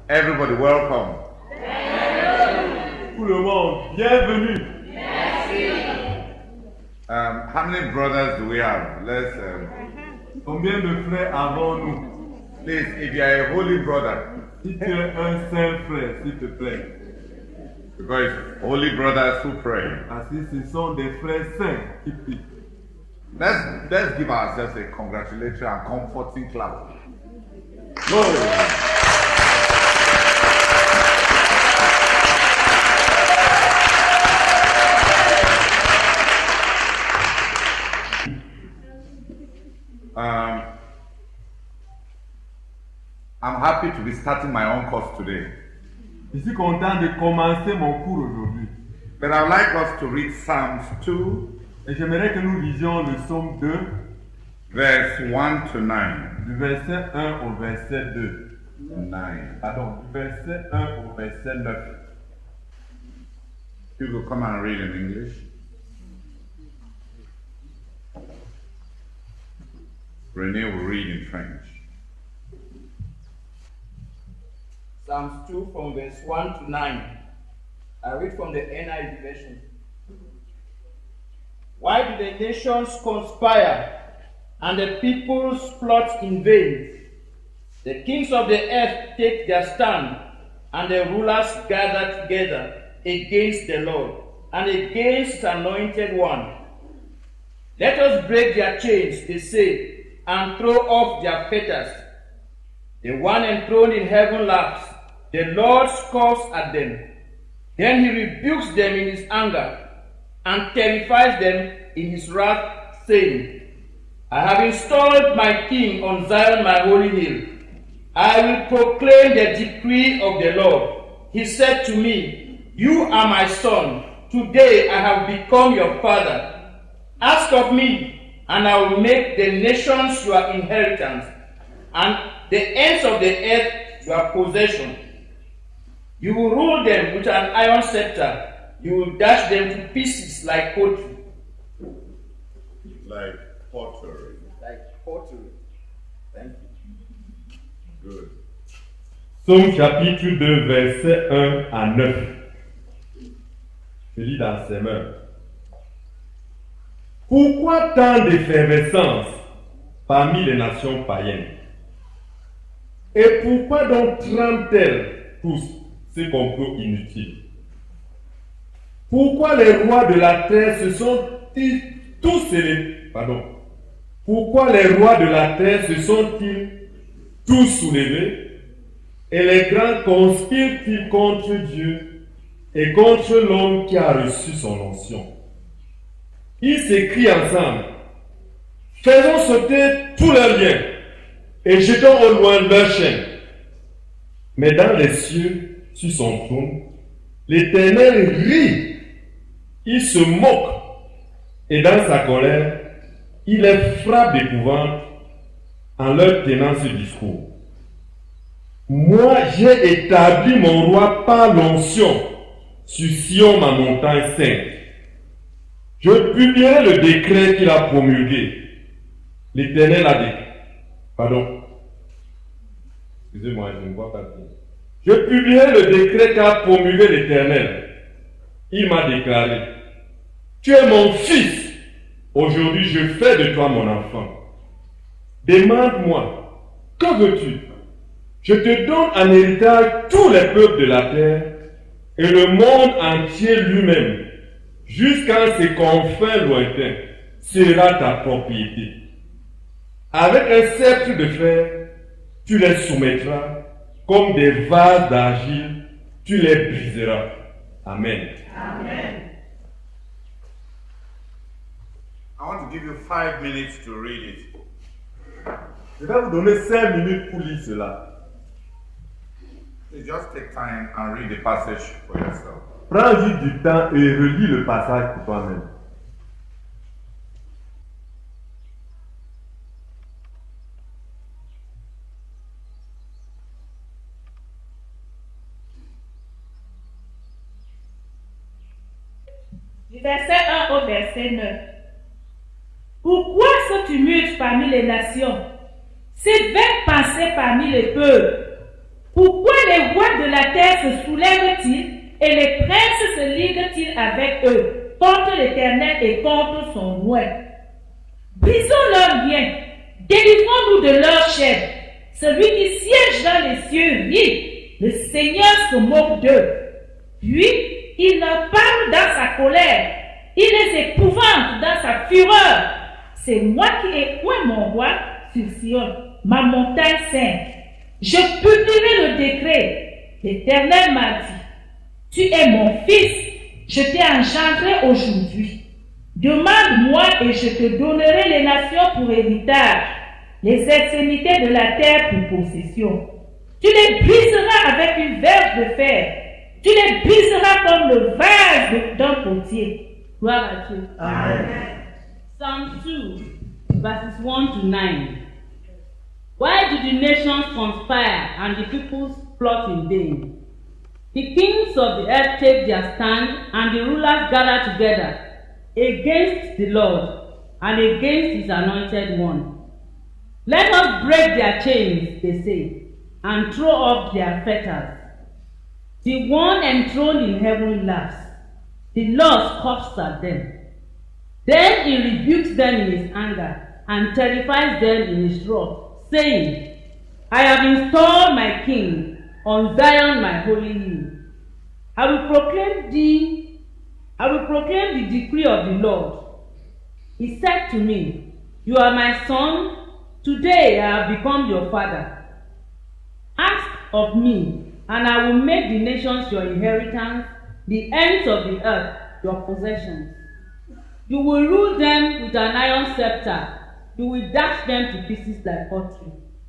Everybody, welcome. Tout le monde, bienvenue. How many brothers do we have? Let's. Combien de frères avons-nous? Please, if you are a holy brother, Si tu es un saint frère, s'il te plaît. because holy brothers who pray. Parce que ce sont des frères saints qui prient. Let's give ourselves a congratulatory and comforting clap. Glory. I'm happy to be starting my own course today. Je suis content de commencer mon cours aujourd'hui. But I would like us to read Psalms 2, Et j'aimerais que nous lisions le psaume 2, verse 1 to 9. du verset 1 au verset 2. 9. Pardon, du verset 1 au verset 9. You will come and read in English. Renee will read in French. Psalms 2 from verse 1 to 9. I read from the NIV version. Why do the nations conspire and the peoples plot in vain? The kings of the earth take their stand, and the rulers gather together against the Lord and against his anointed one. Let us break their chains, they say, and throw off their fetters. The one enthroned in heaven laughs. The Lord scoffs at them. Then he rebukes them in his anger and terrifies them in his wrath, saying, I have installed my king on Zion, my holy hill. I will proclaim the decree of the Lord. He said to me, You are my son. Today I have become your father. Ask of me, and I will make the nations your inheritance, and the ends of the earth your possession. You will rule them with an iron scepter. You will dash them to pieces like pottery. Like pottery. Like pottery. Thank you. Good. Psaume chapitre 2, verset 1 à 9. Je lis dans ses mains. Pourquoi tant d'effervescence parmi les nations païennes? Et pourquoi donc tremblent-elles tous ces complots inutiles? Pourquoi les rois de la terre se sont-ils tous élevés? Pourquoi les rois de la terre se sont-ils tous soulevés? Et les grands conspirent-ils contre Dieu et contre l'homme qui a reçu son onction? Ils s'écrient ensemble, faisons sauter tous leurs liens et jetons au loin leurs chaînes. Mais dans les cieux, sur son trône, l'Éternel rit, il se moque, et dans sa colère, il les frappe d'épouvante en leur tenant ce discours. Moi, j'ai établi mon roi par l'onction sur Sion, ma montagne sainte. Je publierai le décret qu'il a promulgué. L'Éternel a dit, excusez-moi, je ne vois pas bien. Je publierai le décret qu'a promulgué l'Éternel. Il m'a déclaré, tu es mon fils. Aujourd'hui, je fais de toi mon enfant. Demande-moi, que veux-tu? Je te donne en héritage tous les peuples de la terre et le monde entier lui-même, jusqu'à ses confins lointains, sera ta propriété. Avec un sceptre de fer, tu les soumettras comme des vases d'argile, tu les briseras. Amen. Amen. I want to give you 5 minutes to read it. Je vais vous donner 5 minutes pour lire cela. So just take time and read the passage for yourself. Prends juste du temps et relis le passage pour toi-même. Du verset 1 au verset 9. Pourquoi ce tumulte parmi les nations, ces vaines pensées parmi les peuples? Pourquoi les rois et les princes se liguent-ils avec eux contre l'Éternel et contre son nom. Brisons leurs liens, délivrons-nous de leur chef. Celui qui siège dans les cieux rit, le Seigneur se moque d'eux. Puis il leur parle dans sa colère, il les épouvante dans sa fureur. C'est moi qui ai oint mon roi sur Sion, ma montagne sainte. Je publierai le décret. L'Éternel m'a dit, tu es mon fils, je t'ai engendré aujourd'hui. Demande-moi et je te donnerai les nations pour héritage, les extrémités de la terre pour possession. Tu les briseras avec une verge de fer. Tu les briseras comme le vase d'un potier. Gloire à Dieu. Amen. Psalm 2, verses 1 to 9. Why do the nations conspire and the peoples plot in vain? The kings of the earth take their stand, and the rulers gather together against the Lord and against his anointed one. Let us break their chains, they say, and throw off their fetters. The one enthroned in heaven laughs. The Lord scoffs at them. Then he rebukes them in his anger and terrifies them in his wrath, saying, I have installed my king on Zion, my holy hill. I will proclaim the decree of the Lord. He said to me, you are my son, today I have become your father. Ask of me, and I will make the nations your inheritance, the ends of the earth your possessions. You will rule them with an iron scepter. You will dash them to pieces like pottery.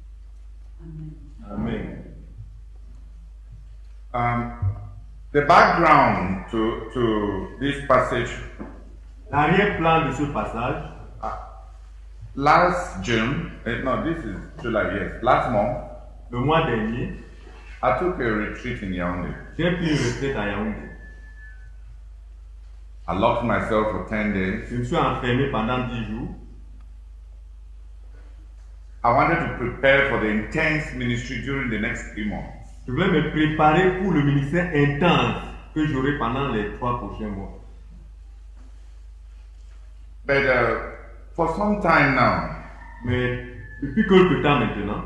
Amen. The background to this passage. L'arrière-plan de ce passage. Last June, no, this is July, yes. Last month, le mois dernier, I took a retreat in Yaoundé. J'ai pris une retraite à Yaoundé. I locked myself for 10 days. Je me suis enfermé pendant 10 jours. I wanted to prepare for the intense ministry during the next 3 months. Je voulais me préparer pour le ministère intense que j'aurai pendant les 3 prochains mois. But for some time now, mais depuis quelque temps maintenant,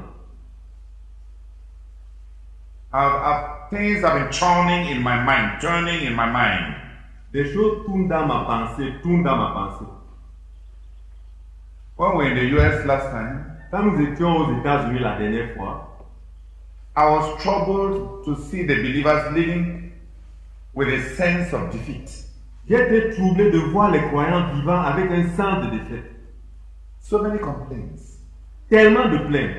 things have been turning in my mind. Des choses tournent dans ma pensée, When we were in the US last time, quand nous étions aux États-Unis la dernière fois, I was troubled to see the believers living with a sense of defeat. J'ai été troublé de voir les croyants vivant avec un sens de défaite. So many complaints. Tellement de plaintes.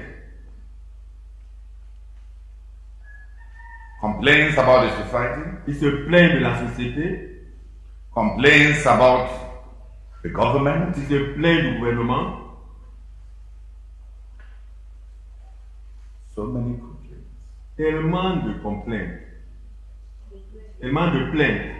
Complaints about the society. Ils se plaignent de la société. Complaints about the government. Ils se plaignent du gouvernement. So many complaints. Tellement de complaintes. Tellement de plaintes.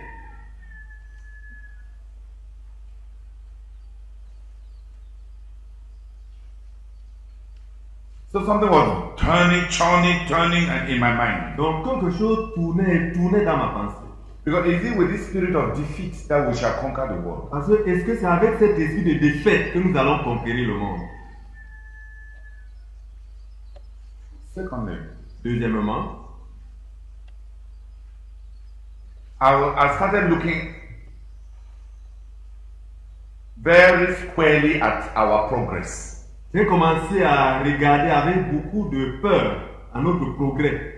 So something was turning in my mind. Donc quelque chose tournait dans ma pensée. Because is it with this spirit of defeat that we shall conquer the world? Parce que est-ce que c'est avec cet esprit de défaite que nous allons conquérir le monde? Secondly, deuxièmement, I started looking very squarely at our progress. J'ai commencé à regarder avec beaucoup de peur à notre progrès.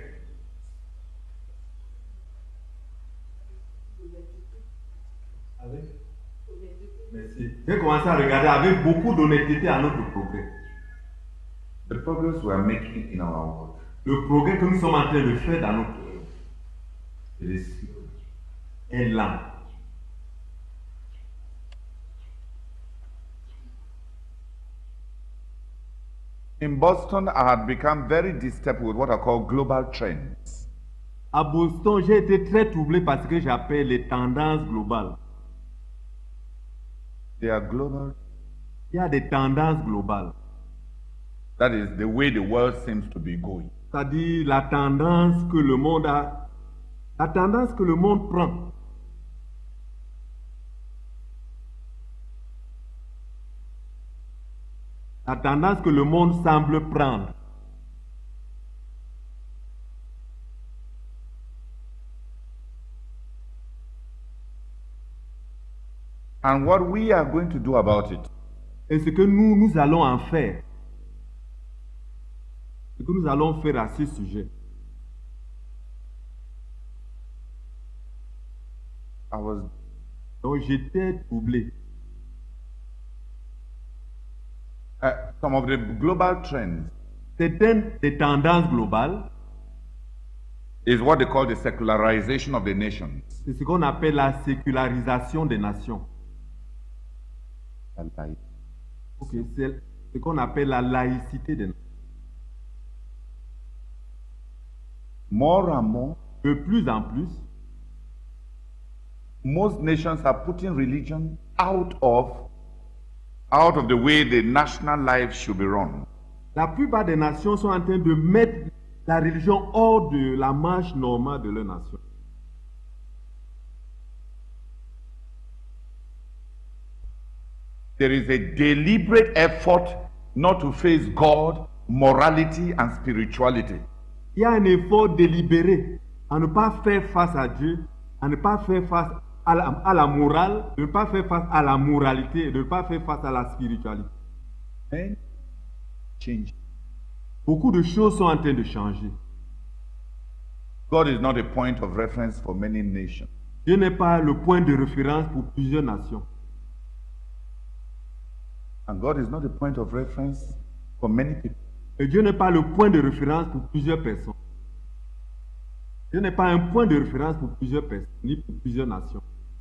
Merci. J'ai commencé à regarder avec beaucoup d'honnêteté à notre progrès. The progress we are making in our work. Le progrès que nous sommes en train de faire dans notre œuvre. It is slow. Est lent. In Boston, I had become very disturbed with what I call global trends. À Boston, j'ai été très troublé par ce que j'appelle les tendances globales. They are global. Il y a des tendances globales. That is the way the world seems to be going. C'est-à-dire la tendance que le monde a La tendance que le monde prend. La tendance que le monde semble prendre. And what we are going to do about it. Et ce que nous allons en faire. Ce que nous allons faire à ce sujet. Donc j'étais troublé. Some of the global trends. Certaines des tendances globales. Is what they call the secularization of the nations. C'est ce qu'on appelle la sécularisation des nations. Okay, c'est ce qu'on appelle la laïcité des nations. More and more, de plus en plus, most nations are putting religion out of the way the national life should be run. La plupart des nations sont en train de mettre la religion hors de la marche normale de leur nation. There is a deliberate effort not to face God, morality and spirituality. Il y a un effort délibéré à ne pas faire face à Dieu, à ne pas faire face à la morale, de ne pas faire face à la moralité, de ne pas faire face à la spiritualité. And change. Beaucoup de choses sont en train de changer. God is not a point of reference for many nations. Dieu n'est pas le point de référence pour plusieurs nations. And God is not a point of reference for many people. Et Dieu n'est pas le point de référence pour plusieurs personnes. Dieu n'est pas un point de référence pour plusieurs personnes, ni pour plusieurs nations.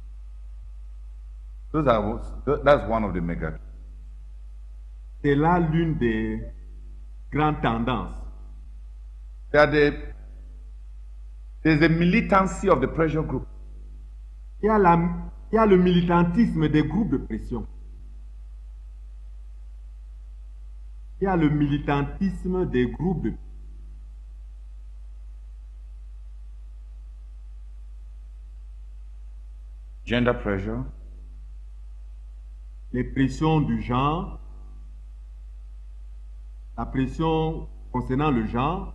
That's one of the mega. C'est là l'une des grandes tendances. There's a militancy of the pressure group. Il y a le militantisme des groupes de pression. Il y a le militantisme des groupes de gender pressure, les pressions du genre, la pression concernant le genre,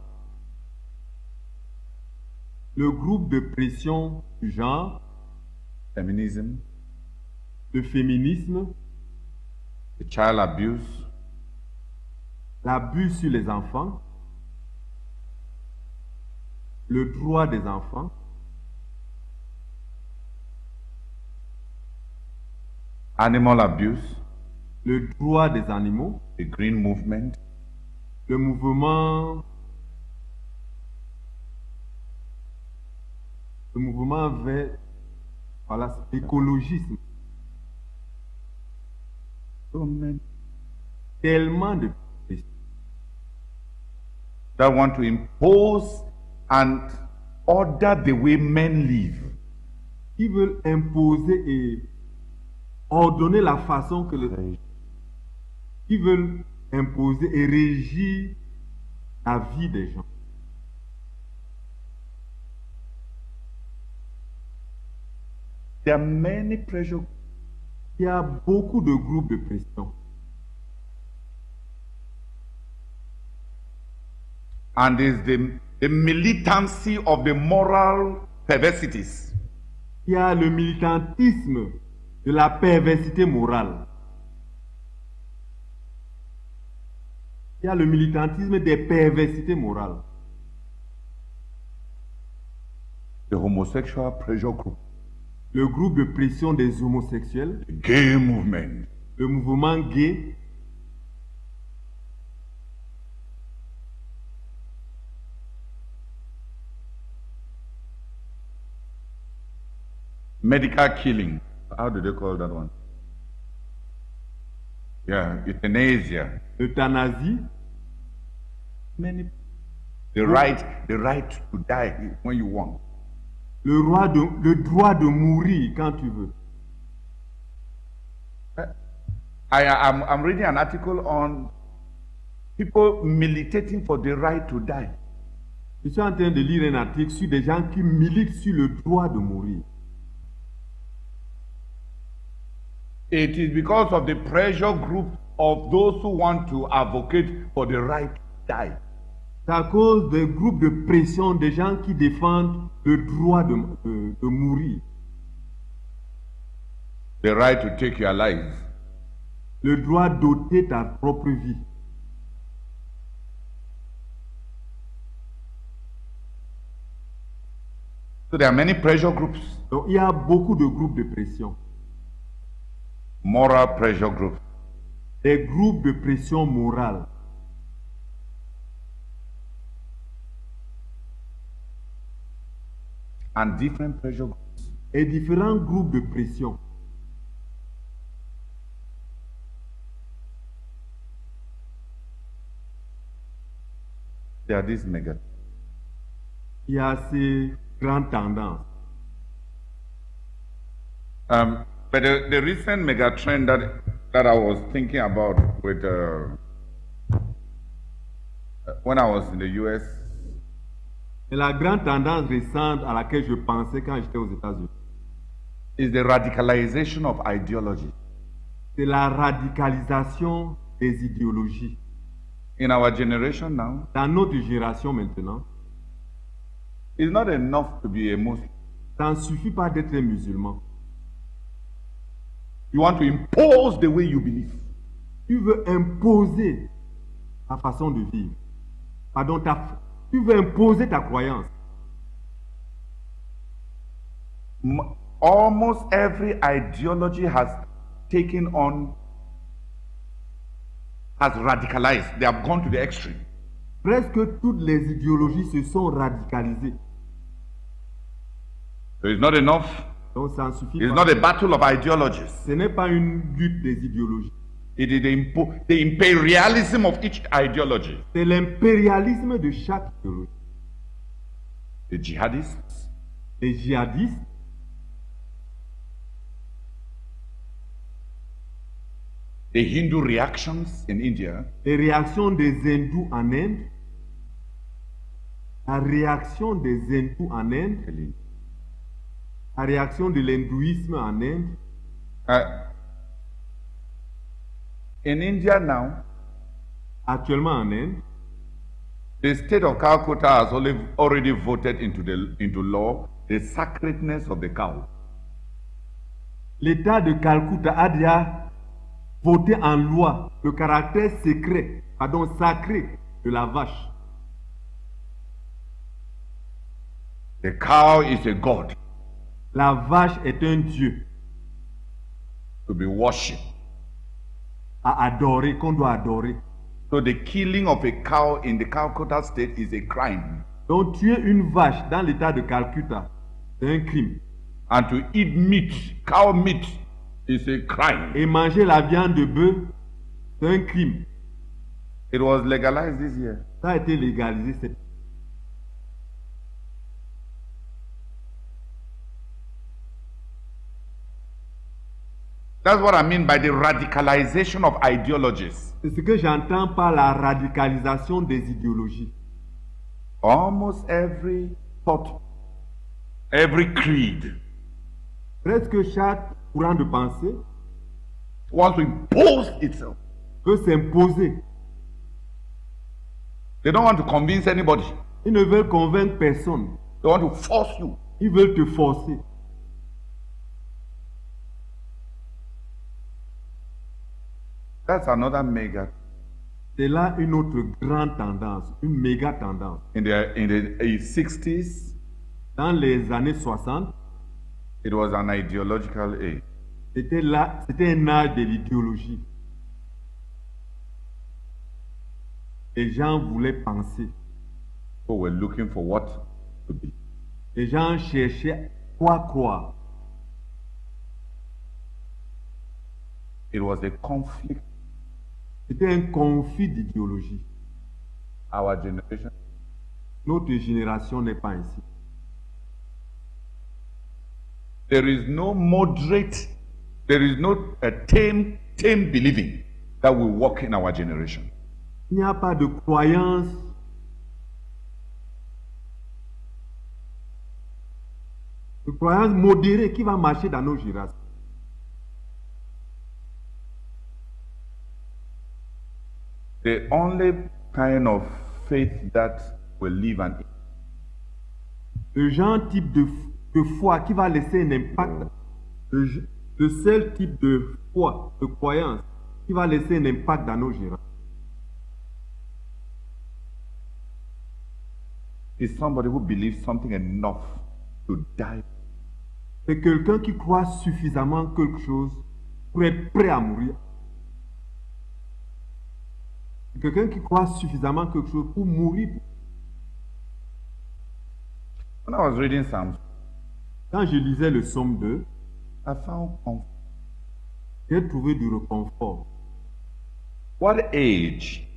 le groupe de pression du genre, feminism, le féminisme, the child abuse, l'abus sur les enfants, le droit des enfants, animal abuse, le droit des animaux, the green movement, le mouvement vers l'écologisme. Tellement de that want to impose and order the way men live. Qui veulent imposer et ordonner la façon que les... Qui veulent imposer et régir la vie des gens. There are many pressure. Il y a beaucoup de groupes de pression. And there's the militancy of the moral perversities. Il y a le militantisme de la perversité morale. Il y a le militantisme des perversités morales. The homosexual pressure group. Le groupe de pression des homosexuels. The gay movement. Le mouvement gay. Medical killing. How do they call that one? Yeah, euthanasia. Euthanasie. Many. The right to die when you want. Le droit de mourir quand tu veux. I'm reading an article on people militating for the right to die. Je suis en train de lire un article sur des gens qui militent sur le droit de mourir. It is because of the pressure group of those who want to advocate for the right to die. C'est à cause des groupes de pression, des gens qui défendent le droit de mourir. The right to take your life. Le droit d'ôter ta propre vie. So there are many pressure groups. Donc il y a beaucoup de groupes de pression. Moral pressure groups. Des groupes de pression morale. And different pressure groups. Et différents groupes de pression. There are these mega. Il y a ces grandes tendances. But the recent mega trend that I was thinking about with when I was in the US. Et la grande tendance récente à laquelle je pensais quand j'étais aux États-Unis, Is the radicalization of ideology. c'est la radicalisation des idéologies. In our generation now, Dans notre génération maintenant, it's not enough to be a Muslim. ça ne suffit pas d'être un musulman. You want to impose the way you believe. Tu veux imposer ta façon de vivre. Pardon, tu veux imposer ta croyance. Almost every ideology has taken on, has radicalized. They have gone to the extreme. Presque toutes les idéologies se sont radicalisées. So it's not enough. Donc ça ne suffit It's pas. not a battle of ideologies. Ce n'est pas une lutte des idéologies. It is the imperialism of each ideology. C'est l'impérialisme de chaque idéologie. The jihadists, Les djihadistes, the Hindu reactions in India, les réactions des hindous en Inde, la réaction des hindous en Inde, la réaction de l'hindouisme en Inde. in India now, Actuellement en Inde, the state of Calcutta has already voted into law the sacredness of the cow. l'État de Calcutta a déjà voté en loi le caractère sacré de la vache. The cow is a god La vache est un dieu to be worshipped. à adorer, qu'on doit adorer. So the killing of a cow in the Calcutta state is a crime. Donc tuer une vache dans l'État de Calcutta, c'est un crime. And to eat meat, cow meat, is a crime. Et manger la viande de bœuf, c'est un crime. It was legalized this year. Ça a été légalisé cette. That's what I mean by the radicalization of ideologies. C'est ce que j'entends par la radicalisation des idéologies. Almost every thought, every creed Presque chaque courant de pensée wants to impose itself. peut s'imposer. They don't want to convince anybody. Ils ne veulent convaincre personne. They want to force you. Ils veulent te forcer. That's another mega. C'est là une autre grande tendance, une méga tendance. In the 60s, Dans les années 60, it was an ideological age. c'était un âge de l'idéologie. Les gens voulaient penser. People were looking for what to be. Les gens cherchaient quoi croire. It was a conflict. C'était un conflit d'idéologie. Our generation, Notre génération n'est pas ainsi. there is no moderate, there is no tame believing that will work in our generation. Il n'y a pas de croyance de croyance modérée qui va marcher dans nos générations. The only kind of faith that will live and Le genre type de foi qui va laisser un impact, le seul type de foi, de croyance qui va laisser un impact dans nos générations. is somebody who believes something enough to die. C'est quelqu'un qui croit suffisamment quelque chose pour être prêt à mourir. C'est quelqu'un qui croit suffisamment quelque chose pour mourir. When I was reading Psalms, Quand je lisais le psaume 2, I found comfort. j'ai trouvé du réconfort. What age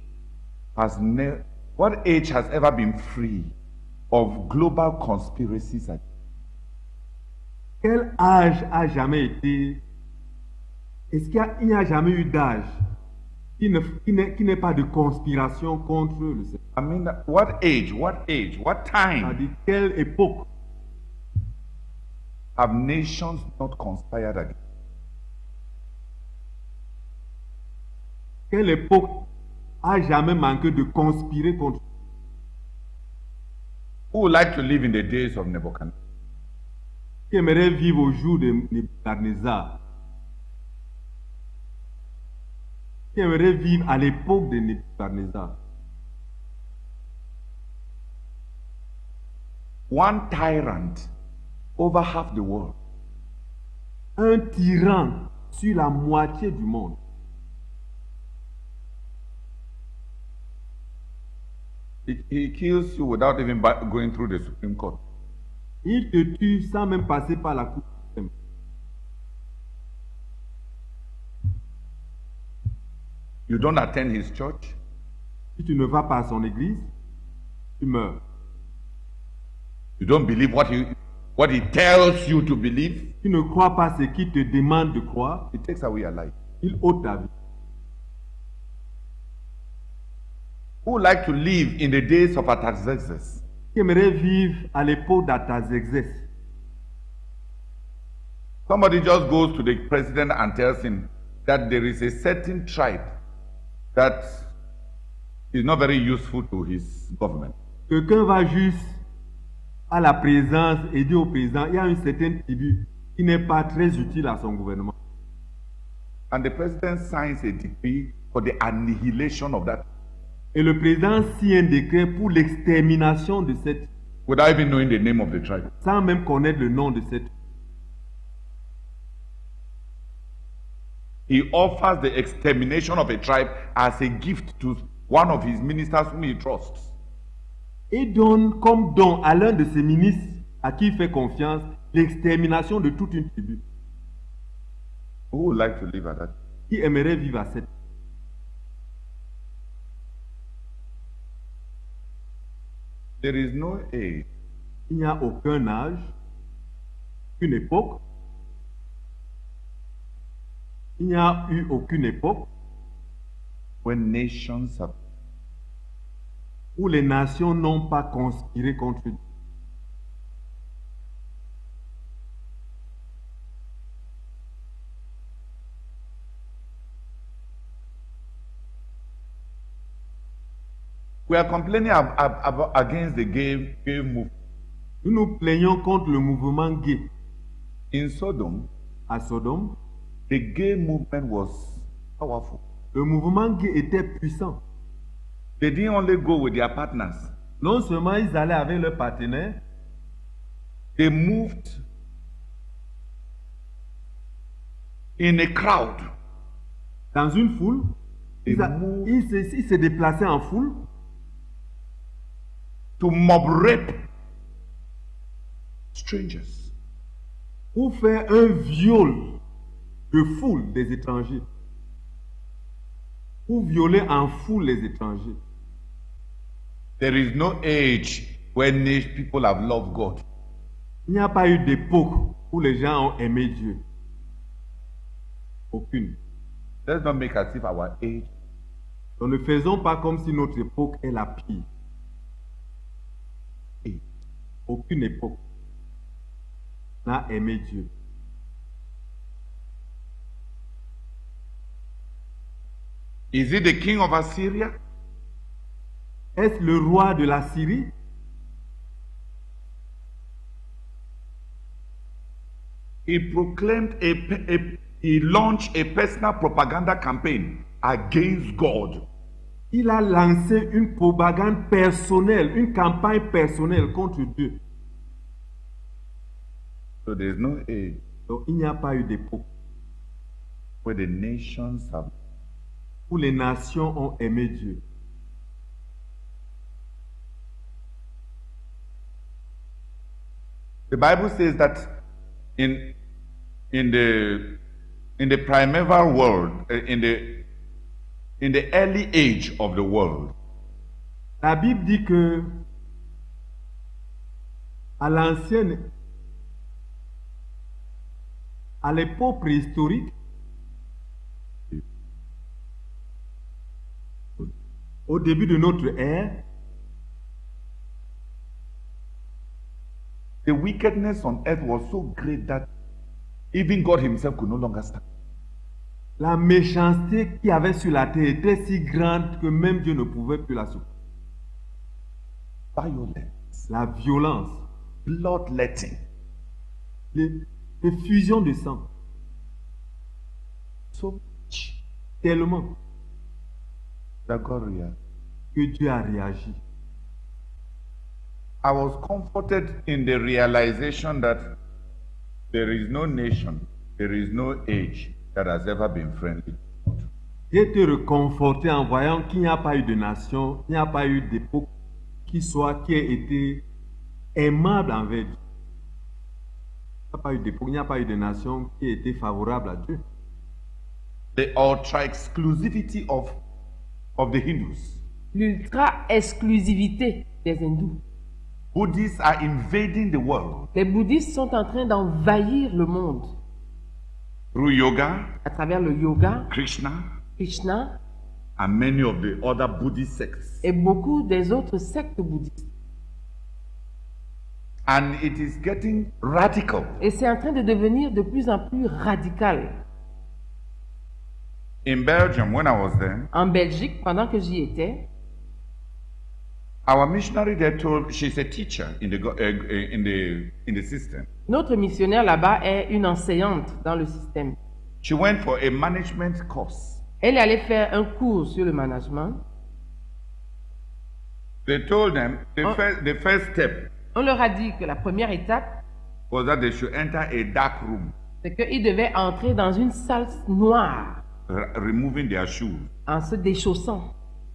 has ever been free of global conspiracies? Quel âge a jamais été... Est-ce qu'il n'y a jamais eu d'âge qui n'ait pas de conspiration contre le Seigneur? I mean, what age, what time C'est-à-dire, quelle époque have nations not conspired against? Quelle époque a jamais manqué de conspirer contre? Who would like to live in the days of Nebuchadnezzar? Qui aimerait vivre au jour de Nebuchadnezzar? Qui aimerait vivre à l'époque de Nebuchadnezzar? One tyrant over half the world. Un tyran sur la moitié du monde. He kills you without even going through the Supreme Court. Il te tue sans même passer par la cour suprême. You don't attend his church. Si tu ne vas pas à son église, tu meurs. You don't believe what he tells you to believe. Tu ne crois pas ce qu'il te demande de croire, It takes away your life. il ôte ta vie. Who would like to live in the days of Artaxerxes? Qui aimerait vivre à l'époque d'Artaxerxès? Somebody just goes to the president and tells him that there is a certain tribe that is not very useful to his government. Quelqu'un va juste à la présence et dit au président, il y a une certaine tribu qui n'est pas très utile à son gouvernement. And the president signs a decree for the annihilation of that Et le président signe un décret pour l'extermination de cette, without even knowing the name of the tribe. sans même connaître le nom de cette. He offers the extermination of a tribe as a gift to one of his ministers whom he trusts. Et donne comme don à l'un de ses ministres à qui il fait confiance l'extermination de toute une tribu. Who would like to live at that? Qui aimerait vivre à cette? There is no age Il n'y a aucun âge, une époque. Il n'y a eu aucune époque when nations have où les nations n'ont pas conspiré contre Dieu. We are complaining against the gay movement. Nous nous plaignons contre le mouvement gay. In Sodom, À Sodome, the gay movement was powerful. le mouvement gay était puissant. They didn't only go with their partners. Non seulement ils allaient avec leurs partenaires, They moved in a crowd. dans une foule, They ils moved se déplaçaient en foule to mob rape strangers. pour faire un viol de foule des étrangers. Pour violer en foule les étrangers. There is no age when people have loved God. Il n'y a pas eu d'époque où les gens ont aimé Dieu. Aucune. Let's not make as if our age. Donc ne faisons pas comme si notre époque est la pire. Aucune époque. n'a aimé Dieu. Is it the king of Assyria? Est-ce le roi de la Syrie? He proclaimed he launched a personal propaganda campaign against God. Il a lancé une propagande personnelle, une campagne personnelle contre Dieu. So there is no age Donc il n'y a pas eu d'époque where the nations have. où les nations ont aimé Dieu. The Bible says that in the primeval world, in the early age of the world, La Bible dit que à l'ancienne, à l'époque préhistorique, au début de notre ère, the wickedness on earth was so great that even God himself could no longer stand. la méchanceté qu'il y avait sur la terre était si grande que même Dieu ne pouvait plus la supporter. Violence, La violence, bloodletting, les fusions de sang, so much tellement that God reacted. que Dieu a réagi. I was comforted in the realization that there is no nation, there is no age that has ever been friendly. J'ai été réconforté en voyant qu'il n'y a pas eu de nation, il n'y a pas eu d'époque qui ait été aimable envers Dieu. Il n'y a pas eu d'époque, il n'y a pas eu de nation qui ait été favorable à Dieu. The ultra-exclusivity of the Hindus. L'ultra-exclusivité des hindous. Buddhists are invading the world Les bouddhistes sont en train d'envahir le monde through yoga, à travers le yoga, Krishna, Krishna and many of the other Buddhist sects. et beaucoup des autres sectes bouddhistes. And it is getting radical. Et c'est en train de devenir de plus en plus radical. In Belgium, when I was there, En Belgique, pendant que j'y étais, our missionary there told, she's a teacher in the system. notre missionnaire là-bas est une enseignante dans le système. She went for a management course. Elle est allée faire un cours sur le management. They told them the first step On leur a dit que la première étape, was that they should enter a dark room, c'est qu'ils devaient entrer dans une salle noire removing their shoes, en se déchaussant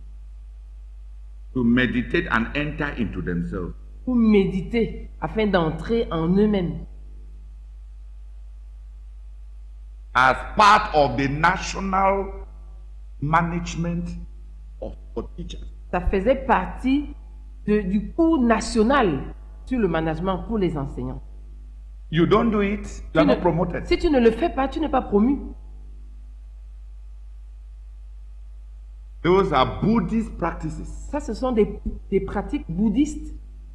to meditate and enter into themselves. pour méditer afin d'entrer en eux-mêmes. As part of the national management for teachers. Ça faisait partie du cours national sur le management pour les enseignants. You don't do it, you are not promoted. Si tu ne le fais pas, tu n'es pas promu. Those are Buddhist practices. Ça, ce sont des pratiques bouddhistes.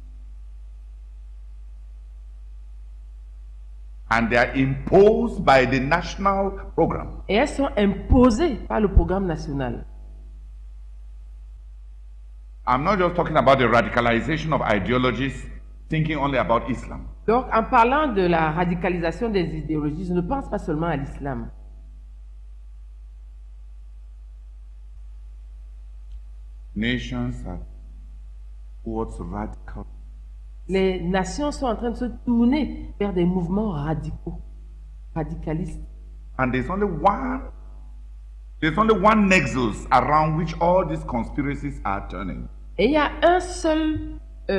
And they are imposed by the national program. Et elles sont imposées par le programme national. I'm not just talking about the radicalization of ideologies, thinking only about Islam. Donc, en parlant de la radicalisation des idéologies, je ne pense pas seulement à l'islam. Nations are towards radical. Les nations sont en train de se tourner vers des mouvements radicaux, radicalistes. And there's only one nexus around which all these conspiracies are turning. Et il y a un seul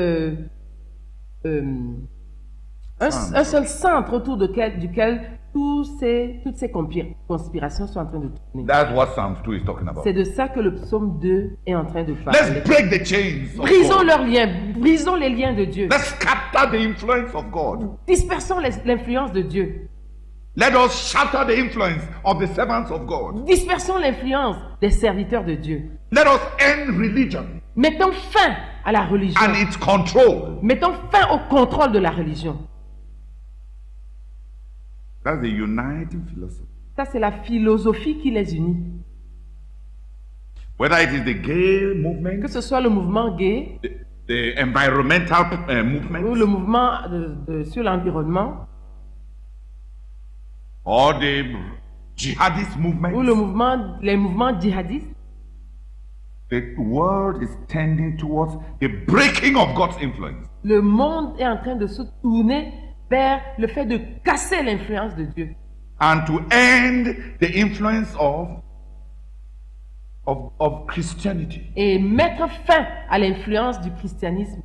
centre autour duquel toutes ces conspirations sont en train de tourner. That's what Psalm 2 is talking about. C'est de ça que le psaume 2 est en train de parler. Let's break the chains of Brisons God. leurs liens, brisons les liens de Dieu. Let's scatter the influence of God. Dispersons l'influence de Dieu. Let us shatter the influence of the servants of God. Dispersons l'influence des serviteurs de Dieu. Let us end religion Mettons fin à la religion. and its control. Mettons fin au contrôle de la religion. That's the uniting philosophy. Ça, c'est la philosophie qui les unit. Whether it is the gay Que movement, ce soit le mouvement gay the environmental ou movement, le mouvement sur l'environnement or the jihadist ou movement, les mouvements djihadistes, the world is tending towards the breaking of God's influence. le monde est en train de se tourner vers le fait de casser l'influence de Dieu And to end the influence of Christianity. et mettre fin à l'influence du christianisme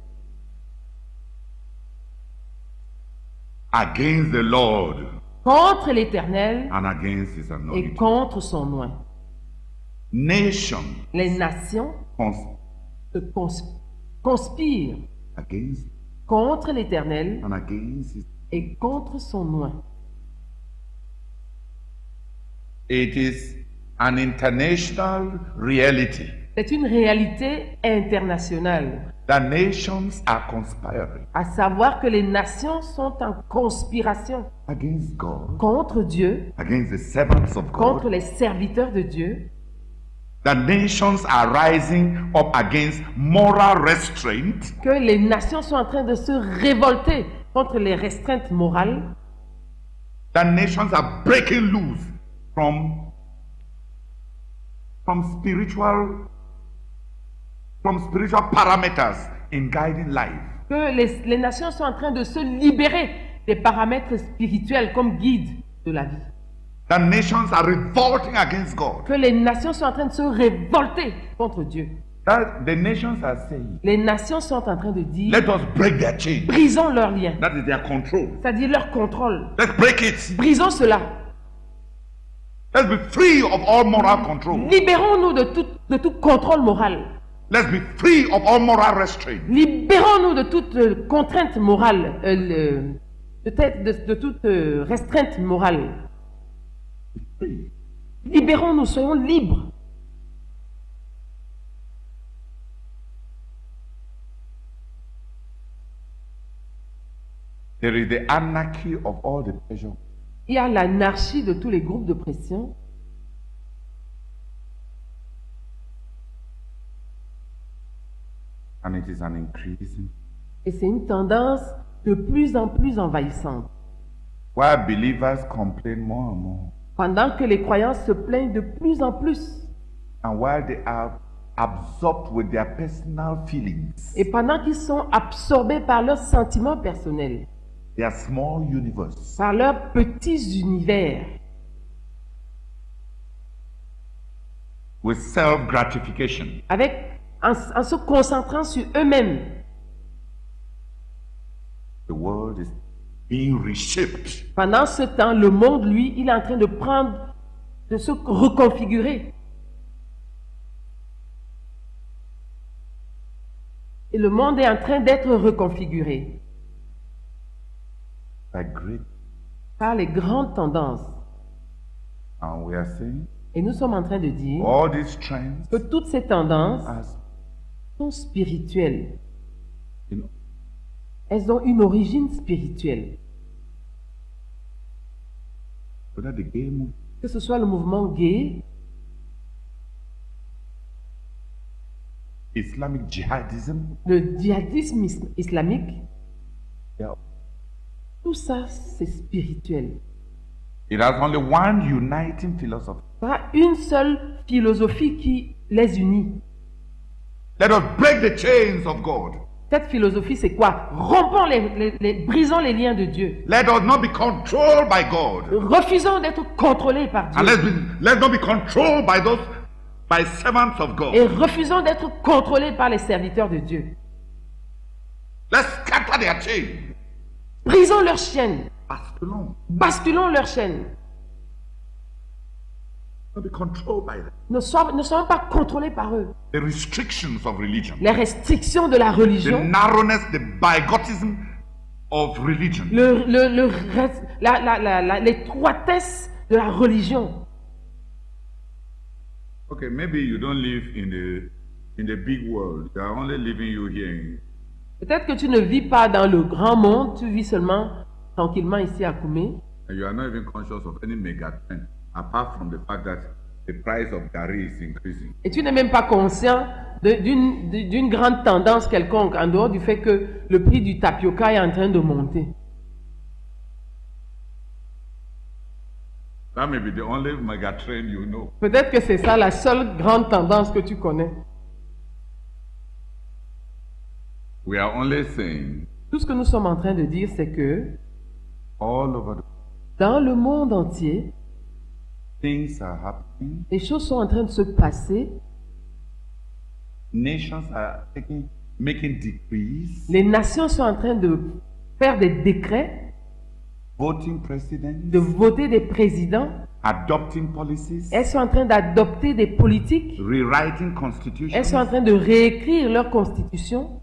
Against the Lord contre l'Éternel and against his et anointed. contre son nom. Nation Les nations se conspirent against contre l'Éternel and against his. et contre son nom. It is an international reality C'est une réalité internationale, that nations are conspiring à savoir que les nations sont en conspiration against God, contre Dieu, against the servants of contre God. les serviteurs de Dieu, That nations are rising up against moral restraint que les nations sont en train de se révolter contre les restreintes morales, that nations are breaking loose from spiritual parameters in guiding life. que les nations sont en train de se libérer des paramètres spirituels comme guide de la vie, That nations are revolting against God. que les nations sont en train de se révolter contre Dieu. That the nations are saying, Les nations sont en train de dire, let us break their chain. brisons leurs liens, That is their control. c'est-à-dire leur contrôle. Let's break it. Brisons cela. Let's be free of all moral control. Libérons-nous de tout contrôle moral. Let's be free of all moral restraint. Libérons-nous de toute contrainte morale, de toute restreinte morale. Free. Libérons-nous, soyons libres. There is the anarchy of all the pressure. Il y a l'anarchie de tous les groupes de pression. And it is an increasing. Et c'est une tendance de plus en plus envahissante. While believers complain more and more. Pendant que les croyants se plaignent de plus en plus. And while they are absorbed with their personal feelings, Et pendant qu'ils sont absorbés par leurs sentiments personnels, their small universe, par leurs petits univers, with self-gratification, en se concentrant sur eux-mêmes, the world is being reshaped. pendant ce temps, le monde, lui, il est en train de se reconfigurer. Et le monde est en train d'être reconfiguré By great. par les grandes tendances. And we are saying Et nous sommes en train de dire all these trends que toutes ces tendances are sont spirituelles. you know, Elles ont une origine spirituelle. whether the gay movement, Que ce soit le mouvement gay, Islamic jihadism, le djihadisme islamique, they are- tout ça, c'est spirituel. it has only one uniting philosophy. Il y a une seule philosophie qui les unit. Let us break the chains of God. Cette philosophie, c'est quoi? Brisons les liens de Dieu. Let us not be controlled by God. Refusons d'être contrôlés par Dieu. And let's not be controlled by servants of God. Et refusons d'être contrôlés par les serviteurs de Dieu. Let's scatter their chain. Brisons leurs chaînes. Basculons. Basculons leurs chaînes. Not be controlled by them. Ne soyons pas contrôlés par eux. The restrictions of religion. Les restrictions de la The religion, narrowness, the bigotism of religion. l'étroitesse de la religion. Okay, maybe you don't live in the big world. They are only living you here. Peut-être que tu ne vis pas dans le grand monde, tu vis seulement tranquillement ici à Koumé. And you are not even conscious of any mega trend, apart from the fact that the price of Gary is increasing. Et tu n'es même pas conscient d'une grande tendance quelconque, en dehors du fait que le prix du tapioca est en train de monter. That may be the only mega trend you know. Peut-être que c'est ça la seule grande tendance que tu connais. We are only saying Tout ce que nous sommes en train de dire, c'est que all over the dans le monde entier, things are happening. les choses sont en train de se passer. Nations are making decrees, Les nations sont en train de faire des décrets, voting presidents, de voter des présidents. adopting policies, Elles sont en train d'adopter des politiques. rewriting Elles constitutions sont en train de réécrire leur constitution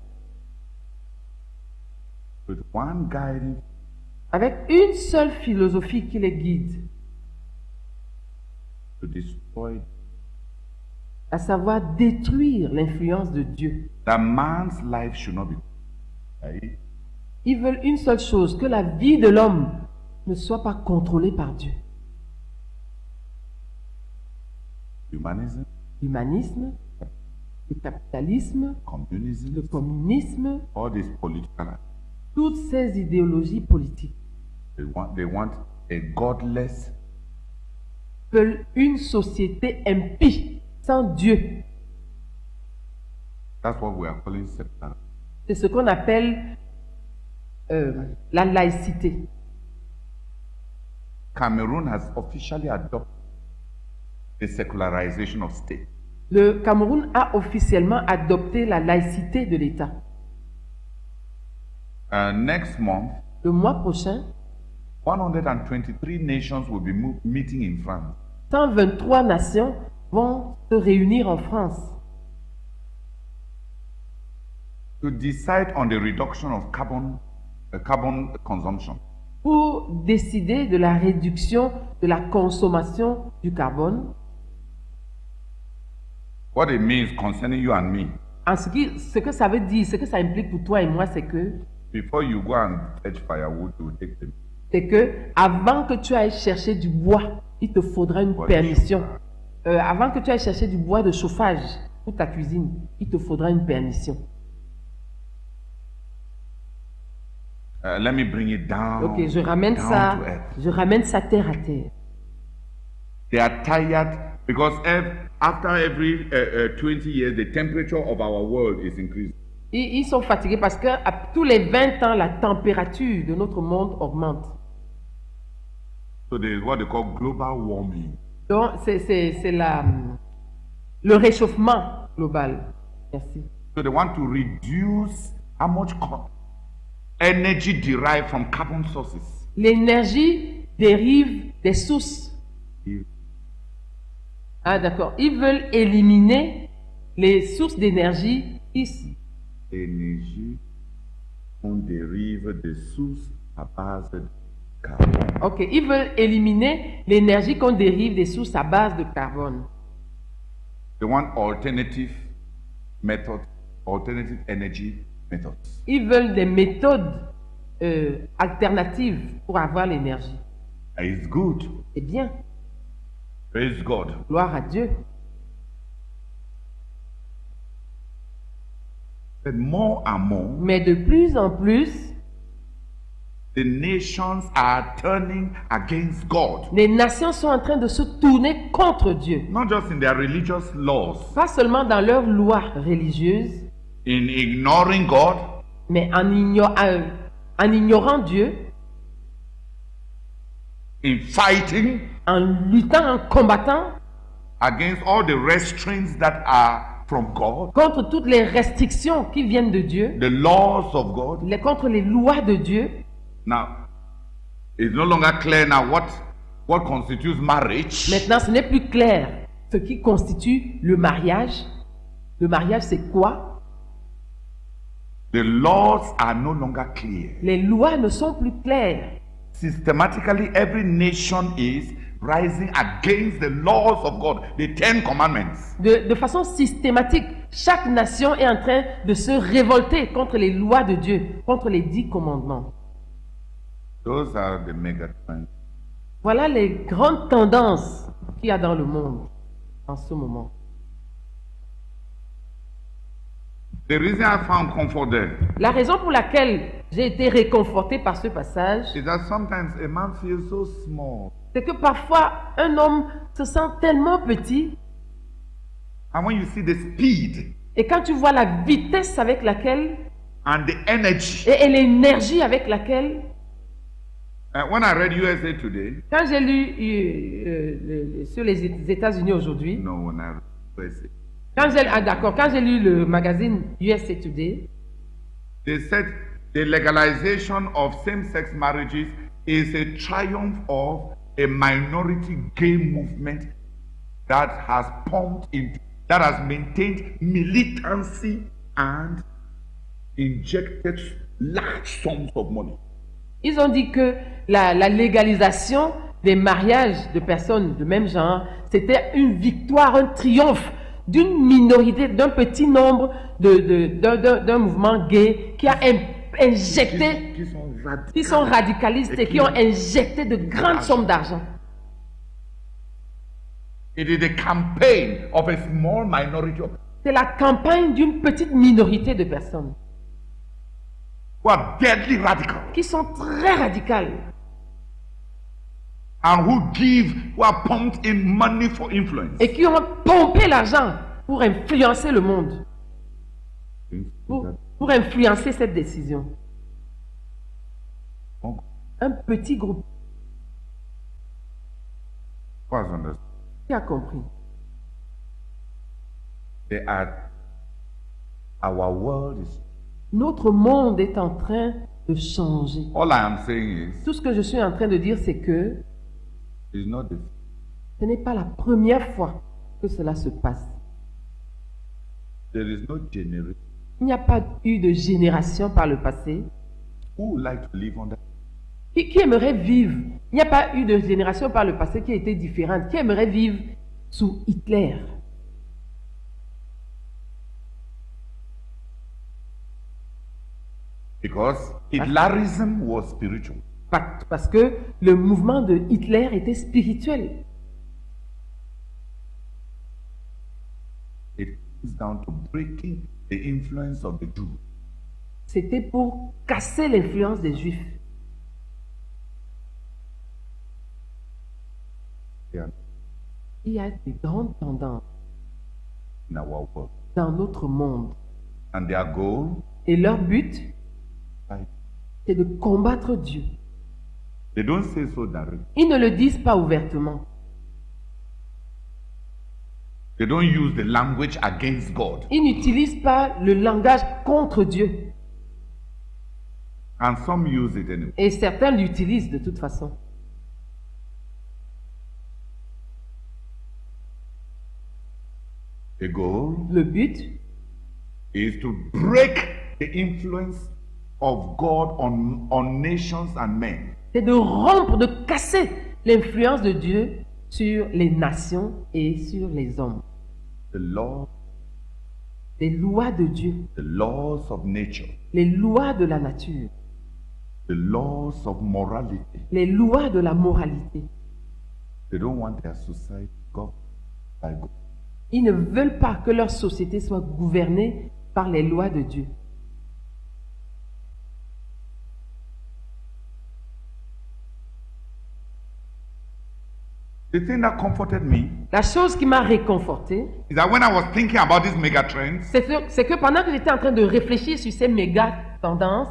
with one guiding, avec une seule philosophie qui les guide, to destroy. à savoir détruire l'influence de Dieu. That man's life should not be. Right? Ils veulent une seule chose, que la vie de l'homme ne soit pas contrôlée par Dieu. Humanism, L'humanisme, le capitalisme, le communism, communisme, all these political. toutes ces idéologies politiques They want a godless, veulent une société impie, sans Dieu. that's what we are calling secular. C'est ce qu'on appelle la laïcité. Cameroon has officially adopted the secularization of state. Le Cameroun a officiellement adopté la laïcité de l'État. Next month, Le mois prochain, 123 nations will be meeting in France 123 nations vont se réunir en France to decide on the reduction of carbon consumption. pour décider de la réduction de la consommation du carbone. What it means concerning you and me, En ce que ça veut dire, ce que ça implique pour toi et moi, c'est que before you go and fetch firewood, you will take them. avant que tu ailles chercher du bois, il te faudra une permission. Avant que tu ailles chercher du bois de chauffage pour ta cuisine, il te faudra une permission. Let me bring it down. Ok, je ramène down ça, to earth. je ramène ça terre à terre. They are tired because after every 20 years, the temperature of our world is increasing. Ils sont fatigués parce que à tous les 20 ans, la température de notre monde augmente. So there is what they call global warming. Donc, c'est le réchauffement global. Merci. So they want to reduce how much energy derived from carbon sources. L'énergie dérive des sources. If Ah, d'accord. Ils veulent éliminer les sources d'énergie ici. Énergie, on dérive des sources à base de carbone. Ok, ils veulent éliminer l'énergie qu'on dérive des sources à base de carbone. They want alternative methods, alternative energy methods. Ils veulent des méthodes alternatives pour avoir l'énergie. And it's good. C'est bien, Praise God. gloire à Dieu. But more and more, Mais de plus en plus, the nations are turning against God. les nations sont en train de se tourner contre Dieu. Not just in their religious laws, Pas seulement dans leurs lois religieuses, in ignoring God, mais en ignorant Dieu, in fighting en luttant, en combattant against all the restraints that are from God, contre toutes les restrictions qui viennent de Dieu, the laws of God. contre les lois de Dieu. Now, it's no longer clear now what constitutes marriage. Maintenant, ce n'est plus clair ce qui constitue le mariage. Le mariage, c'est quoi? The laws are no longer clear. Les lois ne sont plus claires. Systematically, every nation is rising against the laws of God, the 10 commandments. De façon systématique, chaque nation est en train de se révolter contre les lois de Dieu, contre les 10 commandements. Those are the mega trends. Voilà les grandes tendances qu'il y a dans le monde en ce moment. The reason I found comfort there La raison pour laquelle j'ai été réconforté par ce passage, is that sometimes a man feels so small. c'est que parfois un homme se sent tellement petit, And when you see the speed et quand tu vois la vitesse avec laquelle and the energy, et l'énergie avec laquelle, when I read USA Today, quand j'ai lu sur les États-Unis aujourd'hui, no, when I read USA, quand j'ai lu le magazine USA Today, they said the legalization of same-sex marriages is a triumph of a minority gay movement that has maintained militancy and injected large sums of money. ils ont dit que la légalisation des mariages de personnes de même genre, c'était une victoire, un triomphe d'une minorité, d'un petit nombre d'un mouvement gay qui a injecté, qui sont radicalistes et qui ont injecté de grandes sommes d'argent. It is the campaign of a small minority of C'est la campagne d'une petite minorité de personnes who are deadly radical qui sont très radicales and who are pumped in money for influence. et qui ont pompé l'argent pour influencer le monde, pour influencer cette décision. Un petit groupe qui a compris. Our world is. Notre monde est en train de changer. All I am saying is, Tout ce que je suis en train de dire, c'est que it's not the, ce n'est pas la première fois que cela se passe. there is no generation Il n'y a pas eu de génération par le passé who would like to live under. qui aimerait vivre. Il n'y a pas eu de génération par le passé qui a été différente, qui aimerait vivre sous Hitler. Because Hitlerism was spiritual. Parce que le mouvement de Hitler était spirituel. It comes down to breaking the influence of the Jews. C'était pour casser l'influence des Juifs. Yeah, Il y a des grandes tendances in our world. dans notre monde. And their goal, Et leur but, fight. c'est de combattre Dieu. They don't say so directly. Ils ne le disent pas ouvertement. They don't use the language against God. Ils n'utilisent pas le langage contre Dieu. And some use it anyway. Et certains l'utilisent de toute façon. The goal Le but, is to break the influence of God on nations and men. c'est de rompre, de casser l'influence de Dieu sur les nations et sur les hommes. The law, Les lois de Dieu, the laws of nature, les lois de la nature, the laws of morality. les lois de la moralité. They don't want their society governed by God. Ils ne veulent pas que leur société soit gouvernée par les lois de Dieu. The thing that comforted me La chose qui m'a réconforté, is that when I was thinking about these mega trends, c'est que pendant que j'étais en train de réfléchir sur ces méga tendances,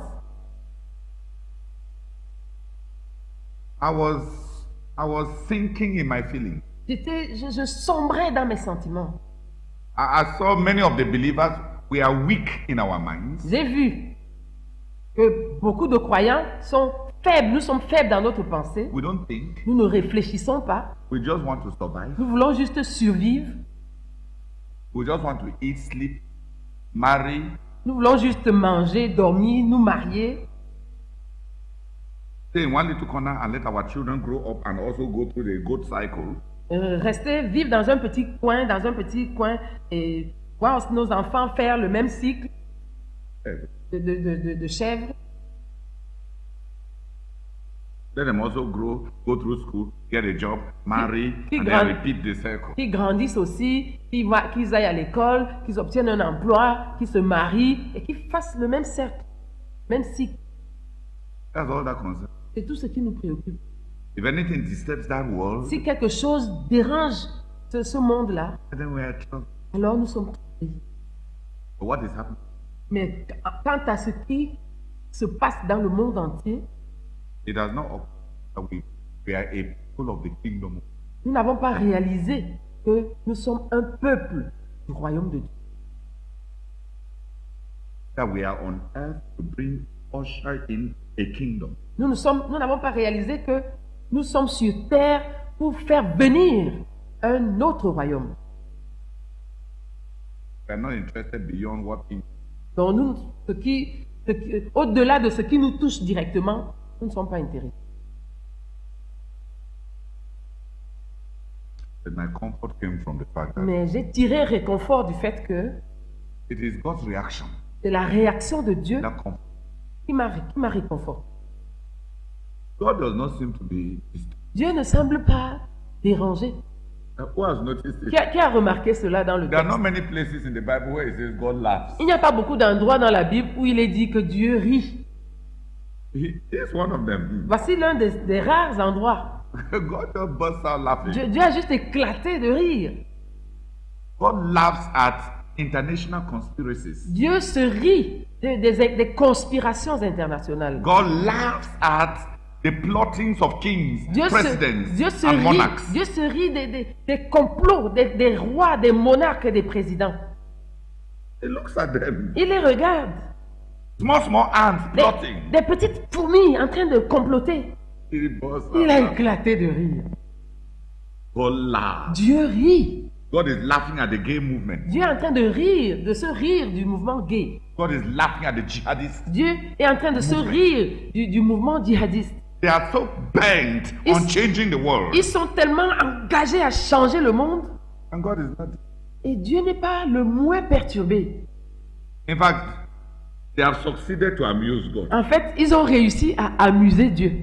I was thinking in my feelings. je sombrais dans mes sentiments. I saw many of the believers, we are weak in our minds. J'ai vu que beaucoup de croyants sont faibles, nous sommes faibles dans notre pensée, We don't think. nous ne réfléchissons pas, We just want to survive. nous voulons juste survivre, We just want to eat, sleep, marry, nous voulons juste manger, dormir, nous marier, stay in one little corner and let our children grow up and also go through the growth cycle. rester, vivre dans un petit coin et voir nos enfants faire le même cycle Eh, de chèvres. Let them also grow, go through school, get a job, marry, Qui and grand- then repeat the circle. Qu'ils grandissent aussi, qu'ils aillent à l'école, qu'ils obtiennent un emploi, qu'ils se marient et qu'ils fassent le même cercle, même cycle. That's all that concerns. C'est tout ce qui nous préoccupe. If anything disturbs that world, Si quelque chose dérange ce monde-là, then we are trouble. alors nous sommes trompés. But what is happening? Mais quant à ce qui se passe dans le monde entier, It has not occurred that we are a people of the kingdom. nous n'avons pas réalisé que nous sommes un peuple du royaume de Dieu. That we are on earth to bring, usher in a kingdom. Nous n'avons pas réalisé que nous sommes sur terre pour faire venir un autre royaume. We are not interested beyond what in Donc nous, au-delà de ce qui nous touche directement, nous ne sommes pas intéressés. that my comfort came from the fact that Mais j'ai tiré réconfort du fait que it is God's reaction c'est la réaction de Dieu that comforts. qui m'a réconforté. God does not seem to be disturbed. Dieu ne semble pas dérangé. Who has noticed it? Qui a remarqué cela dans le There are texte? not many places in the Bible where it says God laughs. Il n'y a pas beaucoup d'endroits dans la Bible où il est dit que Dieu rit. He is one of them. Voici l'un des rares endroits. God just bursts out laughing. Dieu a juste éclaté de rire. God laughs at international conspiracies. Dieu se rit des conspirations internationales. God laughs at the plottings of kings, presidents, Dieu se and rit, monarchs. Dieu se rit des complots des rois, des monarques et des présidents. He looks at them. Il les regarde. Small ants plotting. Des petites fourmis en train de comploter. He bursts Il out a laughing. éclaté de rire. God laughs. Dieu rit. God is laughing at the gay movement. Dieu est en train de rire, de se rire du mouvement gay. God is laughing at the jihadists. Dieu est en train de se rire du mouvement djihadiste. They are so bent Ils- on changing the world. Ils sont tellement engagés à changer le monde And God is not. et Dieu n'est pas le moins perturbé. In fact, they have succeeded to amuse God. En fait, ils ont réussi à amuser Dieu.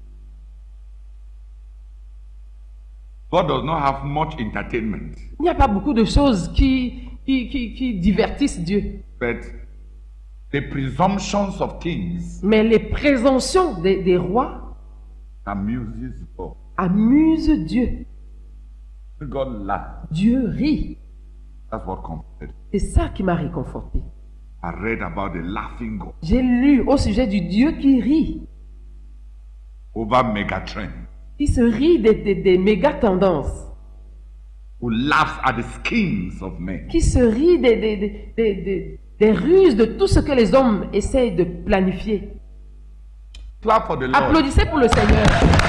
God does not have much entertainment, Il n'y a pas beaucoup de choses qui divertissent Dieu. but the presumptions of kings Mais les présomptions des rois amuses God. amusent Dieu. God laughs. Dieu rit. That's what comforted. C'est ça qui m'a réconforté. I read about the laughing God J'ai lu au sujet du Dieu qui rit, over Megatron, qui se rit des méga tendances, who laughs at the schemes of men. qui se rit des ruses de tout ce que les hommes essayent de planifier. Clap for the Lord. Applaudissez pour le Seigneur.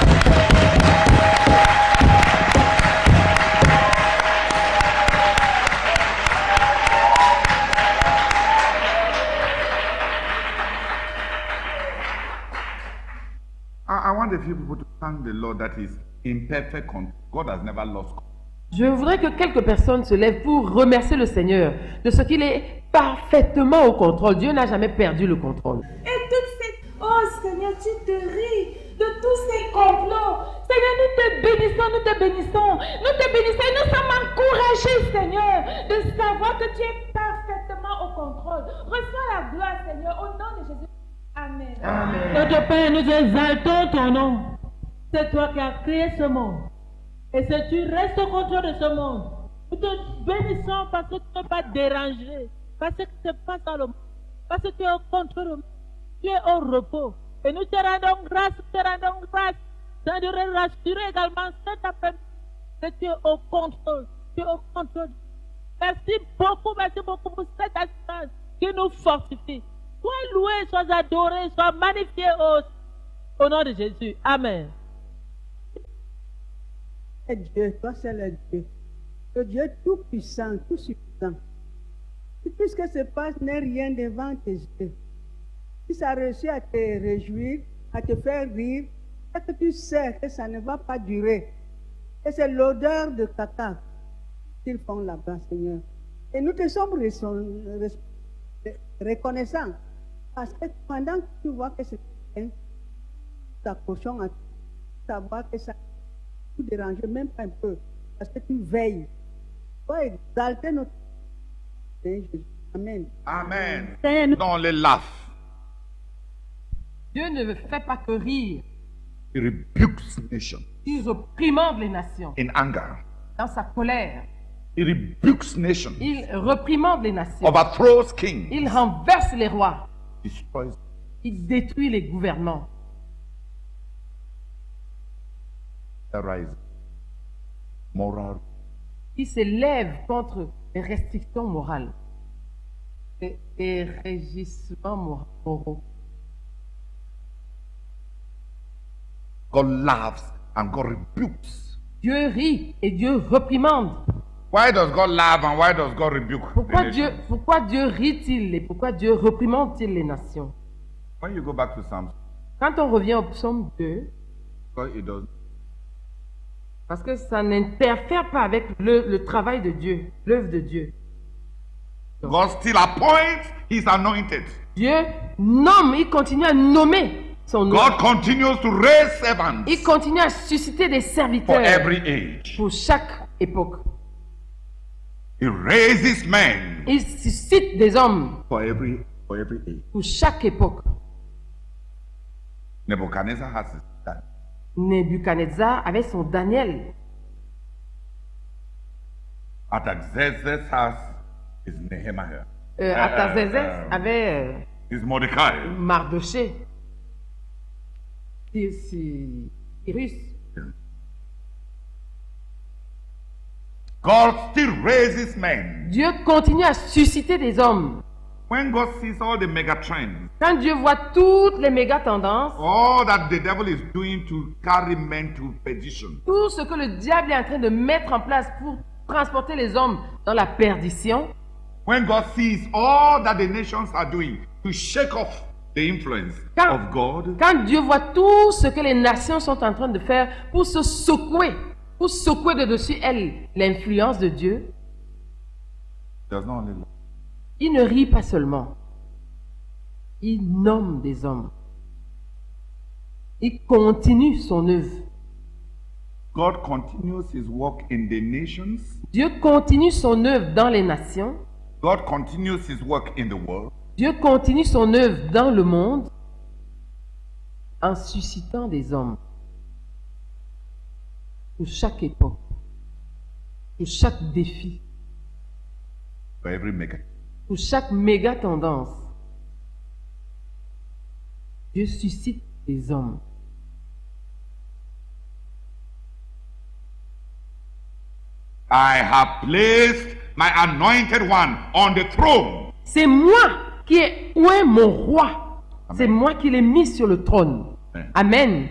I want a few people to thank the Lord that is in perfect control. God has never lost control. Je voudrais que quelques personnes se lèvent pour remercier le Seigneur de ce qu'il est parfaitement au contrôle. Dieu n'a jamais perdu le contrôle. Et toutes ces... Oh Seigneur, tu te ris de tous ces complots. Seigneur, nous te bénissons, nous te bénissons. Nous te bénissons et nous sommes encouragés, Seigneur, de savoir que tu es parfaitement au contrôle. Reçois la gloire, Seigneur, au nom de Jésus. Amen. Notre Père, nous exaltons ton nom. C'est toi qui as créé ce monde. Et si tu restes au contrôle de ce monde, nous te bénissons parce que tu ne peux pas déranger. Parce que tu passes dans le monde. Parce que tu es au contrôle du monde. Tu es au repos. Et nous te rendons grâce, nous te rendons grâce. Ça de rassurer également cet après-midi que tu es au contrôle. Tu es au contrôle. Merci beaucoup pour cette assurance qui nous fortifie. Sois loué, sois adoré, sois magnifié au nom de Jésus. Amen. Dieu, toi seul est Dieu. Le Dieu tout-puissant, tout-suffisant. Tout ce qui se passe n'est rien devant tes yeux. Si ça a réussi à te réjouir, à te faire rire, c'est que tu sais que ça ne va pas durer. Et c'est l'odeur de caca qu'ils font là-bas, Seigneur. Et nous te sommes reconnaissants. Parce que pendant que tu vois que c'est bien, ta caution à savoir que ça ne nous dérange même pas un peu, parce que tu veilles. Tu dois exalter notre Seigneur Jésus. Amen. Amen. Seigneur, nous Don't only laugh. Dieu ne fait pas que rire. He rebukes nations Il reprimande les nations in anger. dans sa colère. He rebukes nations, Il reprimande les nations. overthrows kings, Il renverse les rois. destroys. Il détruit les gouvernements. Arise. Moral. Il s'élève contre les restrictions morales et régissements moraux. God laughs and God rebukes. Dieu rit et Dieu reprimande. Why does God laugh and why does God rebuke? the Pourquoi nations? Dieu rit-il et pourquoi Dieu reprimande-t-il les nations? When you go back to Psalms, Quand on revient au psaume 2, God, it does. parce que ça n'interfère pas avec le travail de Dieu, l'œuvre de Dieu. God still appoints His anointed. Dieu nomme, il continue à nommer son nom. God continues to raise servants Il continue à susciter des for serviteurs every age. pour chaque époque. He raises men Il suscite des hommes for every age. pour chaque époque. Nebuchadnezzar has his time. Nebuchadnezzar avait son Daniel. Artaxerxes has his Nehemiah. Artaxerxès avait His Mordecai. Mardoché. Cyrus. God still raises men. Dieu continue à susciter des hommes. When God sees all the mega trends, Quand Dieu voit toutes les méga tendances, all that the devil is doing to carry men to perdition, tout ce que le diable est en train de mettre en place pour transporter les hommes dans la perdition, when God sees all that the nations are doing to shake off the influence of God, quand Dieu voit tout ce que les nations sont en train de faire pour se secouer, pour secouer de dessus elles l'influence de Dieu, does not only il ne rit pas seulement. Il nomme des hommes. Il continue son œuvre. God continues his work in the nations. Dieu continue son œuvre dans les nations. God continues his work in the world. Dieu continue son œuvre dans le monde en suscitant des hommes pour chaque époque, pour chaque défi, For every mega. pour chaque méga tendance. Dieu suscite des hommes. I have placed my anointed one on the throne. C'est moi qui ai oint mon roi. C'est moi qui l'ai mis sur le trône. Amen. Amen.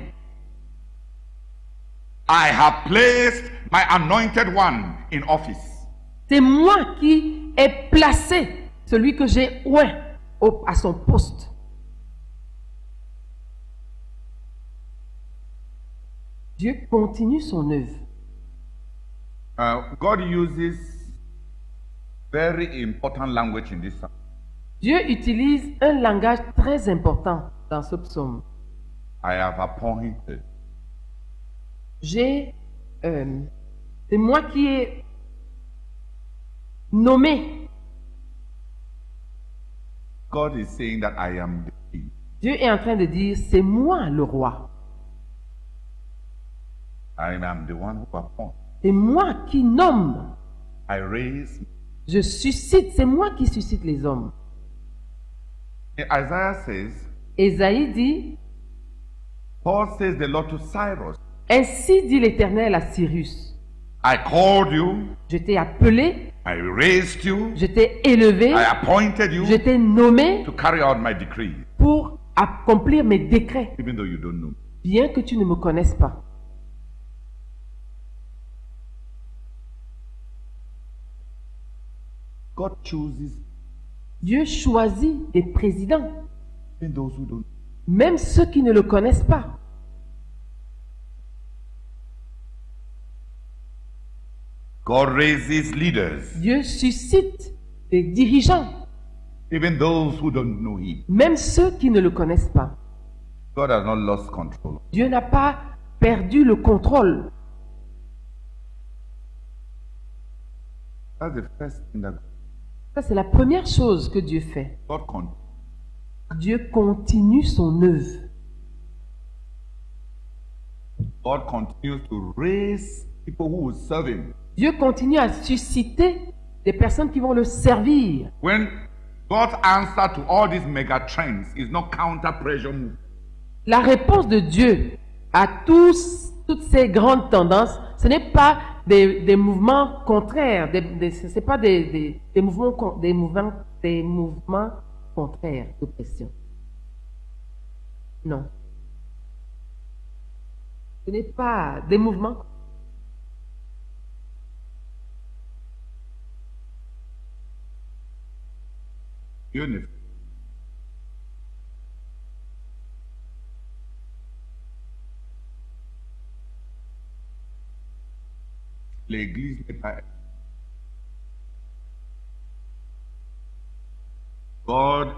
I have placed my anointed one in office. C'est moi qui ai placé celui que j'ai oint à son poste. Dieu continue son œuvre. God uses very important language in this psalm. Dieu utilise un langage très important dans ce psaume. I have appointed. C'est moi qui ai nommé. God is saying that I am the king. Dieu est en train de dire, c'est moi le roi. I am the one who appoints. C'est moi qui nomme. I raise. Je suscite, c'est moi qui suscite les hommes. Isaiah says, Ésaïe dit, Paul says the Lord to Cyrus, ainsi dit l'Éternel à Cyrus, I called you, je t'ai appelé, I raised you, je t'ai élevé, I appointed you je t'ai nommé to carry out my decree, pour accomplir mes décrets, even though you don't know. bien que tu ne me connaisses pas. God chooses Dieu choisit des présidents, even those who don't. même ceux qui ne le connaissent pas. God raises leaders, Dieu suscite des dirigeants, even those who don't know Him. même ceux qui ne le connaissent pas. God has not lost control. Dieu n'a pas perdu le contrôle. That's the first thing that Ça, c'est la première chose que Dieu fait. God continues. Dieu continue son œuvre. God continues to raise people who will serve Him. Dieu continue à susciter des personnes qui vont le servir. When God's answer to all these mega trends is not counter pressure move. La réponse de Dieu à toutes ces grandes tendances, ce n'est pas des mouvements contraires, ce n'est pas des mouvements contraires d'oppression. Non. Ce n'est pas des mouvements. Dieu ne L'Église n'est pas. God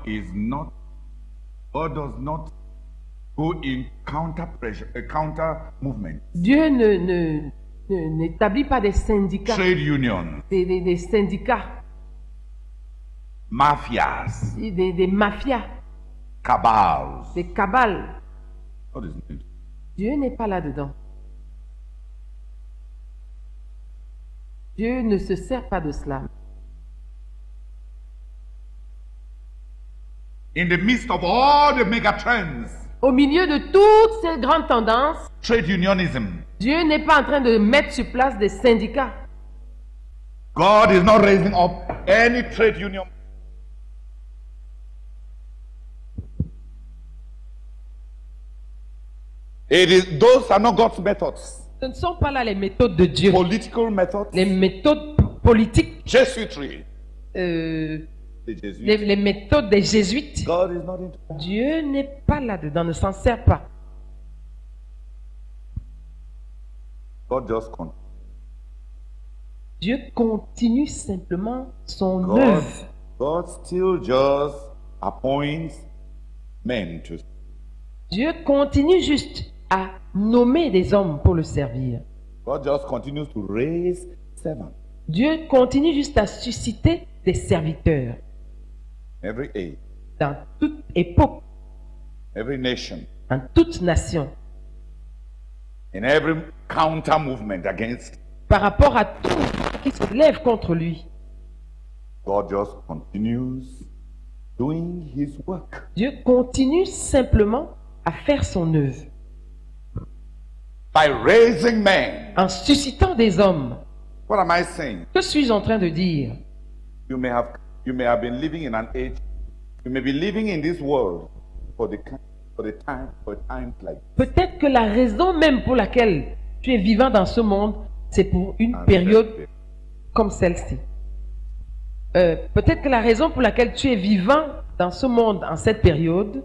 does not go in counter pressure, counter movement. Dieu n'établit pas des syndicats, Trade unions, des syndicats, mafias, des mafias, cabals. des cabales. God is not. Dieu n'est pas là-dedans. Dieu ne se sert pas de cela. In the midst of all the mega trends, Au milieu de toutes ces grandes tendances, trade unionism, Dieu n'est pas en train de mettre sur place des syndicats. God is not raising up any trade union. Those are not God's methods. Ce ne sont pas là les méthodes de Dieu. Political methods, Les méthodes politiques, Jesuitry, les, the Jesuits. les méthodes des jésuites. God is not into that. Dieu n'est pas là-dedans, ne s'en sert pas. God just continues. Dieu continue simplement son God, œuvre. God still just appoints men to. Dieu continue juste à nommer des hommes pour le servir. God just continues to raise servants. Dieu continue juste à susciter des serviteurs Every age, dans toute époque, every nation, dans toute nation, in every counter movement against. par rapport à tout qui se lève contre lui. God just continues doing His work. Dieu continue simplement à faire son œuvre By raising men. en suscitant des hommes. What am I saying? Que suis-je en train de dire? You may have been living in an age. You may be living in this world for a time like. Peut-être que la raison même pour laquelle tu es vivant dans ce monde, c'est pour une période comme celle-ci. Peut-être que la raison pour laquelle tu es vivant dans ce monde en cette période,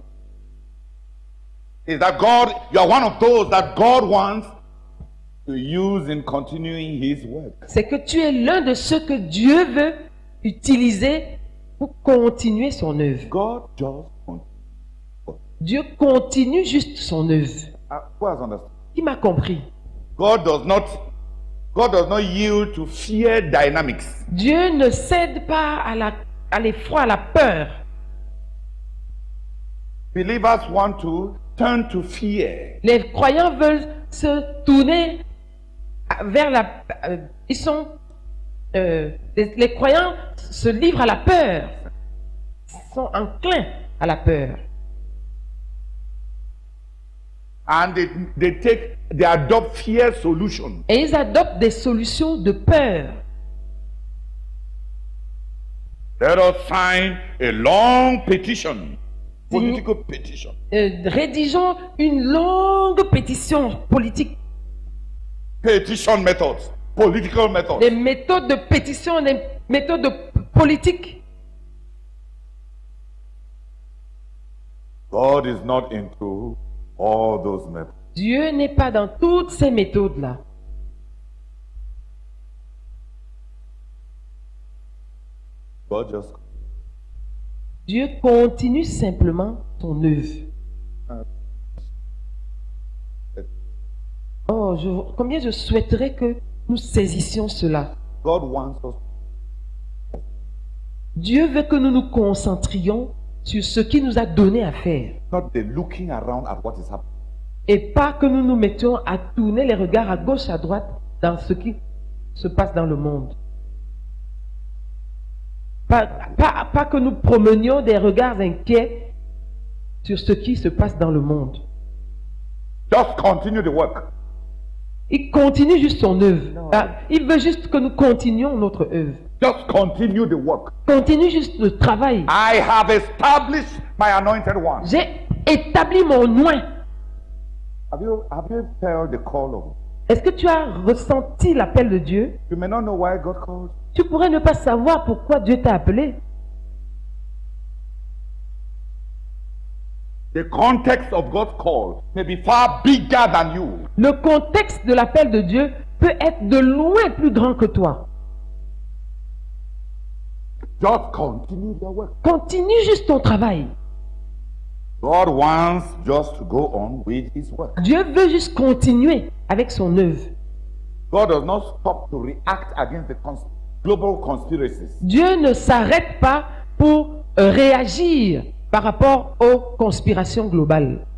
Is that God? You are one of those that God wants to use in continuing His work. c'est que tu es l'un de ceux que Dieu veut utiliser pour continuer son œuvre. God just continues. Dieu continue juste son œuvre. Who has understood? Qui m'a compris? God does not yield to fear dynamics. Dieu ne cède pas à l'effroi, à la peur. Believers want to turn to fear. Les croyants veulent se tourner vers la... les croyants se livrent à la peur. Ils sont enclins à la peur. And they adopt fear solutions. Et ils adoptent des solutions de peur. Let us sign a long petition, political petition. Rédigeons une longue pétition politique. Petition methods, political methods. Des méthodes de pétition, des méthodes de politique. God is not into all those methods. Dieu n'est pas dans toutes ces méthodes-là. God just. Dieu continue simplement son œuvre. Oh, combien je souhaiterais que nous saisissions cela. God wants us. Dieu veut que nous nous concentrions sur ce qu'il nous a donné à faire. Not the looking around at what is happening. Et pas que nous nous mettions à tourner les regards à gauche, à droite dans ce qui se passe dans le monde. Pas que nous promenions des regards inquiets sur ce qui se passe dans le monde. Just continue the work. Il continue juste son œuvre. Il veut juste que nous continuions notre œuvre. Just continue the work. Continue juste le travail. I have established my anointed one. J'ai établi mon oint. Have you felt the call of? Est-ce que tu as ressenti l'appel de Dieu? You may not know why God called. Tu pourrais ne pas savoir pourquoi Dieu t'a appelé. The context of God's call may be far bigger than you. Le contexte de l'appel de Dieu peut être de loin plus grand que toi. Just continue your work. Continue juste ton travail. God wants just to go on with his work. Dieu veut juste continuer avec son œuvre. God does not stop to react against the global conspiracies. Dieu ne s'arrête pas pour réagir par rapport aux conspirations globales.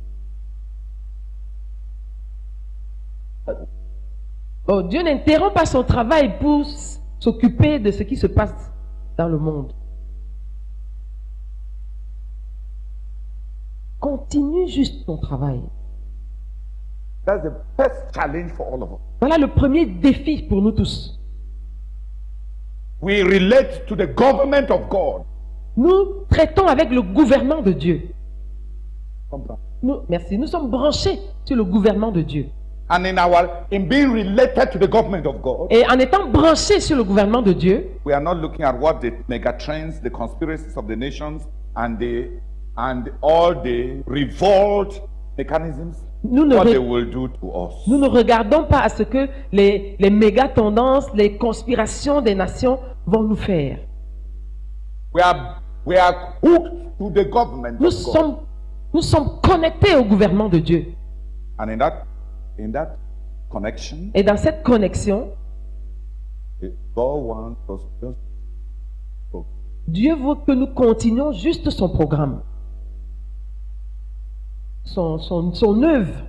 Oh, Dieu n'interrompt pas son travail pour s'occuper de ce qui se passe dans le monde. Continue juste ton travail. That's the first challenge for all of us. Voilà le premier défi pour nous tous. We relate to the government of God. Nous traitons avec le gouvernement de Dieu. Merci. Nous sommes branchés sur le gouvernement de Dieu. And in being related to the government of God, et en étant branchés sur le gouvernement de Dieu, we are not looking at what the megatrends, the conspiracies of the nations, and all the revolt mechanisms, what they will do to us. Nous ne regardons pas à ce que les méga tendances, les conspirations des nations vont nous faire. We are hooked to the government of God. Nous sommes connectés au gouvernement de Dieu. And in that connection, et dans cette connexion, God wants us just Dieu veut que nous continuions juste son programme, son œuvre.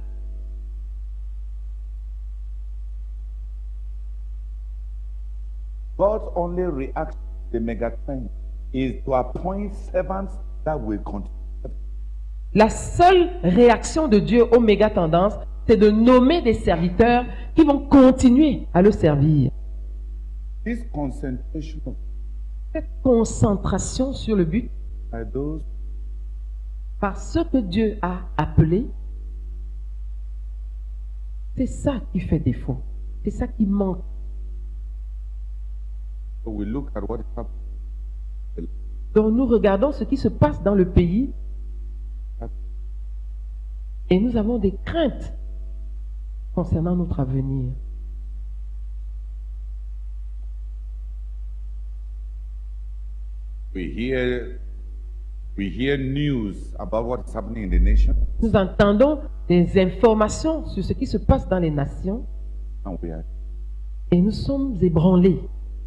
God's only reaction to the megatrend is to appoint servants that will continue. La seule réaction de Dieu aux méga tendances, c'est de nommer des serviteurs qui vont continuer à le servir. This concentration, cette concentration sur le but, par ce que Dieu a appelé, c'est ça qui fait défaut. C'est ça qui manque. So we look at what is happening. Donc nous regardons ce qui se passe dans le pays et nous avons des craintes concernant notre avenir. We hear news about what is happening in the nation. Nous entendons des informations sur ce qui se passe dans les nations et nous sommes ébranlés.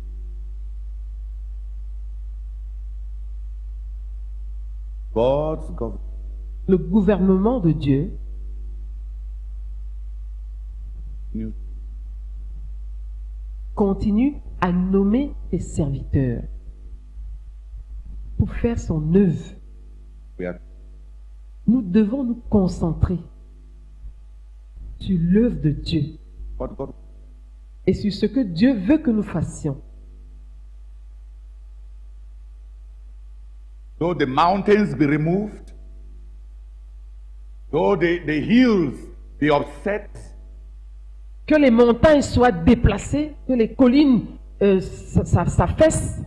God's government. Le gouvernement de Dieu continue à nommer ses serviteurs pour faire son œuvre. Nous devons nous concentrer sur l'œuvre de Dieu et sur ce que Dieu veut que nous fassions. Though the mountains be removed, though the hills be upset, que les montagnes soient déplacées, que les collines s'affaissent,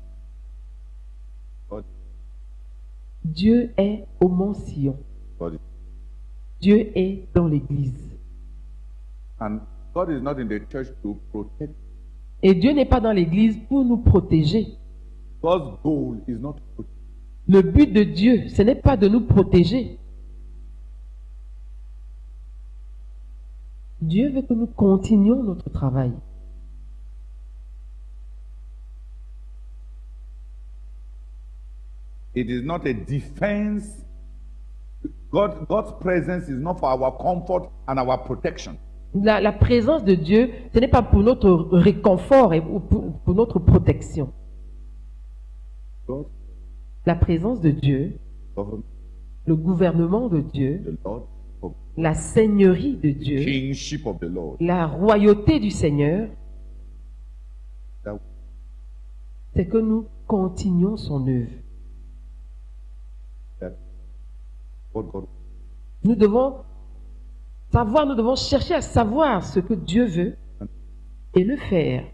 Dieu est au mont Sion. Dieu est dans l'église. And God is not in the church to protect. Et Dieu n'est pas dans l'église pour nous protéger. God's goal is not to protect. Le but de Dieu, ce n'est pas de nous protéger. Dieu veut que nous continuions notre travail. It is not a defense. God's presence is not for our comfort and our protection. La présence de Dieu, ce n'est pas pour notre réconfort et pour notre protection. God, La présence de Dieu, government, le gouvernement de Dieu, the Lord, of la seigneurie de the Dieu, kingship of the Lord. la royauté du Seigneur, That c'est que nous continuons son œuvre. what God. Nous devons savoir, nous devons chercher à savoir ce que Dieu veut et le faire.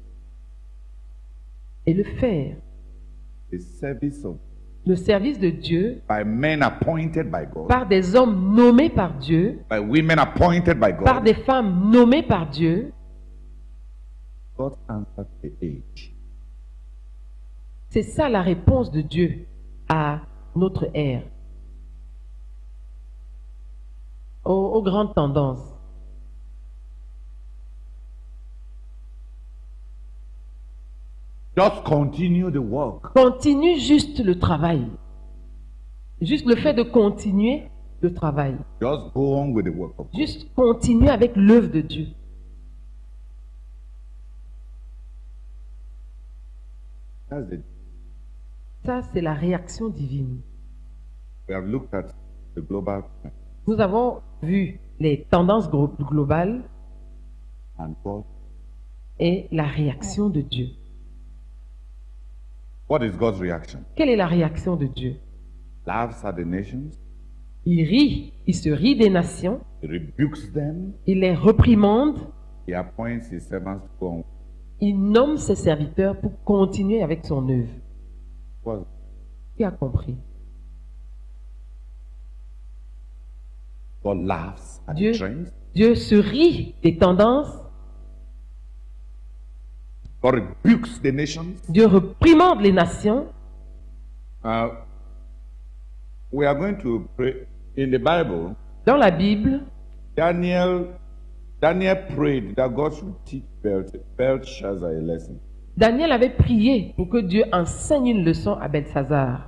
Et le faire. The service of Le service de Dieu by men appointed by God, par des hommes nommés par Dieu, by women appointed by par God. des femmes nommées par Dieu, God answered the age. c'est ça la réponse de Dieu à notre ère, aux grandes tendances. Just continue the work. Continue juste le travail. Juste le fait de continuer le travail. Just go on with the work of God. Juste continuer avec l'œuvre de Dieu. That's the, Ça, c'est la réaction divine. we have looked at the global Nous avons vu les tendances globales and God. et la réaction de Dieu. What is God's reaction? Quelle est la réaction de Dieu? Laughs at the nations. Il rit, il se rit des nations, He rebukes them. il les reprimande, He appoints his servants to go on. il nomme ses serviteurs pour continuer avec son œuvre. What? Qui a compris? God laughs at Dieu, the trends. Dieu se rit des tendances, God rebukes the nations. Dieu reprimande les nations. We are going to pray in the Bible. Dans la Bible, Daniel prayed that God should teach Belshazzar a lesson. Daniel avait prié pour que Dieu enseigne une leçon à Belshazzar.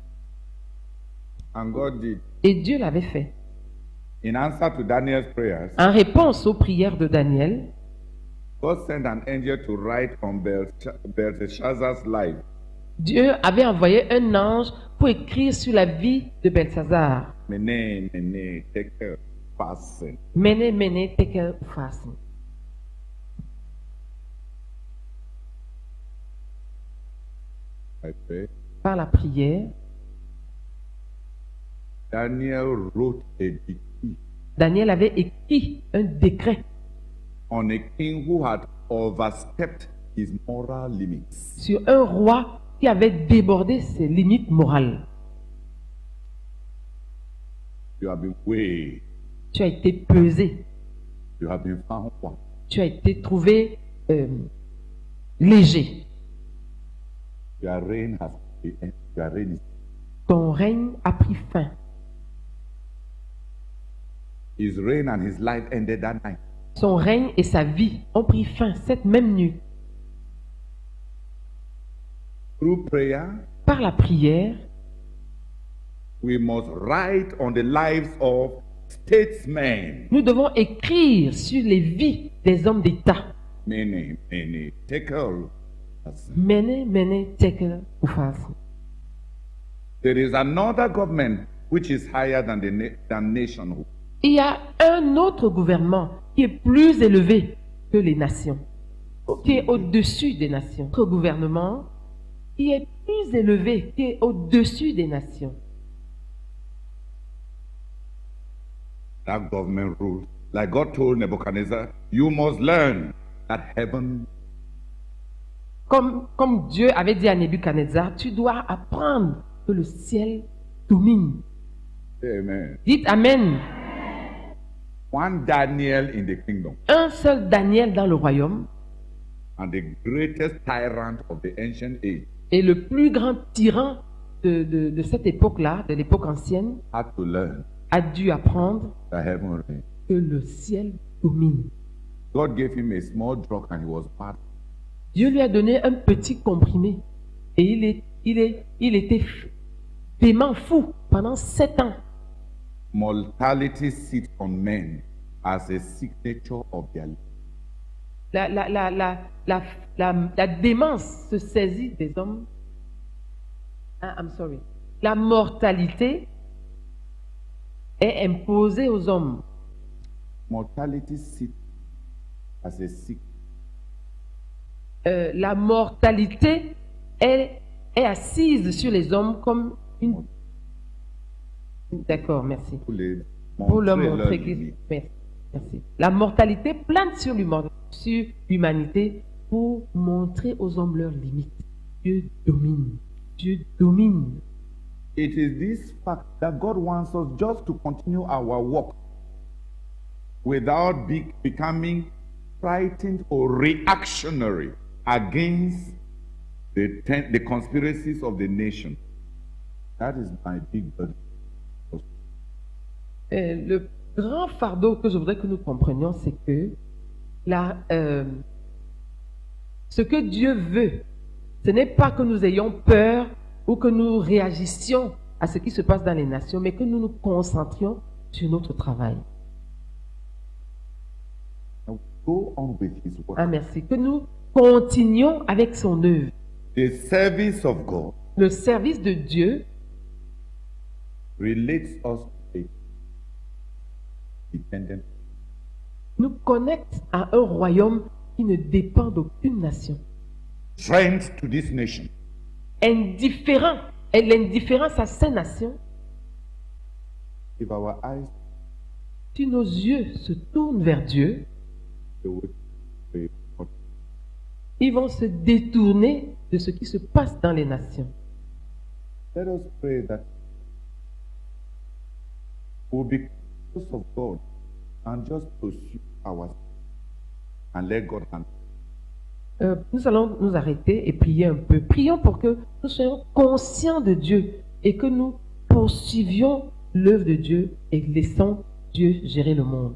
And God did. Et Dieu l'avait fait. In answer to Daniel's prayers, En réponse aux prières de Daniel, God sent an angel to write on Belshazzar's life. Dieu avait envoyé un ange pour écrire sur la vie de Belshazzar. Mene, mene, tekel, fasten. Mene, mene, tekel, ufasen. I pray. Par la prière, Daniel wrote a decree Daniel avait écrit un décret on a king who had overstepped his moral limits. sur un roi qui avait débordé ses limites morales. You have been weighed. Tu as été pesé, You have been found one. tu as été trouvé léger. Your reign has ended. Your reign is. Ton règne a pris fin. His reign and his life ended that night. Son règne et sa vie ont pris fin cette même nuit. Through prayer, Par la prière, we must write on the lives of statesmen. nous devons écrire sur les vies des hommes d'État. Many, many. Tekel. Mene, mene, tekel, ufasen. There is another government which is higher than than nationhood. Il y a un autre gouvernement qui est plus élevé que les nations, qui est au-dessus des nations. Notre gouvernement qui est plus élevé, qui est au-dessus des nations. That government rules. Like God told Nebuchadnezzar, you must learn that heaven Comme Dieu avait dit à Nebuchadnezzar, tu dois apprendre que le ciel domine. Amen. Dites Amen. One Daniel in the kingdom Un seul Daniel dans le royaume and the greatest tyrant of the ancient age et le plus grand tyran de cette époque-là, de l'époque ancienne, had to learn a dû apprendre that heaven reigns. que le ciel domine. God gave him a small drug and he was bad. Dieu lui a donné un petit comprimé et il était dément fou pendant 7 ans. Mortality sits on men as a signature of their life. La démence se saisit des hommes. Ah, I'm sorry. La mortalité est imposée aux hommes. Mortality sits as a signature. La mortalité est assise sur les hommes comme une... D'accord, merci. Pour leur montrer qu'ils... Merci. La mortalité plane sur l'humanité pour montrer aux hommes leurs limites. Dieu domine. Dieu domine. It is this fact that God wants us just to continue our walk without becoming frightened or reactionary against the conspiracies of the nation. That is my big burden. Le grand fardeau que je voudrais que nous comprenions, c'est que ce que Dieu veut, ce n'est pas que nous ayons peur ou que nous réagissions à ce qui se passe dans les nations, mais que nous nous concentrions sur notre travail. Now go on with his work. Ah, merci. Que nous continuions avec son œuvre. The service of God Le service de Dieu relates us to a dependent. nous connecte à un royaume qui ne dépend d'aucune nation. Strength to this nation. Indifférent, et l'indifférence à ces nations, If our eyes si nos yeux se tournent vers Dieu, they will be what ils vont se détourner de ce qui se passe dans les nations. let us pray that we'll be close of God and just pursue ourselves and let God handle. Nous allons nous arrêter et prier un peu. Prions pour que nous soyons conscients de Dieu et que nous poursuivions l'œuvre de Dieu et laissons Dieu gérer le monde.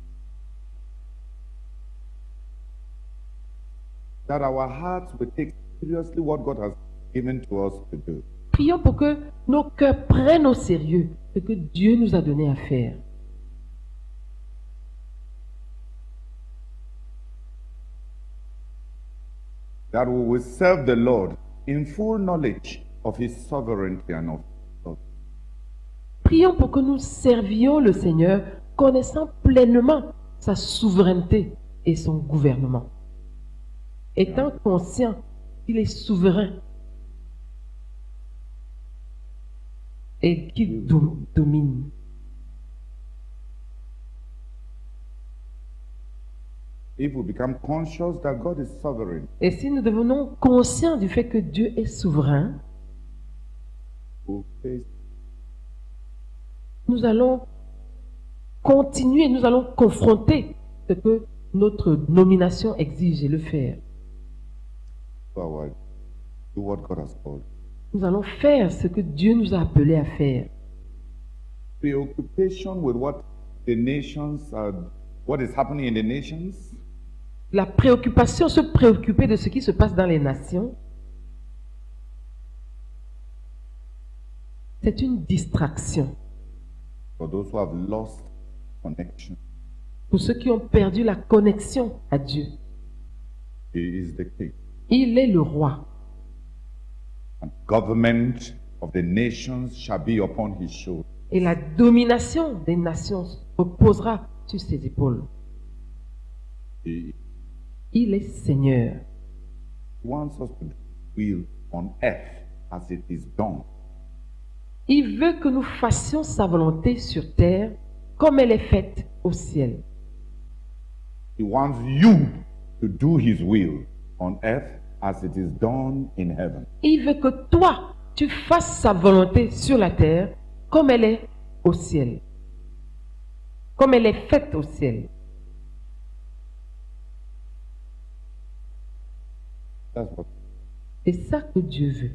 That our hearts will take seriously what God has given to us to do. Prions pour que nos cœurs prennent au sérieux ce que Dieu nous a donné à faire. That we will serve the Lord in full knowledge of his sovereignty and of his love. Prions pour que nous servions le Seigneur connaissant pleinement sa souveraineté et son gouvernement. Étant conscient qu'il est souverain et qu'il domine. If we become conscious that God is sovereign, Et si nous devenons conscients du fait que Dieu est souverain, we'll face nous allons confronter ce que notre nomination exige et le faire. forward, do what God has called. Nous allons faire ce que Dieu nous a appelés à faire. Preoccupation with what the nations are, what is happening in the nations, La préoccupation, se préoccuper de ce qui se passe dans les nations, c'est une distraction for those who have lost connection. pour ceux qui ont perdu la connexion à Dieu. He is the king. Il est le roi. And government of the nations shall be upon his shoulders. Et la domination des nations reposera sur ses épaules. He Il est Seigneur. wants us to do will on earth as it is done. Il veut que nous fassions sa volonté sur terre comme elle est faite au ciel. He wants you to do his will on earth as it is done in heaven. Il veut que toi, tu fasses sa volonté sur la terre comme elle est au ciel. Comme elle est faite au ciel. That's what. C'est ça que Dieu veut.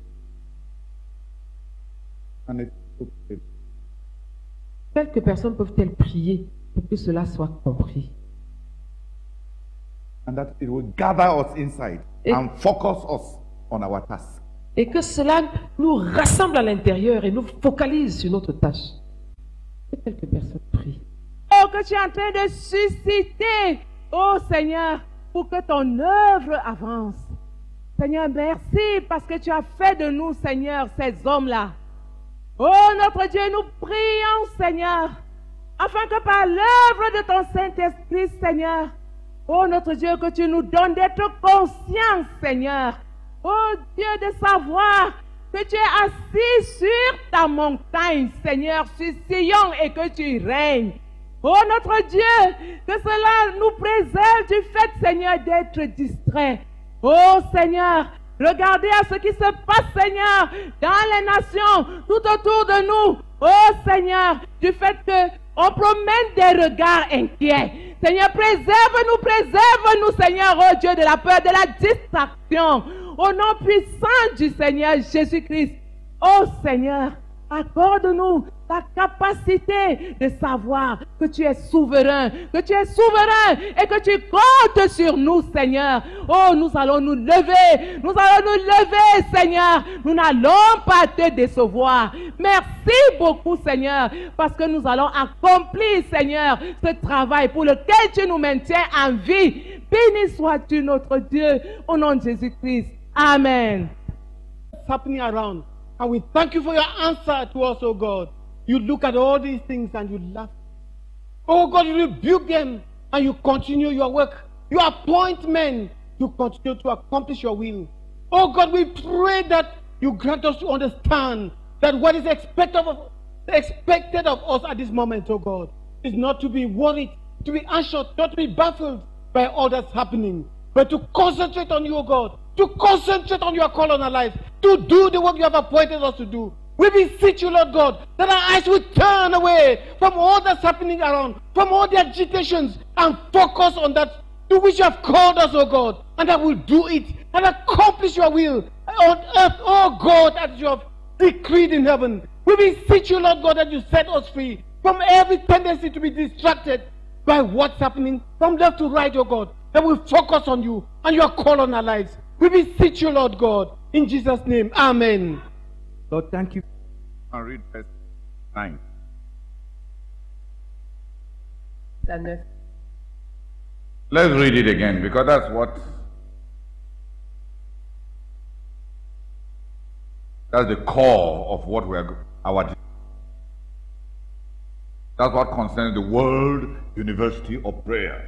And Quelques personnes peuvent-elles prier pour que cela soit compris? and that it will gather us inside and focus us on our task. Et que cela nous rassemble à l'intérieur et nous focalise sur notre tâche. Que quelques personnes prient. Oh, que tu es en train de susciter, oh Seigneur, pour que ton œuvre avance. Seigneur, merci parce que tu as fait de nous, Seigneur, ces hommes-là. Oh, notre Dieu, nous prions, Seigneur, afin que par l'œuvre de ton Saint-Esprit, Seigneur, oh, notre Dieu, que tu nous donnes d'être conscients, Seigneur, oh Dieu, de savoir que tu es assis sur ta montagne, Seigneur, sur Sion, et que tu règnes. Oh notre Dieu, que cela nous préserve du fait, Seigneur, d'être distrait. Oh Seigneur, regardez à ce qui se passe, Seigneur, dans les nations, tout autour de nous. Oh Seigneur, du fait que on promène des regards inquiets. Seigneur, préserve-nous, Seigneur, oh Dieu, de la peur, de la distraction. Au nom puissant du Seigneur Jésus-Christ. Oh Seigneur, accorde-nous ta capacité de savoir que tu es souverain et que tu comptes sur nous, Seigneur. Oh, nous allons nous lever, Seigneur. Nous n'allons pas te décevoir. Merci beaucoup, Seigneur, parce que nous allons accomplir, Seigneur, ce travail pour lequel tu nous maintiens en vie. Béni sois-tu, notre Dieu, au nom de Jésus-Christ. Amen. What's happening around? And we thank you for your answer to us, oh God. You look at all these things and you laugh. Oh God, you rebuke them and you continue your work. You appoint men to continue to accomplish your will. Oh God, we pray that you grant us to understand that what is expected of us at this moment, oh God, is not to be worried, to be anxious, not to be baffled by all that's happening, but to concentrate on you, oh God, to concentrate on your call on our lives, to do the work you have appointed us to do. We beseech you, Lord God, that our eyes will turn away from all that's happening around, from all the agitations, and focus on that to which you have called us, oh God, and that we'll do it and accomplish your will on earth, oh God, as you have decreed in heaven. We beseech you, Lord God, that you set us free from every tendency to be distracted by what's happening from left to right, oh God, that we focus on you and your call on our lives. We beseech you, Lord God, in Jesus' name. Amen. Lord, thank you. I'll read verse 9. Let's read it again because that's the core of what that's what concerns the World University of Prayer.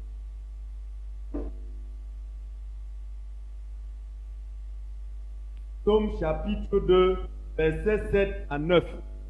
Psaume chapitre 2, versets 7 à 9.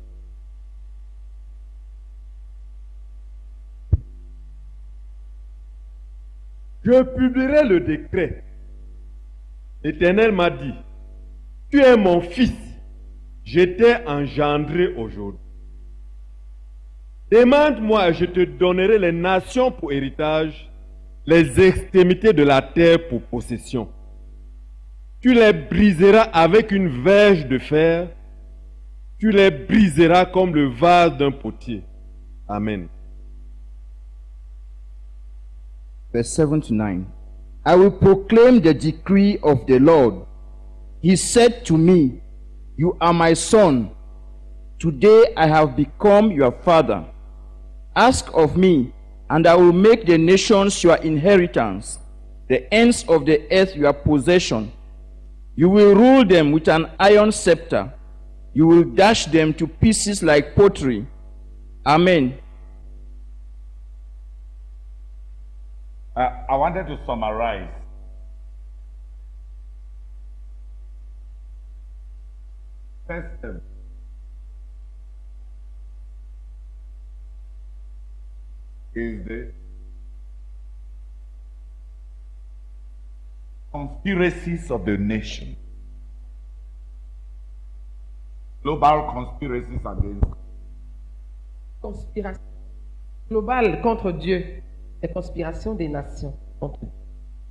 Je publierai le décret. L'Éternel m'a dit, tu es mon fils, je t'ai engendré aujourd'hui. Demande-moi et je te donnerai les nations pour héritage, les extrémités de la terre pour possession. Tu les briseras avec une verge de fer, tu les briseras comme le vase d'un potier. Amen. Verse 7 to 9. I will proclaim the decree of the Lord. He said to me, you are my son. Today I have become your father. Ask of me, and I will make the nations your inheritance, the ends of the earth your possession. You will rule them with an iron scepter. You will dash them to pieces like pottery. Amen. I wanted to summarize. First, is the conspiracies of the nation. Global conspiracies against God. Conspiration globale contre Dieu. Les conspirations des nations contre Dieu.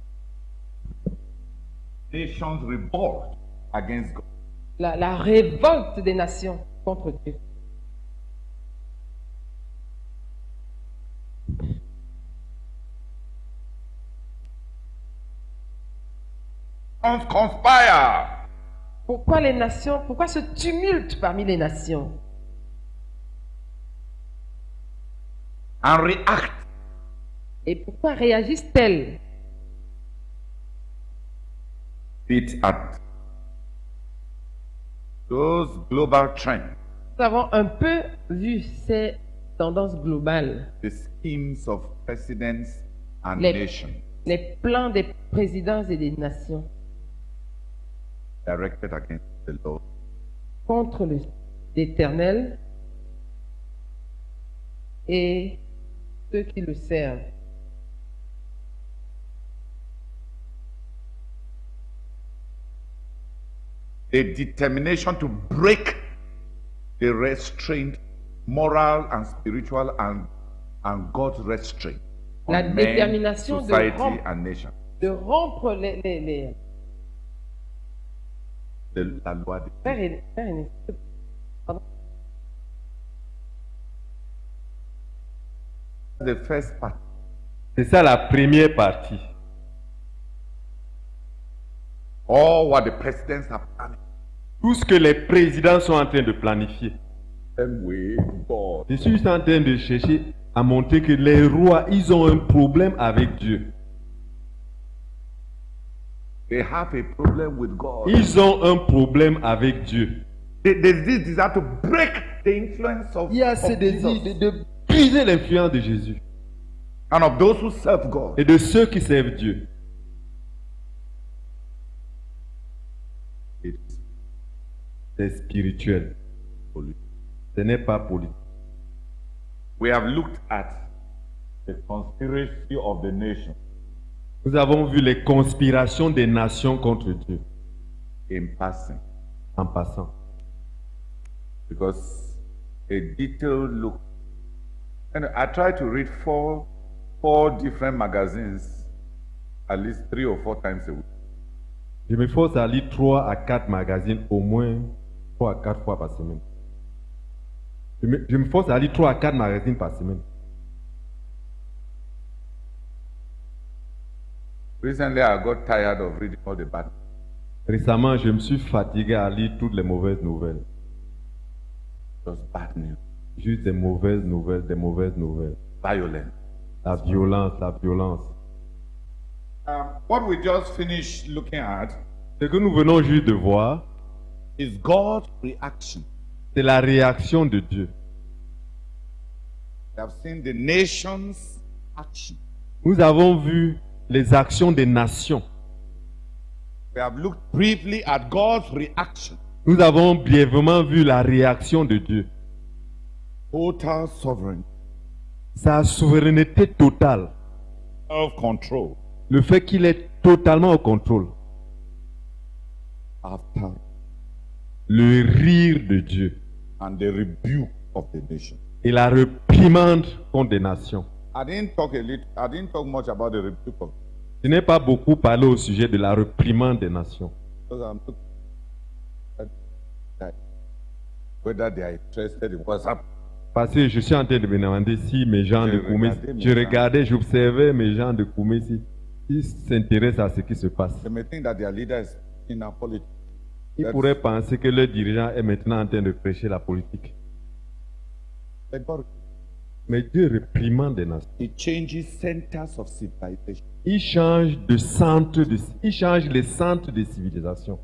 Nations revolt against God. La révolte des nations contre Dieu. conspire? Pourquoi les nations, pourquoi ce tumulte parmi les nations? And react? Et pourquoi réagissent-elles? It at those global trends, Nous avons un peu vu ces tendances globales, the schemes of presidents and les, nations les plans des présidents et des nations directed against the Lord. contre l'Éternel et ceux qui le servent. A determination to break the restraint, moral and spiritual and God's restraint on La men, détermination society de and nation. rompre La loi de Frère Aîné, pardon. the first part. C'est ça la première partie. All what the presidents are planning. Tout ce que les présidents sont en train de planifier. Same way God. Je suis en train de chercher à montrer que les rois, ils ont un problème avec Dieu. They have a problem with God. Ils ont un problème avec Dieu. There's this desire to break the influence of, Il y a of ce désir Jesus de briser l'influence de Jésus and of those who serve God. et de ceux qui servent Dieu. It's C'est spirituel. political. Ce n'est pas politique. We have looked at the conspiracy of the nation Nous avons vu les conspirations des nations contre Dieu in passing en passant. because a detailed look. And I try to read four different magazines at least 3 or 4 times a week. Je me force à lire 3 à 4 magazines au moins 3 à 4 fois par semaine. Je me force à lire 3 à 4 magazines par semaine. Recently, I got tired of reading all the bad. Récemment, je me suis fatigué à lire toutes les mauvaises nouvelles. Just bad news, Juste des mauvaises nouvelles, des mauvaises nouvelles. violence. La violence, la violence. What we just finished looking at Ce que nous venons juste de voir, is God's reaction. c'est la réaction de Dieu. We have seen the nation's action. Nous avons vu les actions des nations. We have looked briefly at God's reaction. Nous avons brièvement vu la réaction de Dieu. Total sovereignty, Sa souveraineté totale. self-control Le fait qu'il est totalement au contrôle. after Le rire de Dieu. and the rebuke of the nation. Et la réprimande contre des nations. I didn't talk much about the rebuke of Je n'ai pas beaucoup parlé au sujet de la réprimande des nations. because I'm looking at whether they are interested in what's happening. Parce que je suis en train de me demander si mes gens de Koumé, je regardais, j'observais mes gens de Koumé s'ils s'intéressent à ce qui se passe. They may think that their leader is in our politics. Ils pourraient penser que leur dirigeant est maintenant en train de prêcher la politique. But God, Mais Dieu réprimande des nations. He changes centers of civilization. Il change il change les centres de civilisation.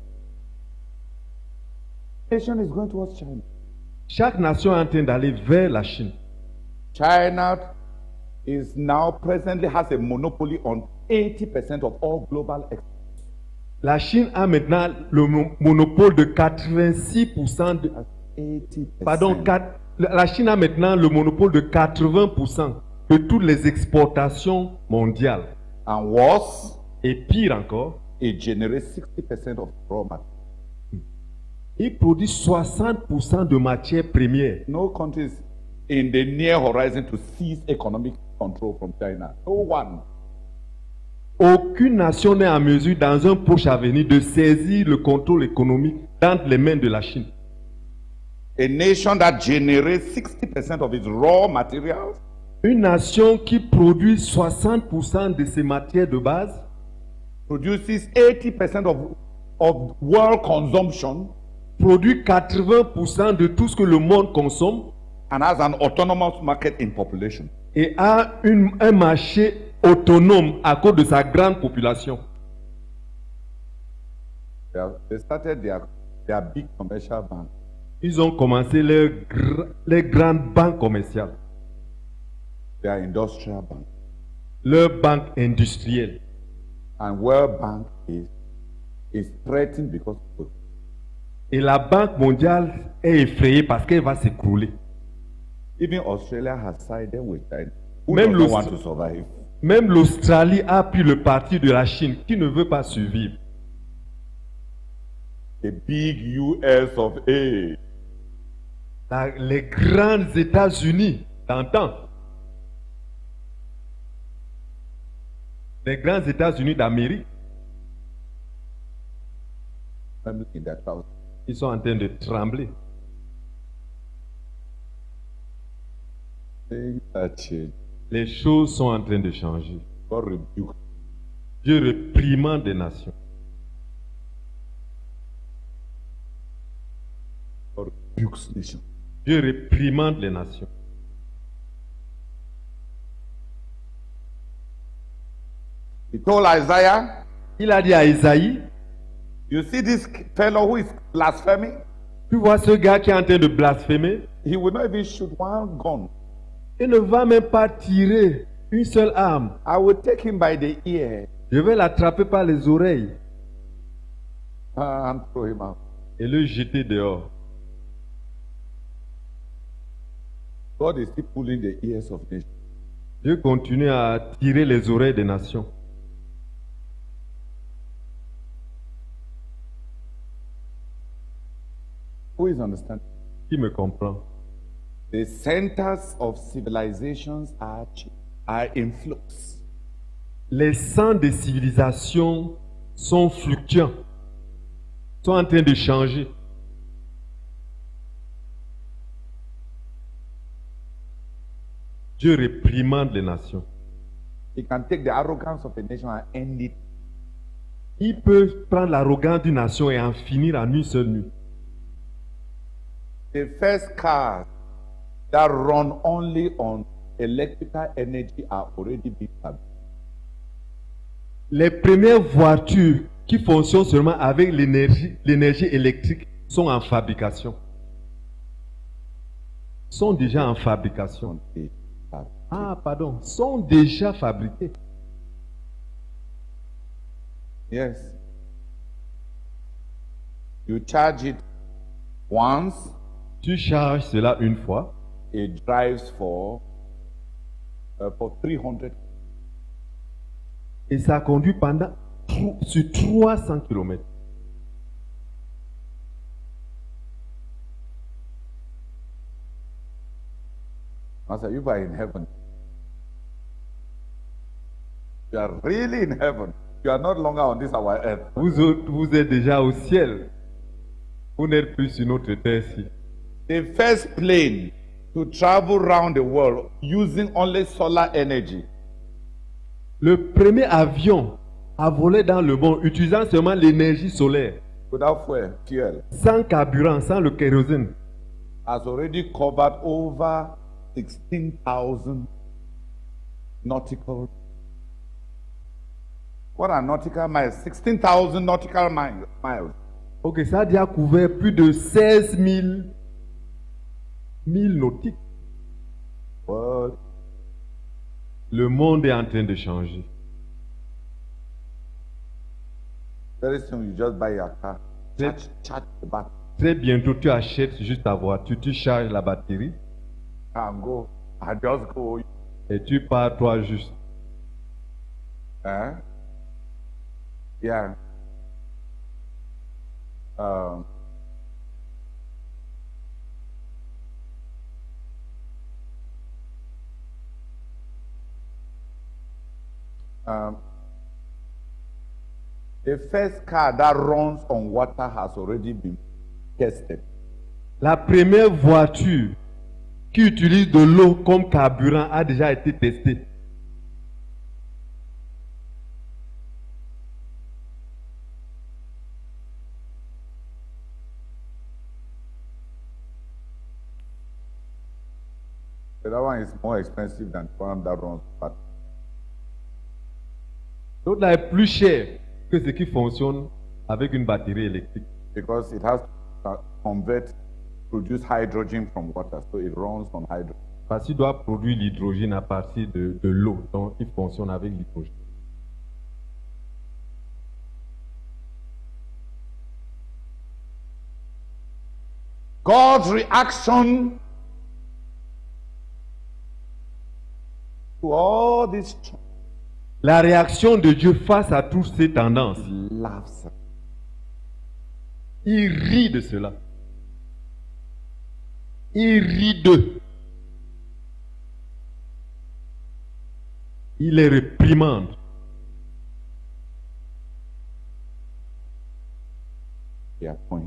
Nation is going towards China. Chaque nation est en train d'aller vers la Chine. China is now presently has a monopoly on 80% of all global exports. La Chine a maintenant le monopole de 86% de... 80%. Pardon, la Chine a maintenant le monopole de 80% de toutes les exportations mondiales. And worse, Et pire encore, it generates 60% of raw material. il produit 60% de matières premières. No country is in the near horizon to seize economic control from China. No one. Aucune nation n'est en mesure dans un proche avenir de saisir le contrôle économique dans les mains de la Chine. A nation that generates 60% of its raw materials Une nation qui produit 60% de ses matières de base produces 80% of world consumption, produit 80% de tout ce que le monde consomme and has an autonomous market in population. et a un marché autonome à cause de sa grande population. They started their big commercial bank. Ils ont commencé les grandes banques commerciales, Their industrial bank. leurs banques industrielles. And World Bank is threatened because of it. Et la Banque mondiale est effrayée parce qu'elle va s'écrouler. Even Australia has sided with China. Who Même doesn't want to survive? Même l'Australie a pris le parti de la Chine qui ne veut pas survivre. The big US of A. Les grands États-Unis d'antan, les grands États-Unis d'Amérique, I'm in that house. ils sont en train de trembler. Things are changed. Les choses sont en train de changer. God rebuke. Dieu réprimande des nations. God rebukes nations. Dieu réprimande les nations. He told Isaiah, Il a dit à Isaïe, you see this fellow who is blaspheming? tu vois ce gars qui est en train de blasphémer, He will not even shoot one gun. il ne va même pas tirer une seule arme. I will take him by the ear Je vais l'attraper par les oreilles and throw him out. et le jeter dehors. God is still pulling the ears of nations. Dieu continue à tirer les oreilles des nations. Who is understanding? Qui me comprend? The centers of civilizations are in flux. Les centres de civilisation sont fluctuants, sont en train de changer. Dieu réprimande les nations. He can take the arrogance of a nation and end it. Il peut prendre l'arrogance d'une nation et en finir en une seule nuit. The first cars that run only on electrical energy are already being fabricated. Les premières voitures qui fonctionnent seulement avec l'énergie électrique sont en fabrication. Sont déjà en fabrication. Ah, pardon, sont déjà fabriqués. Yes. You charge it once, Tu charges cela une fois, it drives for 300. et ça conduit sur 300 km. Master, you are in heaven. You are really in heaven. You are not longer on this our earth. Vous êtes déjà au ciel. Vous n'êtes plus sur notre terre-ci. The first plane to travel around the world using only solar energy Le premier avion à voler dans le monde utilisant seulement l'énergie solaire, without fuel sans carburant, sans le kérosène, has already covered over 16,000 nautical. What are nautical miles? 16,000 nautical miles. ok, ça a déjà couvert plus de 16 000 milles nautiques. What? Le monde est en train de changer. Very soon you just buy your car, charge the battery, Très bientôt, tu achètes juste ta voiture, tu charges la batterie and go. I just go. et tu pars toi juste. Yeah. The first car that runs on water has already been tested. La première voiture qui utilise de l'eau comme carburant a déjà été testée. That one is more expensive than the one that runs battery. L'autre là est plus cher que ce qui fonctionne avec une batterie électrique. Because it has to produce hydrogen from water, so it runs on hydrogen. Parce qu'il doit produire l'hydrogène à partir de l'eau, donc il fonctionne avec l'hydrogène. God's reaction to all this La réaction de Dieu face à toutes ces tendances, laughs. il rit de cela. Il rit d'eux. Il les réprimande. He appoints.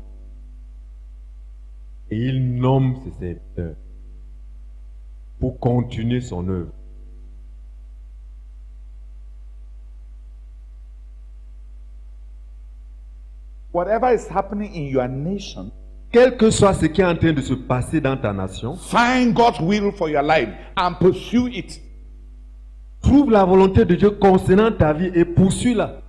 Et il nomme ses serviteurs pour continuer son œuvre. Whatever is happening in your nation, Quel que soit ce qui est en train de se passer dans ta nation, find God's will for your life and pursue it. trouve la volonté de Dieu concernant ta vie et poursuis-la.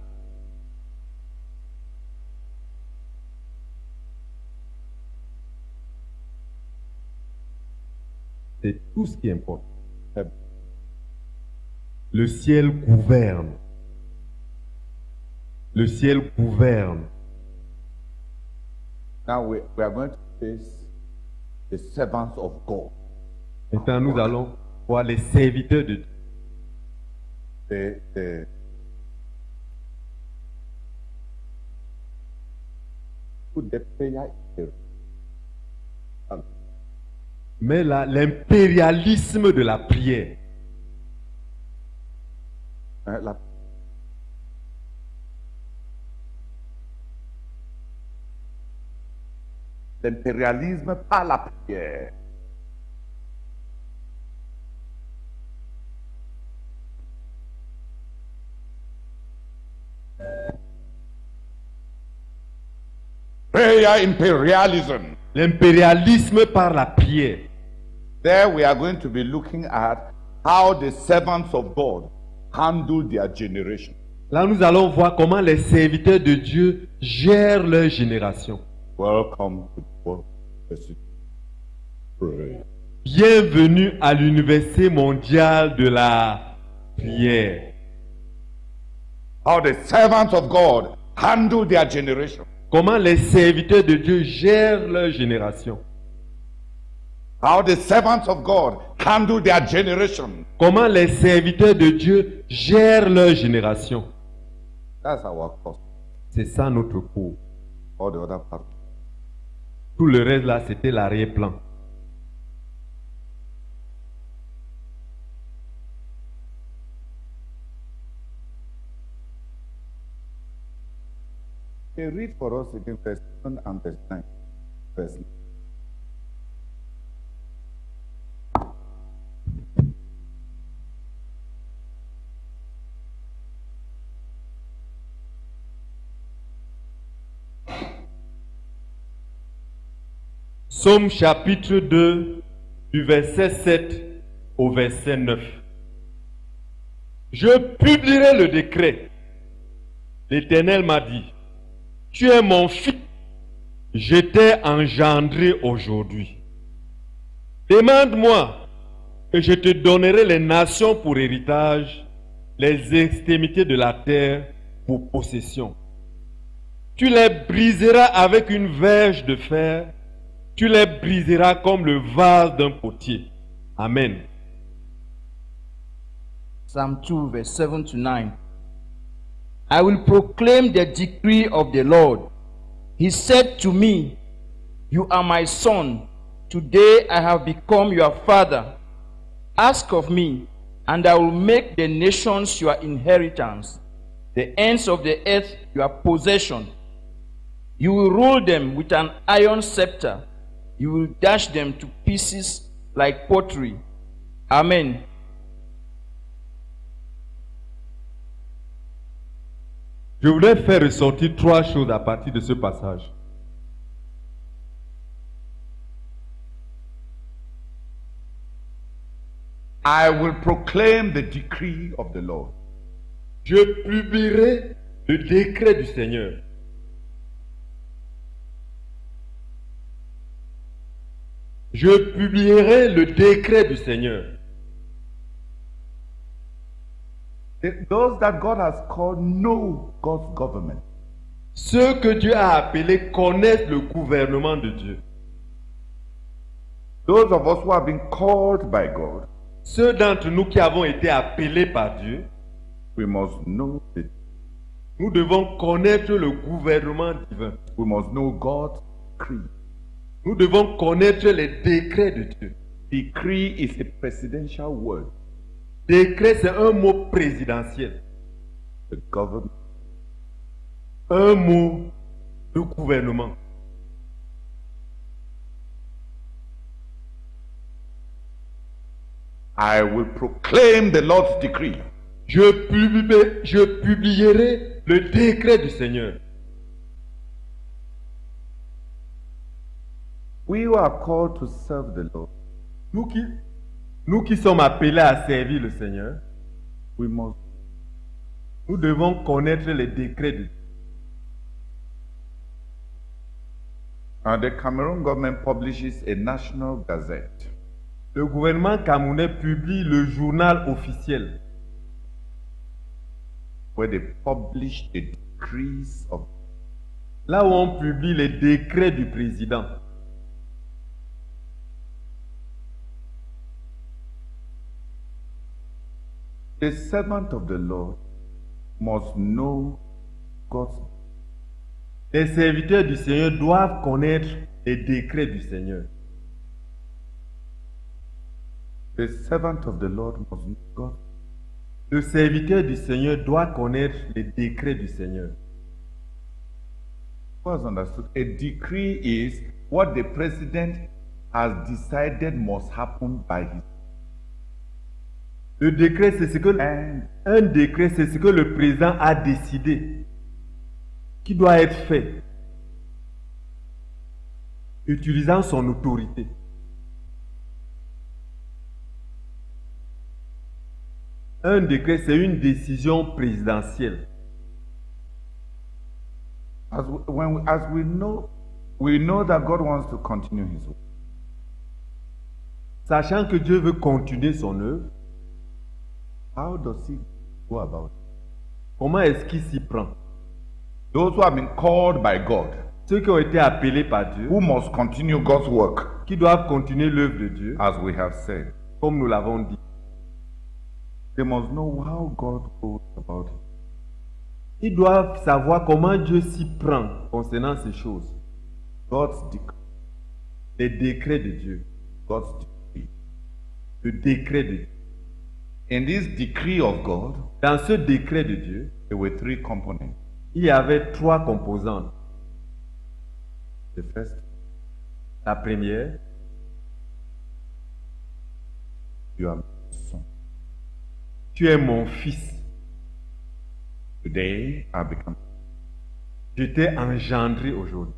C'est tout ce qui importe. Le ciel gouverne. Le ciel gouverne. Now we are going to face the servants of God. Maintenant, nous allons voir les serviteurs de Dieu. The prayer is Mais là, l'impérialisme de la prière. l'impérialisme par la prière. Prayer imperialism. L'impérialisme par la prière. There we are going to be looking at how the servants of God handle their generation. Là, nous allons voir comment les serviteurs de Dieu gèrent leur génération. Welcome to the World University. Pray. Bienvenue à l'Université mondiale de la prière. How the servants of God handle their generation. Comment les serviteurs de Dieu gèrent leur génération. How the servants of God handle their generation. Comment les serviteurs de Dieu gèrent leur génération. That's our course. C'est ça notre cours. All the other part. Tout le reste là, c'était l'arrière-plan. They read for us again verse 7 and verse 9. Verse 9. Psaume chapitre 2, du verset 7 au verset 9. Je publierai le décret. L'Éternel m'a dit, tu es mon fils, je t'ai engendré aujourd'hui. Demande-moi, et je te donnerai les nations pour héritage, les extrémités de la terre pour possession. Tu les briseras avec une verge de fer, tu les briseras comme le vase d'un potier. Amen. Psalm 2, verse 7 to 9. I will proclaim the decree of the Lord. He said to me, you are my son. Today I have become your father. Ask of me, and I will make the nations your inheritance, the ends of the earth your possession. You will rule them with an iron scepter. You will dash them to pieces like pottery. Amen. Je voudrais faire ressortir trois choses à partir de ce passage. I will proclaim the decree of the Lord. Je publierai le décret du Seigneur. Je publierai le décret du Seigneur. Those that God has called know God's government. Ceux que Dieu a appelés connaissent le gouvernement de Dieu. Those of us who have been called by God, Ceux d'entre nous qui avons été appelés par Dieu, we must know it. nous devons connaître le gouvernement divin. We must know God's decree. Nous devons connaître les décrets de Dieu. Decree is a presidential word. Décret, c'est un mot présidentiel. The government. Un mot de gouvernement. I will proclaim the Lord's decree. Je publierai le décret du Seigneur. We who are called to serve the Lord, Nous qui sommes appelés à servir le Seigneur, nous devons connaître les décrets de Dieu. The Cameroon government publishes a national gazette. Le gouvernement camerounais publie le journal officiel Where they publish the decrees of. là où on publie les décrets du président. The servant of the Lord must know God's. Les serviteurs du Seigneur doivent connaître les décrets du Seigneur. The servant of the Lord must know God. Le serviteur du Seigneur doit connaître les décrets du Seigneur. Was understood. A decree is what the president has decided must happen by his. Le décret, c'est ce que un décret, c'est ce que le président a décidé qui doit être fait, utilisant son autorité. Un décret, c'est une décision présidentielle. As we know that God wants to continue His work. Sachant que Dieu veut continuer son œuvre, how does He go about it? Comment est-ce qu'il s'y prend? Those who have been called by God, ceux qui ont été appelés par Dieu, who must continue God's work, qui doivent continuer l'œuvre de Dieu, as we have said, comme nous l'avons dit. They must know how God goes about it. Ils doivent savoir comment Dieu s'y prend concernant ces choses. God's decree. Les décrets de Dieu. God's decree. Le décret de Dieu. In this decree of God, dans ce décret de Dieu, there were three components. Il y avait trois composantes. The first, la première, you are my son. Tu es mon fils. Today I become. Je t'ai engendré aujourd'hui.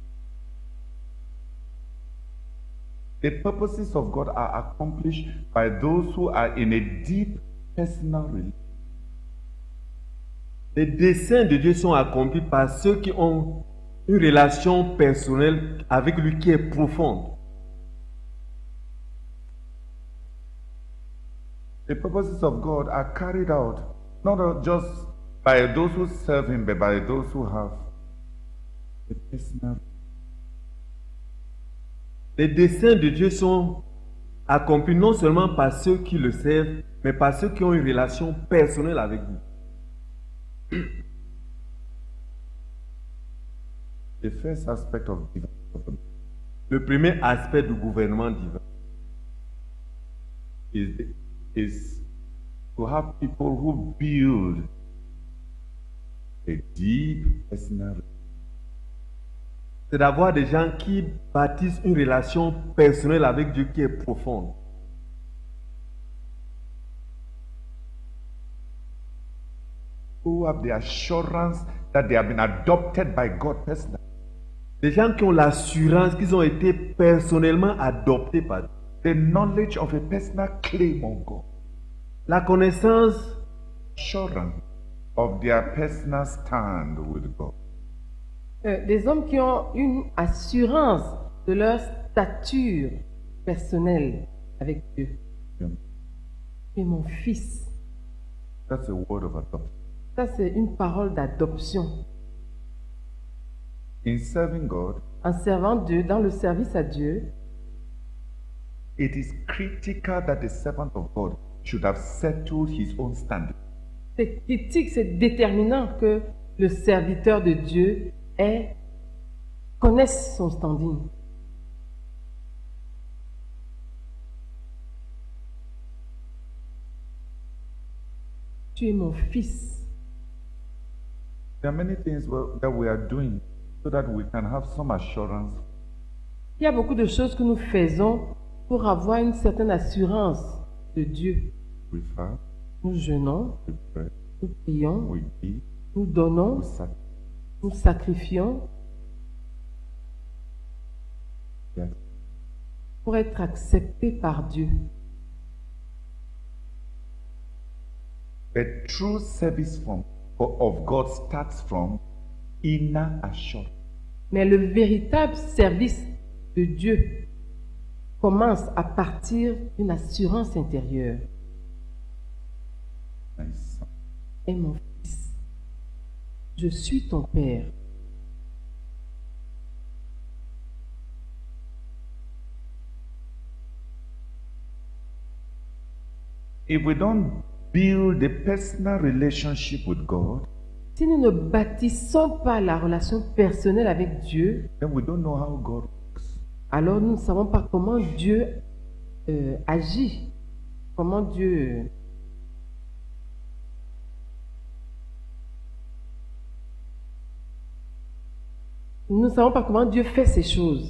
The purposes of God are accomplished by those who are in a deep personal relationship. Les desseins de Dieu sont accomplis par ceux qui ont une relation personnelle avec lui qui est profonde. The purposes of God are carried out not just by those who serve Him, but by those who have a personal. Les desseins de Dieu sont accomplis non seulement par ceux qui le servent, mais par ceux qui ont une relation personnelle avec lui. The first aspect of divine government. Le premier aspect du gouvernement divin is to have people who build a deep personal. C'est d'avoir des gens qui bâtissent une relation personnelle avec Dieu qui est profonde. Who have the assurance that they have been adopted by God personally. Des gens qui ont l'assurance qu'ils ont été personnellement adoptés par Dieu. the knowledge of a personal claim on God, La connaissance assurance of their personal stand with God. Des hommes qui ont une assurance de leur stature personnelle avec Dieu. Yeah. Tu es mon fils. That's a word of adoption. Ça, c'est une parole d'adoption. In serving God, En servant Dieu, dans le service à Dieu, it is critical that the servant of God should have settled his own standing. c'est critique, c'est déterminant que le serviteur de Dieu connaisse son standing. Tu es mon fils. There are many things that we are doing so that we can have some assurance. Il y a beaucoup de choses que nous faisons pour avoir une certaine assurance de Dieu. We fast, Nous jeûnons, we pray, nous prions, we give, nous donnons, we sacrifice. nous sacrifions Yes. pour être acceptés par Dieu. The true service of God starts from inner assurance. Mais le véritable service de Dieu commence à partir d'une assurance intérieure. My son. Et mon fils, je suis ton Père. If we don't build a personal relationship with God, Si nous ne bâtissons pas la relation personnelle avec Dieu, then we don't know how God works. alors nous ne savons pas comment Dieu agit, comment Dieu... Nous ne savons pas comment Dieu fait ces choses.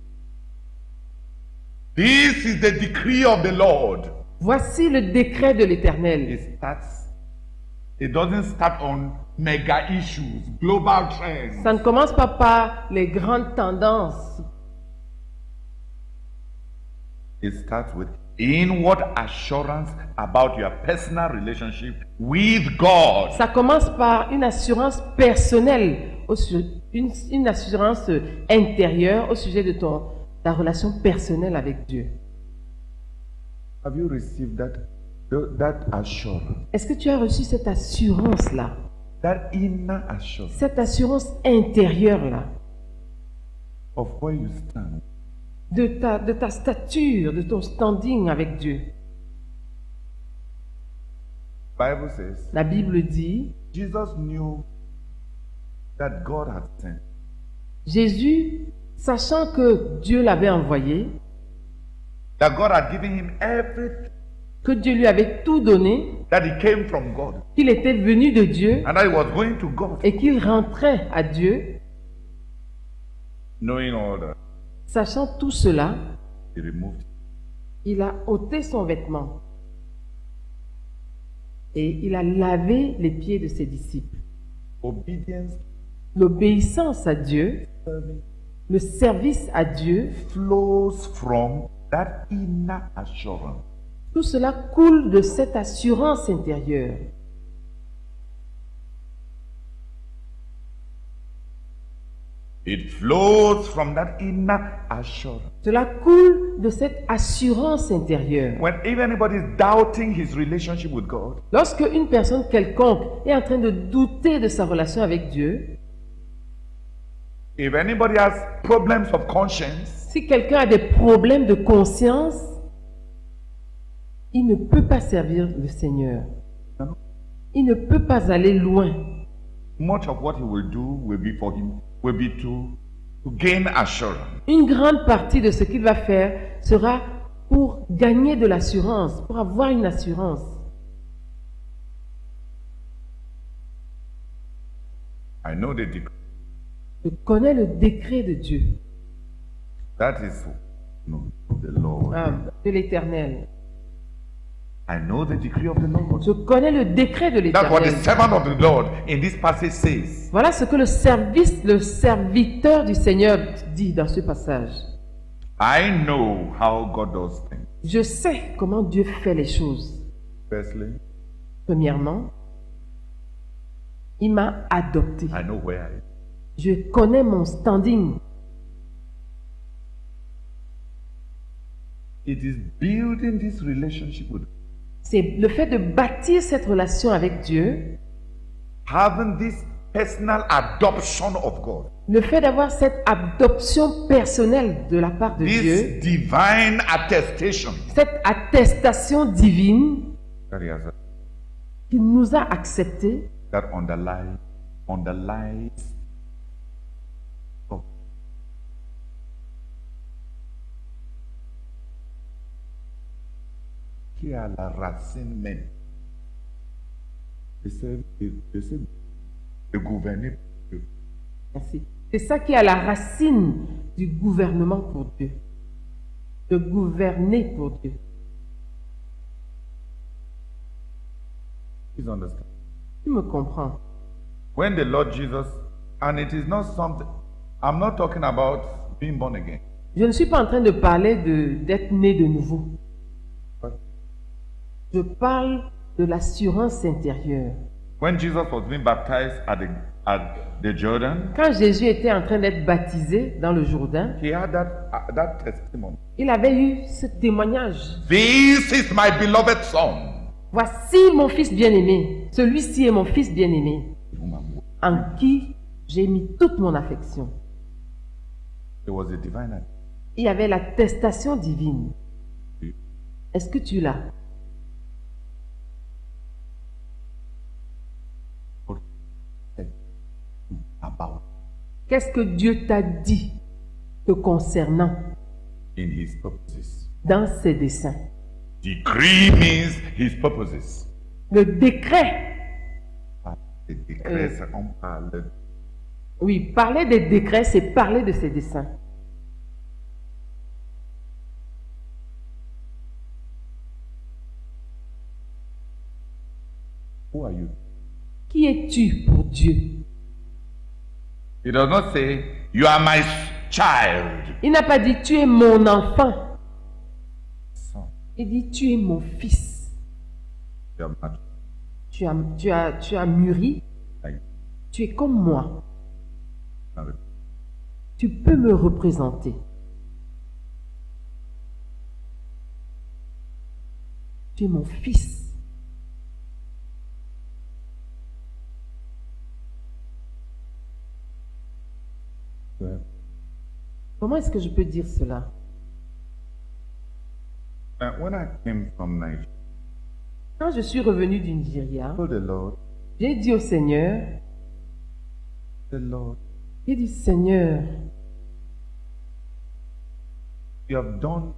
This is the decree of the Lord. Voici le décret de l'Éternel. It doesn't start on mega issues, global trends. Ça ne commence pas par les grandes tendances. It starts with inward assurance about your personal relationship with God. Ça commence par une assurance personnelle, une assurance intérieure au sujet de ta relation personnelle avec Dieu. Have you received that assurance? Est-ce que tu as reçu cette assurance-là, That inner assurance cette assurance intérieure-là, of where you stand. de ta stature, de ton standing avec Dieu? Bible says La Bible dit, Jesus knew that God had sent. Jésus, sachant que Dieu l'avait envoyé, That God had given him everything. que Dieu lui avait tout donné, That he came from God. qu'il était venu de Dieu And that he was going to God. et qu'il rentrait à Dieu, Knowing all that, sachant tout cela, he removed it. il a ôté son vêtement et il a lavé les pieds de ses disciples. Obedience, L'obéissance à Dieu, serving, le service à Dieu, flows from that inner assurance. tout cela coule de cette assurance intérieure. It flows from that inner assurance. Cela coule de cette assurance intérieure. When if anybody is doubting his relationship with God, Lorsque une personne quelconque est en train de douter de sa relation avec Dieu, if anybody has problems of conscience, si quelqu'un a des problèmes de conscience, il ne peut pas servir le Seigneur. Il ne peut pas aller loin. much of what he will do will be for him, will be to gain assurance. Une grande partie de ce qu'il va faire sera pour gagner de l'assurance, pour avoir une assurance. I know the decree. Je connais le décret de Dieu, That is the Lord. de l'Éternel. I know the decree of the Lord. Je connais le décret de That's what the l'Éternel. servant of the Lord in this passage says. Voilà ce que le serviteur du Seigneur dit dans ce passage. I know how God does things. Je sais comment Dieu fait les choses. Firstly, Premièrement, il m'a adopté. I know where I am. Je connais mon standing. It is building this relationship with C'est le fait de bâtir cette relation avec Dieu, having this personal adoption of God, le fait d'avoir cette adoption personnelle de la part de this Dieu, divine attestation cette attestation divine that He has, qu'il nous a acceptés, that underlies God. Qui est à la racine même de gouverner pour Dieu. Merci. C'est ça qui est à la racine du gouvernement pour Dieu. De gouverner pour Dieu. Please understand. Tu me comprends? When the Lord Jesus, and it is not something, I'm not talking about being born again. Je ne suis pas en train de parler d'être né de nouveau. But Je parle de l'assurance intérieure. when Jesus was being baptized at the Jordan, Quand Jésus était en train d'être baptisé dans le Jourdain, he had that testimony. il avait eu ce témoignage. This is my beloved son, Voici mon fils bien-aimé. Celui-ci est mon fils bien-aimé, whom I'm with. en qui j'ai mis toute mon affection. There was a divine act. Il y avait l'attestation divine. Est-ce que tu l'as? About Qu'est-ce que Dieu t'a dit te concernant in his purposes. dans ses desseins? Decree means his purposes. Le décret, The decrees, on parle. oui, parler des décrets, c'est parler de ses desseins. Who are you? Qui es-tu pour Dieu? He does not say, you are my child. Il n'a pas dit tu es mon enfant. Son. Il dit tu es mon fils. You are my Tu as mûri. like, Tu es comme moi. like, Tu peux me représenter. Tu es mon fils. Comment est-ce que je peux dire cela? when I came from Nigeria, Quand je suis revenu du Nigeria, I told the Lord, j'ai dit au Seigneur, j'ai dit Seigneur, you have done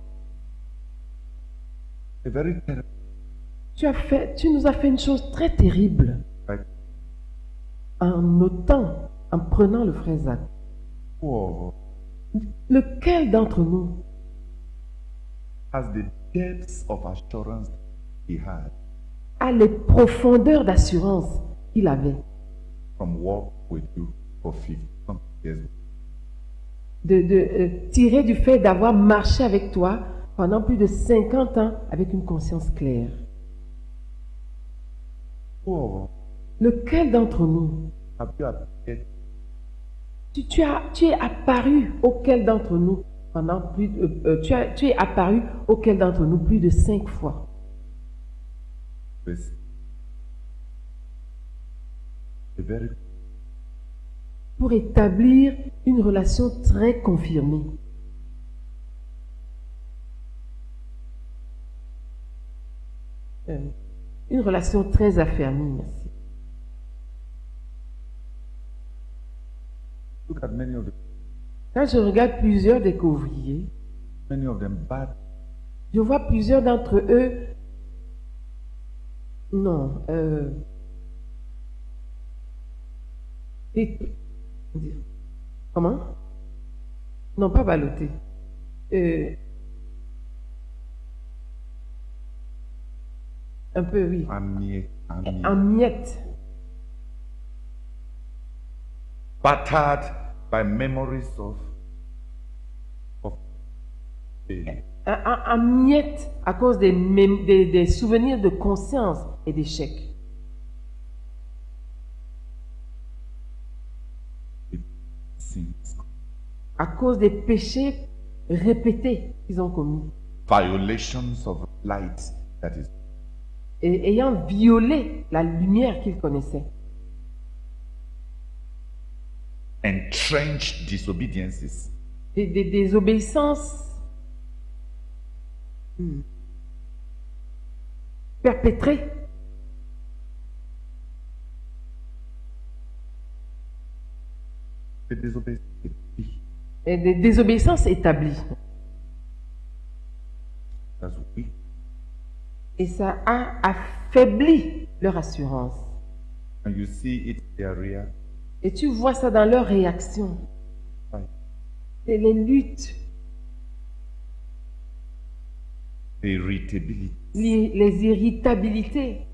a very terrible tu nous as fait une chose très terrible right? en ôtant, en prenant le frère Zach. Who Lequel d'entre nous has the depths of assurance he had a les profondeurs d'assurance qu'il avait from work with you for 50 years? de tirer du fait d'avoir marché avec toi pendant plus de 50 ans avec une conscience claire? Who Lequel d'entre nous have you appeared tu es apparu auquel d'entre nous pendant plus tu es apparu auquel d'entre nous plus de 5 fois with a very pour établir une relation très confirmée. Une relation très affermie, merci. look at many of Quand je regarde plusieurs des couvriers, them bad. je vois plusieurs d'entre eux, non, comment? Non, pas ballottés. Un peu, oui. En miettes. Battered by memories of en miettes à cause des souvenirs de conscience et d'échecs. Sins. À cause des péchés répétés qu'ils ont commis. Violations of light, that is. Et ayant violé la lumière qu'ils connaissaient. Entrenched disobediences. Des désobéissances perpétrées. The disobedience. Et des désobéissances établies. That's weak. Et ça a affaibli leur assurance. And you see it in their reaction. Et tu vois ça dans leur réaction. Et les luttes, The irritability. les irritabilités,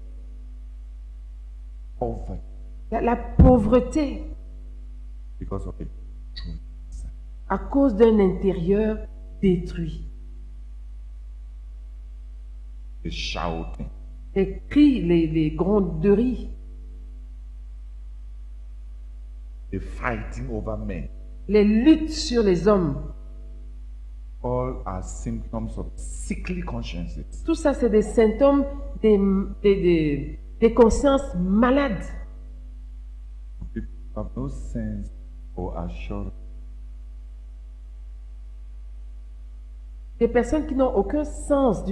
Poverty. la pauvreté, Because of it. à cause d'un intérieur détruit. The shouting. Les cris, les gronderies, The fighting over men. les luttes sur les hommes. All are symptoms of sickly consciences. Tout ça, c'est des symptômes des consciences malades. People have no sense or assurance. Des personnes qui n'ont aucun sens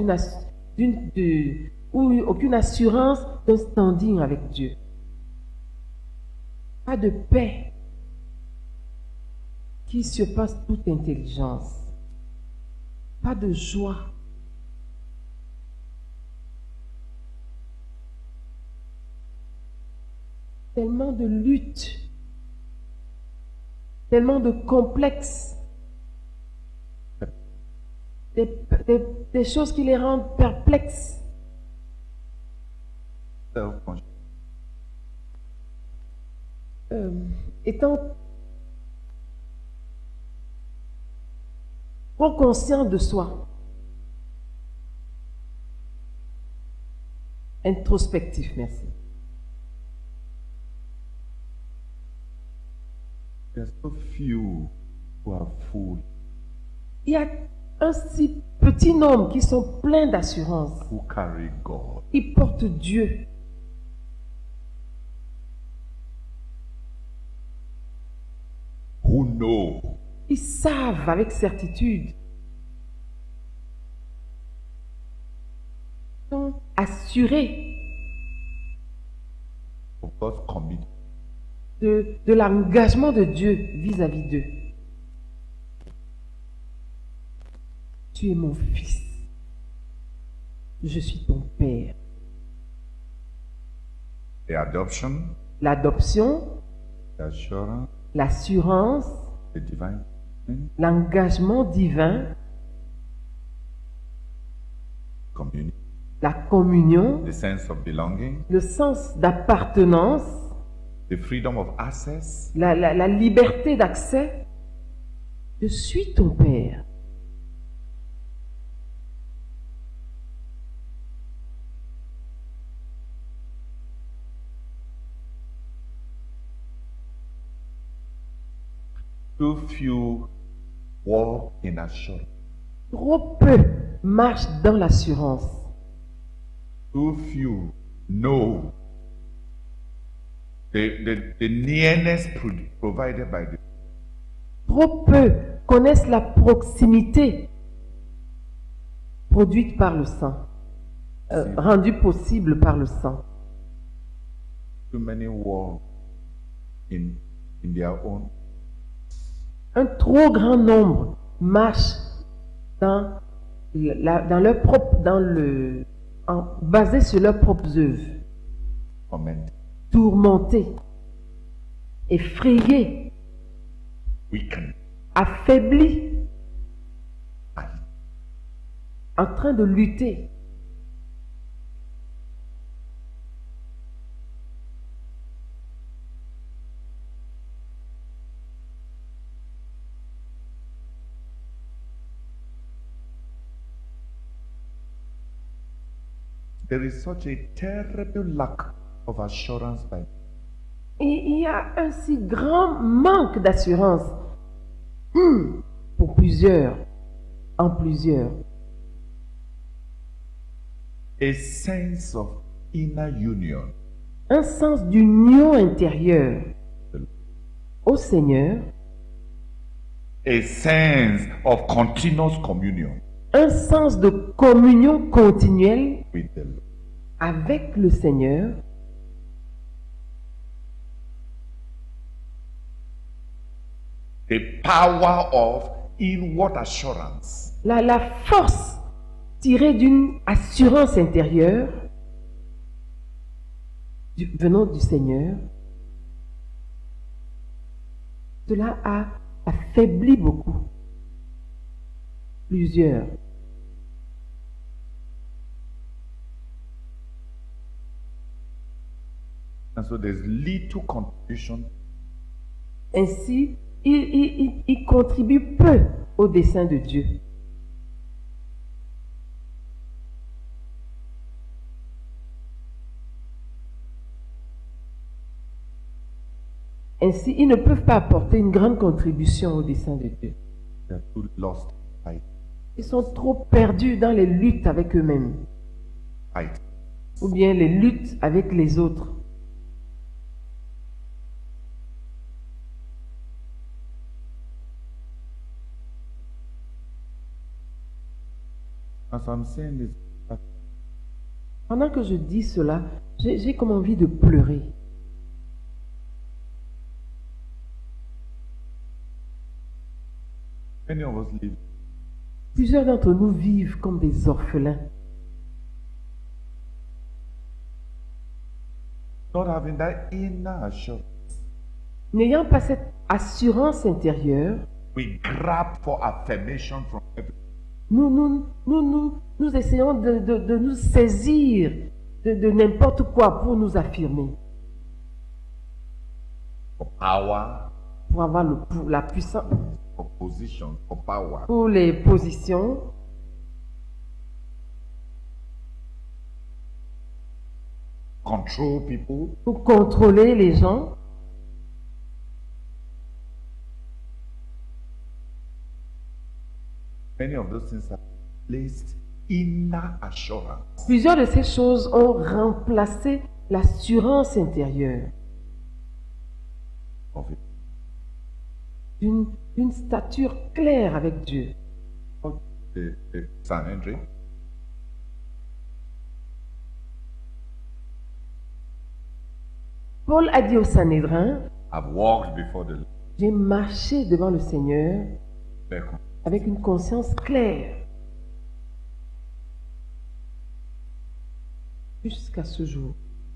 ou aucune assurance d'un standing avec Dieu. Pas de paix qui surpasse toute intelligence. Pas de joie. Tellement de luttes. Tellement de complexes. Des choses qui les rendent perplexes. Self-conscious. Étant trop conscient de soi. Introspectif, merci. There's so few who are full, Il y a un si petit nombre qui sont pleins d'assurance. who carry God. Ils portent Dieu. Who know Ils savent avec certitude. Ils sont assurés of God's commitment. de l'engagement de Dieu vis-à-vis d'eux. Tu es mon fils. Je suis ton père. The adoption, L'adoption, the assurance, l'assurance, the divine commitment, l'engagement divin, community, la communion, the sense of belonging, le sens d'appartenance, the freedom of access, la liberté d'accès. Je suis ton père. too few walk in assurance, Trop peu marchent dans l'assurance. too few know the nearness provided by the Trop peu connaissent la proximité produite par le sang, rendue possible par le sang. too many walk in their own. Un trop grand nombre marche dans leur propre, basé sur leurs propres œuvres, Comment tourmentés, effrayés, weaken affaiblis, and en train de lutter. there is such a terrible lack of assurance by Et il y a un si grand manque d'assurance pour plusieurs, en plusieurs. a sense of inner union Un sens d'union intérieure au Seigneur, a sense of continuous communion un sens de communion continuelle with the Lord. avec le Seigneur, The power of inward assurance la force tirée d'une assurance intérieure venant du Seigneur, cela a affaibli beaucoup, plusieurs. and so there's little contribution Ainsi, il contribue peu au dessein de Dieu. Ainsi, ils ne peuvent pas apporter une grande contribution au dessein de Dieu. they're too lost fight Ils sont trop perdus dans les luttes avec eux-mêmes, fight ou bien les luttes avec les autres. as I'm saying this Pendant que je dis cela, j'ai comme envie de pleurer. many of us live Plusieurs d'entre nous vivent comme des orphelins, not having that inner assurance. n'ayant pas cette assurance intérieure. We grab for affirmation from every Nous essayons de nous saisir de n'importe quoi pour nous affirmer, for power, pour avoir la puissance, for position, for power. pour les positions, Control people, pour contrôler les gens. many of those things have placed inner assurance Plusieurs de ces choses ont remplacé l'assurance intérieure of it. d'une stature claire avec Dieu. The Sanhedrin, Paul a dit au Sanhédrin, have walked before the j'ai marché devant le Seigneur Lord avec une conscience claire jusqu'à ce jour.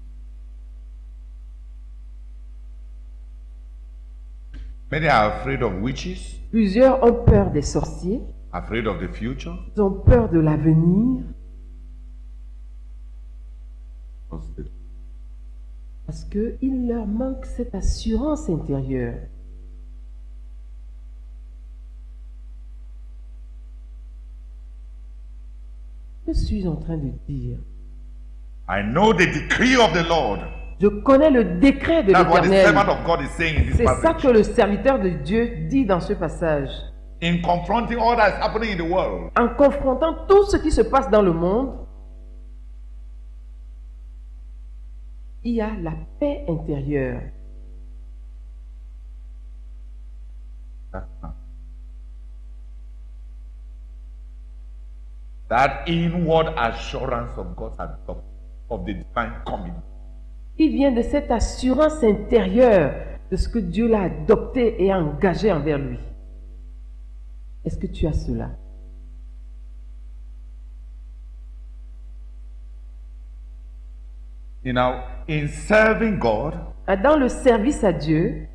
Many are afraid of witches, Plusieurs ont peur des sorciers, afraid of the future, ils ont peur de l'avenir parce qu'il leur manque cette assurance intérieure. Que suis-je en train de dire? I know the decree of the Lord. Je connais le décret de That's what the servant l'Éternel. of God is saying in this C'est ça passage. que le serviteur de Dieu dit dans ce passage. In confronting all that is happening in the world, En confrontant tout ce qui se passe dans le monde, il y a la paix intérieure. that inward assurance of God's adoption, of the divine coming. Il vient de cette assurance intérieure de ce que Dieu l'a adopté et engagé envers lui. Est-ce que tu as cela? You know, in serving God, Dans le service à Dieu,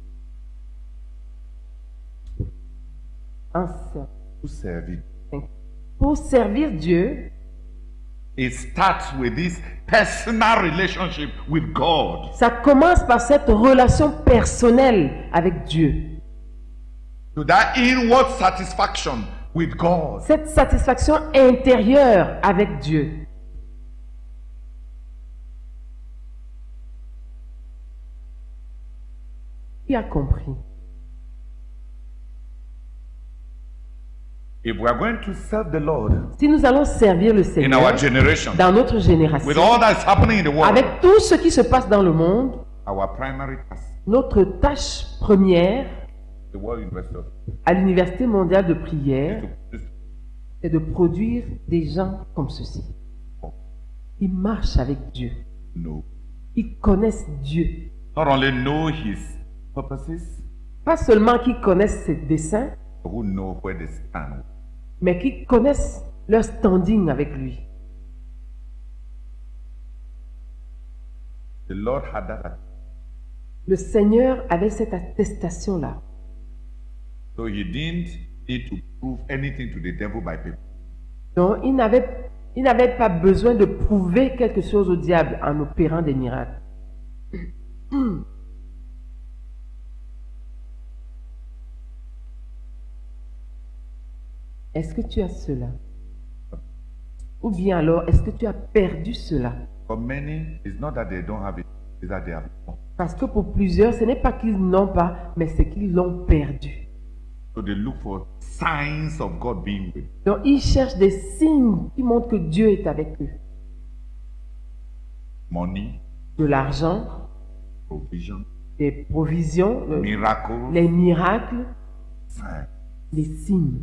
to serving, pour servir Dieu, it starts with this personal relationship with God. ça commence par cette relation personnelle avec Dieu. To that inward satisfaction with God. Cette satisfaction intérieure avec Dieu. Qui a compris? If we are going to serve the Lord Si nous allons servir le in Seigneur our generation, dans notre génération, with all that's happening in the world, avec tout ce qui se passe dans le monde, our primary task, notre tâche première the World University of à l'Université mondiale de is prière, to produce c'est de produire des gens comme ceci. Ils marchent avec Dieu. know, Ils connaissent Dieu. not only know His purposes, Pas seulement qu'ils connaissent ses desseins, but who know where they stand. mais qu'ils connaissent leur standing avec lui. The Lord had that, Le Seigneur avait cette attestation-là. so He didn't need to prove anything to the devil by paper. Donc, il n'avait pas besoin de prouver quelque chose au diable en opérant des miracles. Est-ce que tu as cela? Ou bien alors, est-ce que tu as perdu cela? For many, it's not that they don't have it, it's that they have it. Parce que pour plusieurs, ce n'est pas qu'ils n'ont pas, mais c'est qu'ils l'ont perdu. So they look for signs of God being with them. Donc, ils cherchent des signes qui montrent que Dieu est avec eux. Money, De l'argent, provision, des provisions, miracles, les miracles, signs. les signes.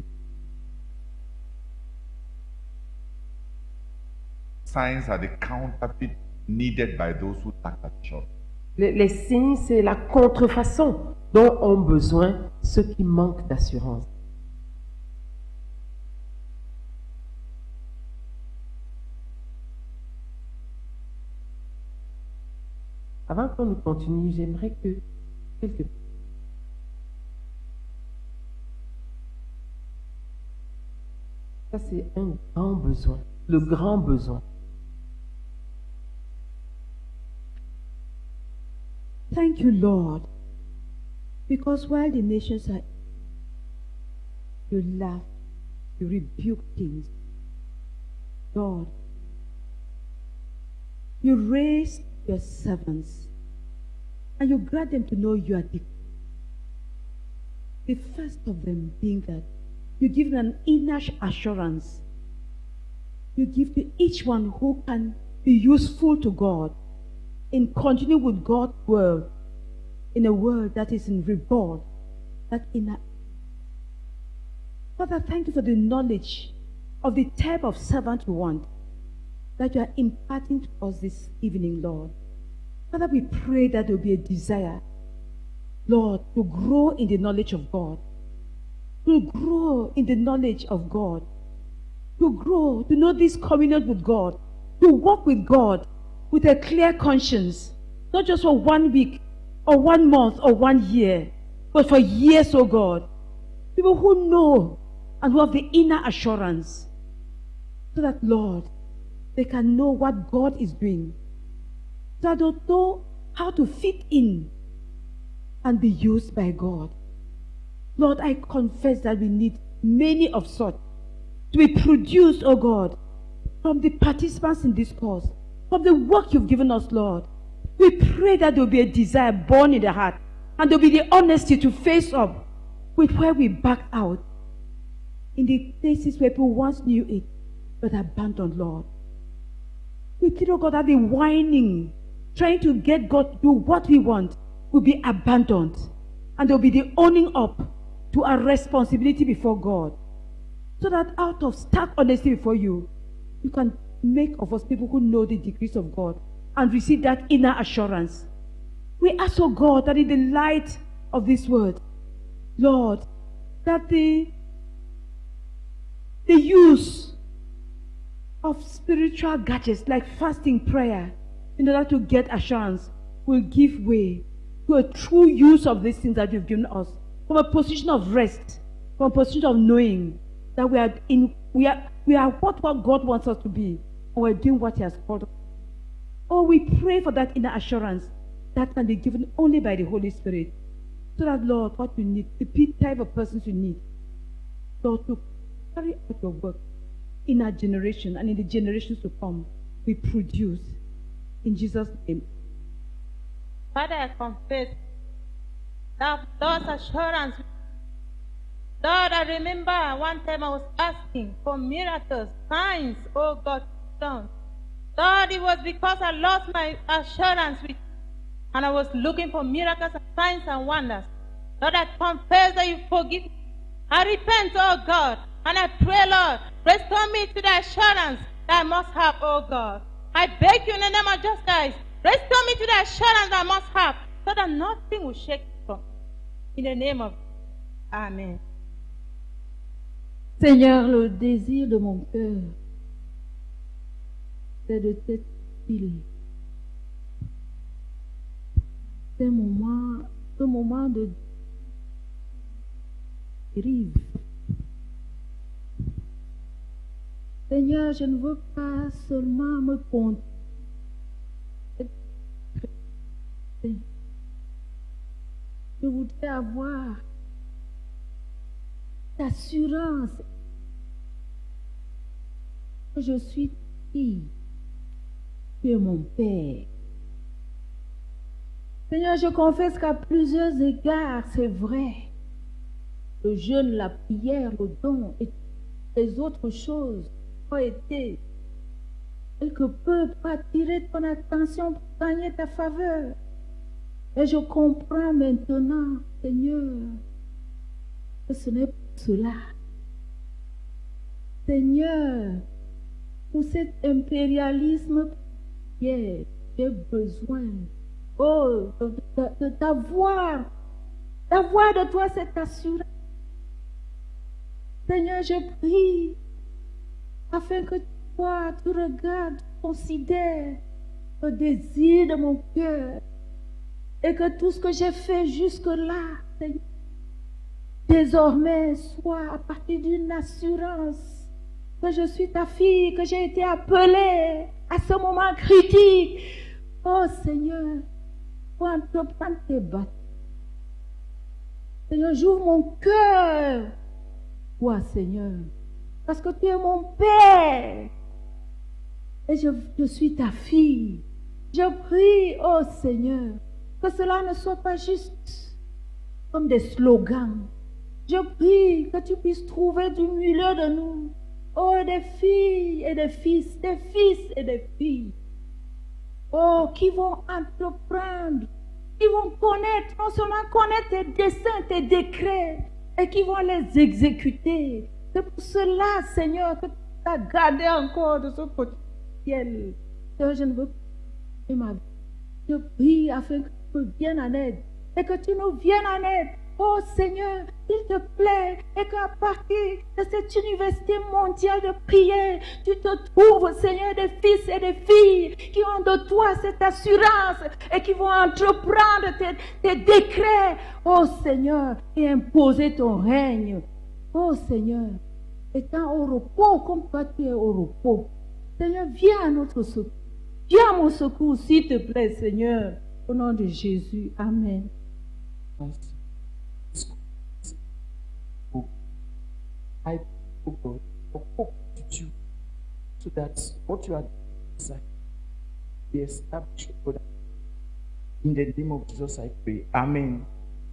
Signs are the counterfeit needed by those who lack assurance. Les signes, c'est la contrefaçon dont ont besoin ceux qui manquent d'assurance. Avant qu'on nous continue, j'aimerais que quelque Ça, c'est un grand besoin, le grand besoin. Thank you, Lord, because while the nations are, you laugh, you rebuke things. Lord, you raise your servants and you grant them to know you are the first of them being that you give them an inner assurance. You give to each one who can be useful to God in continuing with God's word in a world that is in revolt. Father, thank you for the knowledge of the type of servant we want that you are imparting to us this evening, Lord. Father, we pray that there will be a desire, Lord, to grow in the knowledge of God, to grow in the knowledge of God, to grow, to know this communion with God, to walk with God with a clear conscience, not just for 1 week or 1 month or 1 year, but for years, oh God. People who know and who have the inner assurance, so that, Lord, they can know what God is doing, so that they'll know how to fit in and be used by God. Lord, I confess that we need many of such to be produced, oh God, from the participants in this course, from the work you've given us, Lord. We pray that there will be a desire born in the heart, and there will be the honesty to face up with where we backed out, in the places where people once knew it, but abandoned, Lord. We pray, oh God, that the whining, trying to get God to do what we want, will be abandoned, and there will be the owning up to our responsibility before God, so that out of stark honesty before you, you can make of us people who know the degrees of God and receive that inner assurance. We ask, oh God, that in the light of this word, Lord, that the use of spiritual gadgets like fasting, prayer, in order to get assurance, will give way to a true use of these things that you've given us, from a position of rest, from a position of knowing that we are what God wants us to be, and we're doing what He has called us. Oh, we pray for that inner assurance that can be given only by the Holy Spirit, so that, Lord, what you need, the type of persons you need, Lord, to carry out your work in our generation and in the generations to come, we produce. In Jesus' name. Father, I confess that Lord's assurance. Lord, I remember one time I was asking for miracles, signs, oh God, done. Lord, it was because I lost my assurance with you, and I was looking for miracles and signs and wonders. Lord, I confess that you forgive me. I repent, oh God, and I pray, Lord, restore me to the assurance that I must have, oh God. I beg you in the name of Jesus Christ, restore me to the assurance that I must have, so that nothing will shake me from me. In the name of Amen. Seigneur, le désir de mon cœur, c'est de t'être fidèle. C'est un moment de dérive. Seigneur, je ne veux pas seulement me compter. Je voudrais avoir l'assurance que je suis fille, tu es mon Père. Seigneur, je confesse qu'à plusieurs égards, c'est vrai, le jeûne, la prière, le don et les autres choses ont été quelque peu pour attirer ton attention, pour gagner ta faveur. Et je comprends maintenant, Seigneur, que ce n'est pas cela. Seigneur, pour cet impérialisme, j'ai besoin d'avoir de toi cette assurance. Seigneur, je prie afin que toi, tu regardes, considères le désir de mon cœur et que tout ce que j'ai fait jusque-là, Seigneur, désormais soit à partir d'une assurance que je suis ta fille, que j'ai été appelée à ce moment critique. Oh Seigneur, pour entreprendre tes batailles. Seigneur, j'ouvre mon cœur. Toi, Seigneur, parce que tu es mon Père et je suis ta fille. Je prie, oh Seigneur, que cela ne soit pas juste comme des slogans. Je prie que tu puisses trouver du milieu de nous, oh, des filles et des fils et des filles, oh, qui vont entreprendre, qui vont connaître, non seulement connaître tes desseins, tes décrets, et qui vont les exécuter. C'est pour cela, Seigneur, que tu as gardé encore de ce côté ciel. Seigneur, je ne veux pas ma vie. Je prie afin que tu me viennes en aide et que tu nous viennes en aide. Oh Seigneur, s'il te plaît, et qu'à partir de cette université mondiale de prière, tu te trouves, Seigneur, des fils et des filles qui ont de toi cette assurance et qui vont entreprendre tes décrets, oh Seigneur, et imposer ton règne. Oh Seigneur, étant au repos comme toi tu es au repos. Seigneur, viens à notre secours. Viens à mon secours, s'il te plaît, Seigneur. Au nom de Jésus, Amen. I pray, God, for hope to you, so that what you are doing be established, God. In the name of Jesus, I pray. Amen.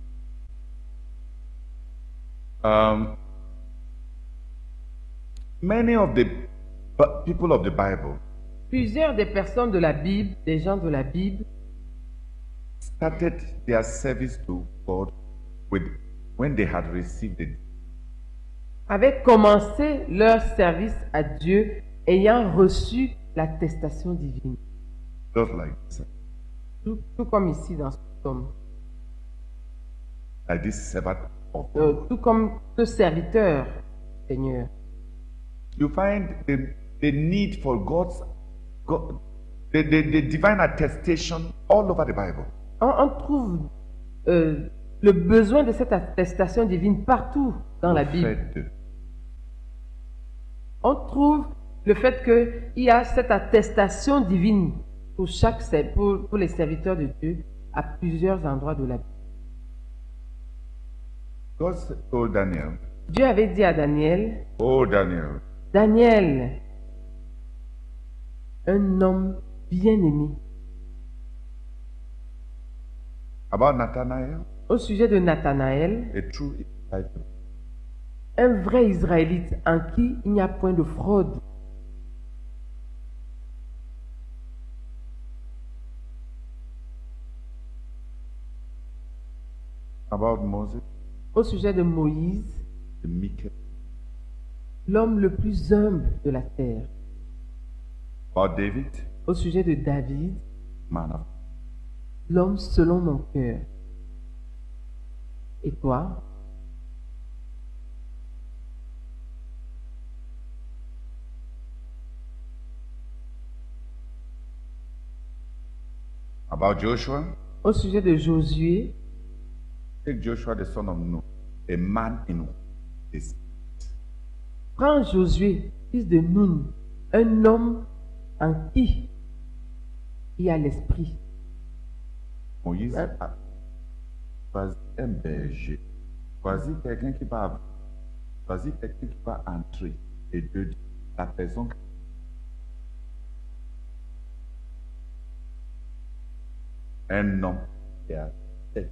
Many of the people of the Bible Plusieurs des personnes de la Bible, des gens de la Bible, started their service to God when they had received it. avaient commencé leur service à Dieu ayant reçu l'attestation divine. Just like this. Tout comme ici dans ce tome. Like this servant of Tout comme ce serviteur, Seigneur. You find the need for the divine attestation all over the Bible. On trouve le besoin de cette attestation divine partout dans la Bible. On trouve le fait qu'il y a cette attestation divine pour les serviteurs de Dieu à plusieurs endroits de la Bible. God told Daniel, Dieu avait dit à Daniel, oh Daniel, Daniel, un homme bien-aimé. About Nathanael? Au sujet de Nathanaël, a true Israelite. un vrai Israélite en qui il n'y a point de fraude. About Moses, Au sujet de Moïse, the meekest. l'homme le plus humble de la terre. About David, Au sujet de David, man of. l'homme selon mon cœur. Et toi? About Joshua, Au sujet de Josué, take Joshua the son of Nun, a man in his. prends Josué, fils de Nun, un homme en qui il y a l'esprit. Moïse Hein? a choisi un berger, choisi quelqu'un qui va, choisi quelqu'un qui va entrer et de la personne. Un homme qui a tête.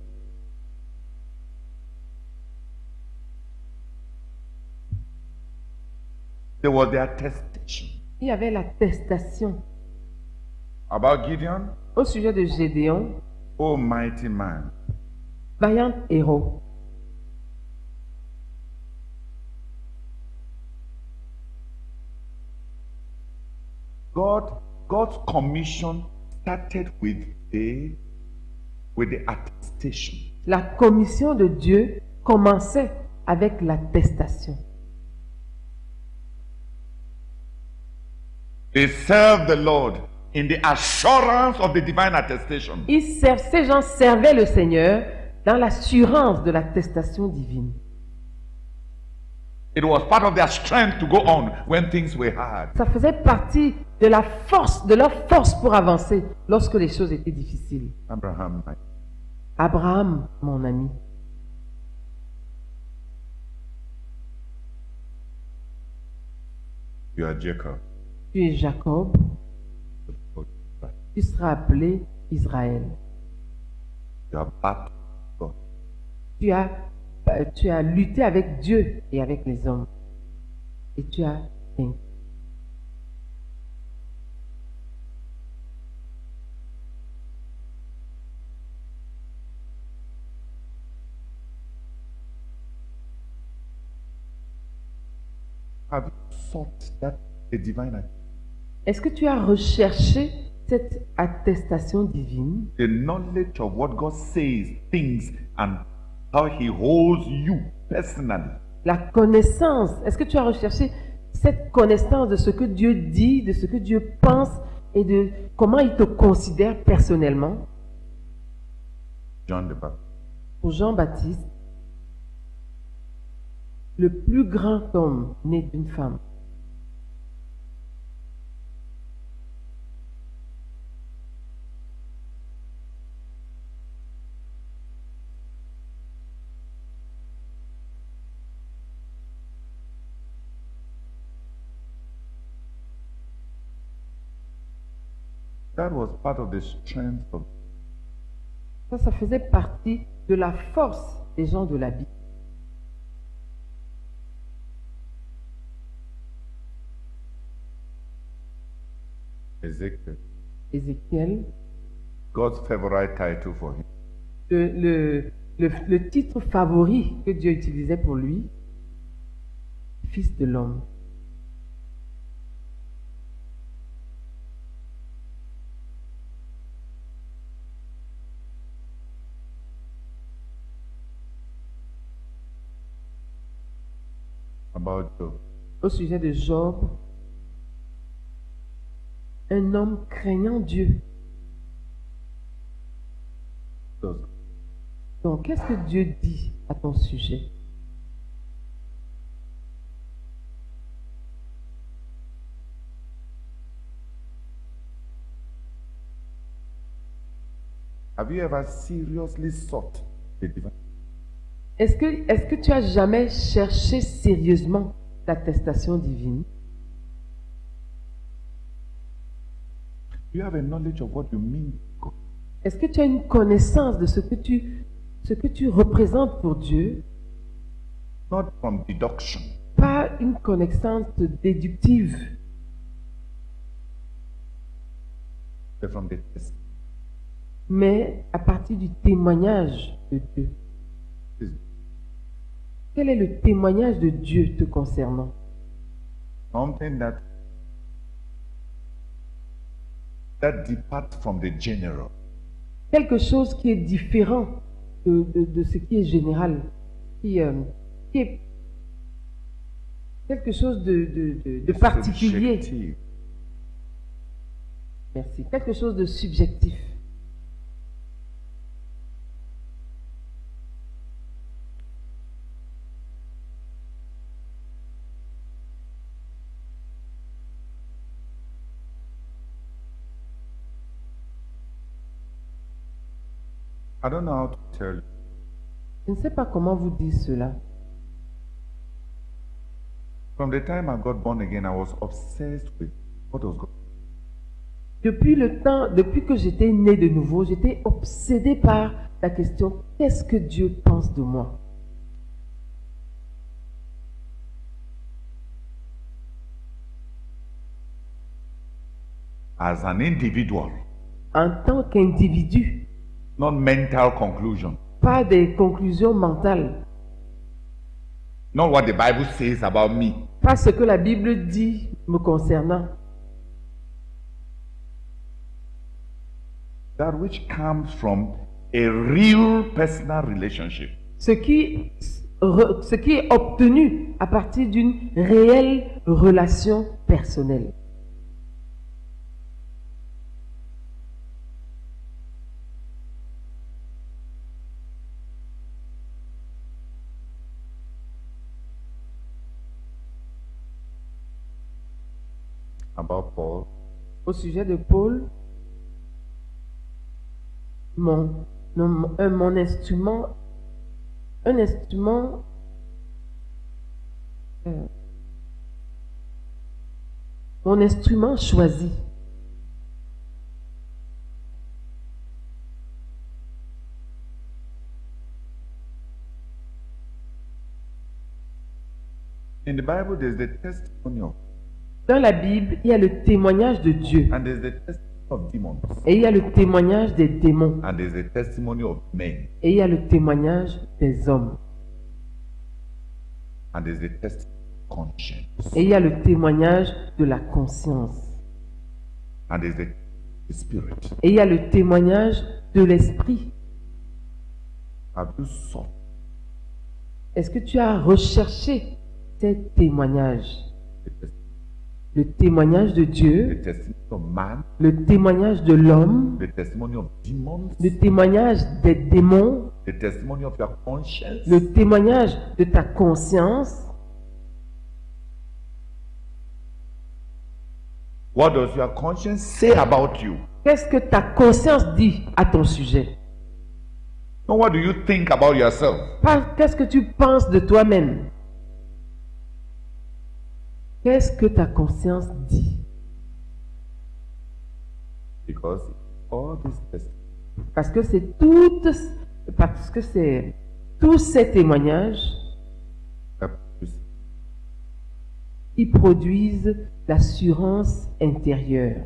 There was their attestation. Il y avait l'attestation. About Gideon, Au sujet de Gédéon, oh mighty man, vaillant héros. God's commission started with the attestation. La commission de Dieu commençait avec l'attestation. They served the Lord in the assurance of the divine attestation. Ces gens servaient le Seigneur dans l'assurance de l'attestation divine. It was part of their strength to go on when things were hard. Ça faisait partie de la force, de leur force pour avancer lorsque les choses étaient difficiles. Abraham, Abraham, mon ami, you are Jacob. tu es Jacob, tu seras appelé Israël. You are battled God. Tu as lutté avec Dieu et avec les hommes. Et tu as vaincu. Have you sought that the divine attestation? Est-ce que tu as recherché cette attestation divine? The knowledge of what God says, thinks, and how He holds you personally. La connaissance. Est-ce que tu as recherché cette connaissance de ce que Dieu dit, de ce que Dieu pense et de comment il te considère personnellement? John the Baptist. Pour Jean-Baptiste, le plus grand homme né d'une femme. That was part of the strength of. Ça faisait partie de la force des gens de la Bible. Ezekiel. Ézéchiel, God's favorite title for him. le titre favori que Dieu utilisait pour lui, Fils de l'homme. About Job. Au sujet de Job, un homme craignant Dieu. Donc, qu'est-ce que Dieu dit à ton sujet? Have you ever seriously sought the divine? Est-ce que tu as jamais cherché sérieusement l'attestation divine? Do you have a knowledge of what you mean? Est-ce que tu as une connaissance de ce que tu Ce que tu représentes pour Dieu, not from deduction, pas une connaissance déductive, but from the test. mais à partir du témoignage de Dieu. Quel est le témoignage de Dieu te concernant? Something that departs from the general. Quelque chose qui est différent de ce qui est général, qui est quelque chose de particulier. Subjective. Merci. Quelque chose de subjectif. I don't know how to tell you. Je ne sais pas comment vous dire cela. From the time I got born again, I was obsessed with what was going Depuis que j'étais né de nouveau, j'étais obsédé par la question, qu'est-ce que Dieu pense de moi? as an individual, En tant qu'individu, not mental conclusion, pas des conclusions mentales, not what the Bible says about me. pas ce que la Bible dit me concernant. That which comes from a real personal relationship. Ce qui est obtenu à partir d'une réelle relation personnelle. About Paul, Au sujet de Paul, mon instrument, mon instrument choisi. in the Bible, there's the testimony of, Dans la Bible, il y a le témoignage de Dieu and there's the testimony of demons, et il y a le témoignage des démons and there's the testimony of men, et il y a le témoignage des hommes and there's the testimony of conscience, et il y a le témoignage de la conscience and there's the spirit. et il y a le témoignage de l'esprit. Have you sought Est-ce que tu as recherché ces témoignages? the testimony, Le témoignage de Dieu, the testimony of man, le témoignage de l'homme, the testimony of demons, le témoignage des démons, the testimony of your conscience? le témoignage de ta conscience? What does your conscience say about you? Qu'est-ce que ta conscience dit à ton sujet? Not what do you think about yourself? Pas qu'est-ce que tu penses de toi-même. Qu'est-ce que ta conscience dit? Because all these testimonies Parce que c'est tous ces témoignages qui produisent l'assurance intérieure.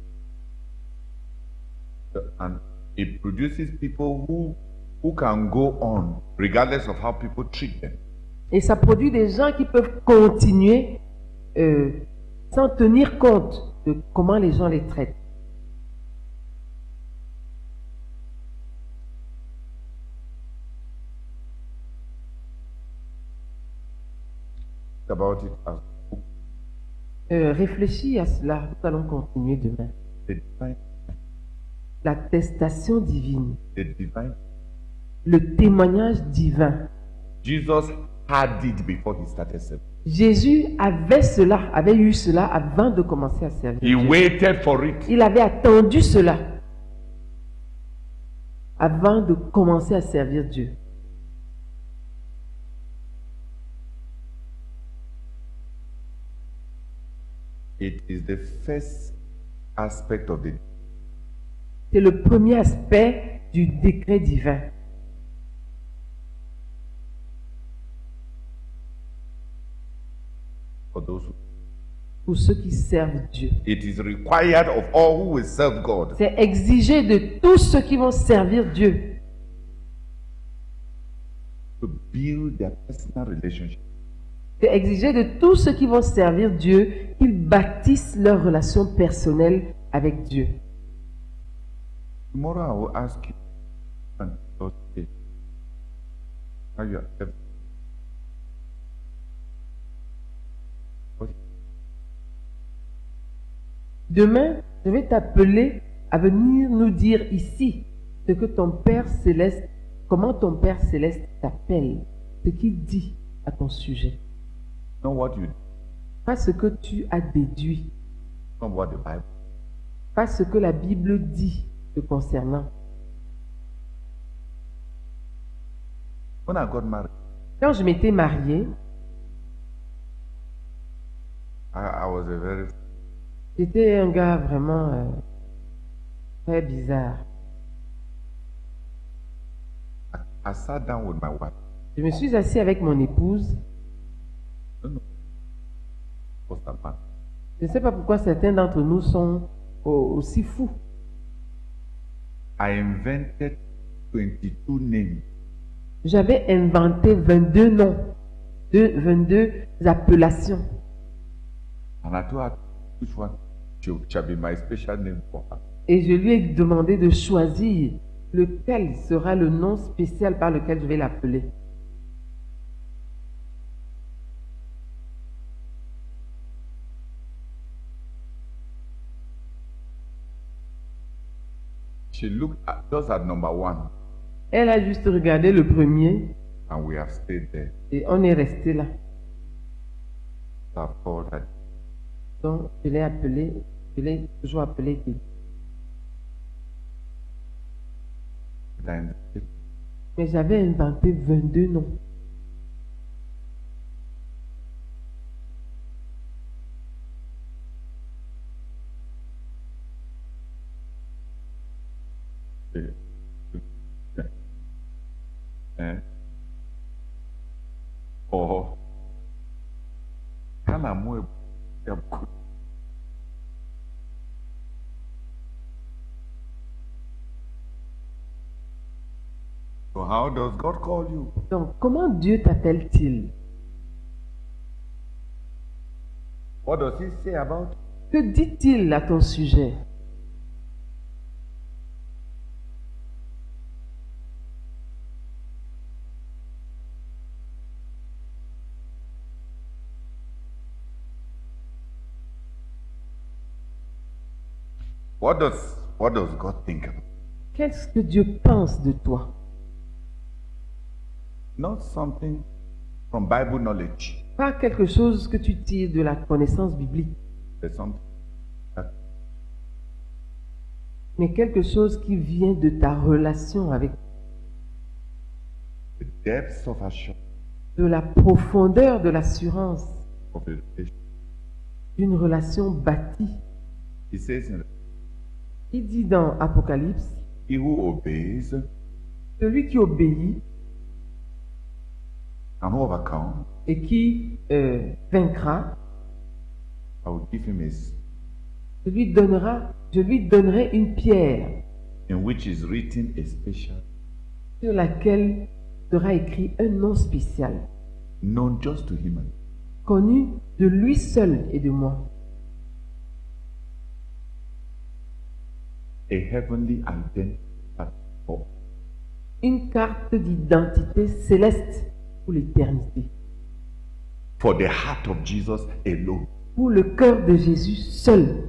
and it produces people who can go on regardless of how people treat them. Et ça produit des gens qui peuvent continuer sans tenir compte de comment les gens les traitent. About it as Réfléchis à cela, nous allons continuer demain. the divine, L'attestation divine, the divine. le témoignage divin. Jesus had it before he started serving. Jésus avait eu cela avant de commencer à servir. He Dieu. waited for it. Il avait attendu cela avant de commencer à servir Dieu. It is the first aspect of the. C'est le premier aspect du décret divin. those who. pour ceux qui servent Dieu. It is required of all who will serve God C'est exigé de tous ceux qui vont servir Dieu to build their personal relationship. C'est exigé de tous ceux qui vont servir Dieu qu'ils bâtissent leur relation personnelle avec Dieu. Tomorrow I will ask you and Lord, how you are. Demain, je vais t'appeler à venir nous dire ici ce que ton Père Céleste, comment ton Père Céleste t'appelle, ce qu'il dit à ton sujet. Not what you, Pas ce que tu as déduit, not what the Bible. pas ce que la Bible dit te concernant. When I got married, Quand je m'étais mariée, I was a very j'étais un gars vraiment très bizarre. I sat down with my wife. Je me suis assis avec mon épouse. No, no. What's that man? Je ne sais pas pourquoi certains d'entre nous sont aussi fous. I invented 22 names. J'avais inventé 22 noms, 22 appellations. And I told her which one shall be my special name for her. Et je lui ai demandé de choisir lequel sera le nom spécial par lequel je vais l'appeler. She looked just at number one, Elle a juste regardé le premier and we have stayed there. et on est resté là. So I've called her. Donc je l'ai appelé, je l'ai toujours appelé Teddy. Then Mais j'avais inventé 22 noms. Oh, Hannah Moe. So how does God call you? Donc comment Dieu t'appelle-t-il? What does He say about? Que dit-il à ton sujet? What does God think about? Qu'est-ce que Dieu pense de toi? Not something from Bible knowledge. Pas quelque chose que tu tires de la connaissance biblique, There's something that mais quelque chose qui vient de ta relation avec, the depths of assurance de la profondeur de l'assurance of a relationship. d'une relation bâtie. He says, Il dit dans Apocalypse, "He who obeys celui qui obéit and who overcomes, et qui vaincra, I will give him his, je lui donnerai une pierre in which is written a special, sur laquelle sera écrit un nom spécial, known just to him, connu de lui seul et de moi. a heavenly identity for Une carte d'identité céleste pour l'éternité, for the heart of Jesus alone." pour le cœur de Jésus seul.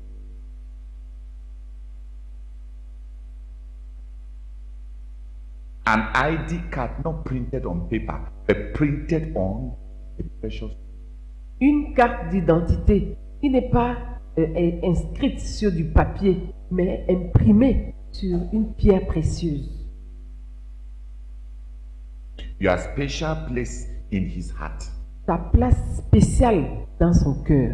An ID card not printed on paper, but printed on a precious. Une carte d'identité qui n'est pas inscrite sur du papier, mais imprimée sur une pierre précieuse. Your special place in his heart. Ta place spéciale dans son cœur.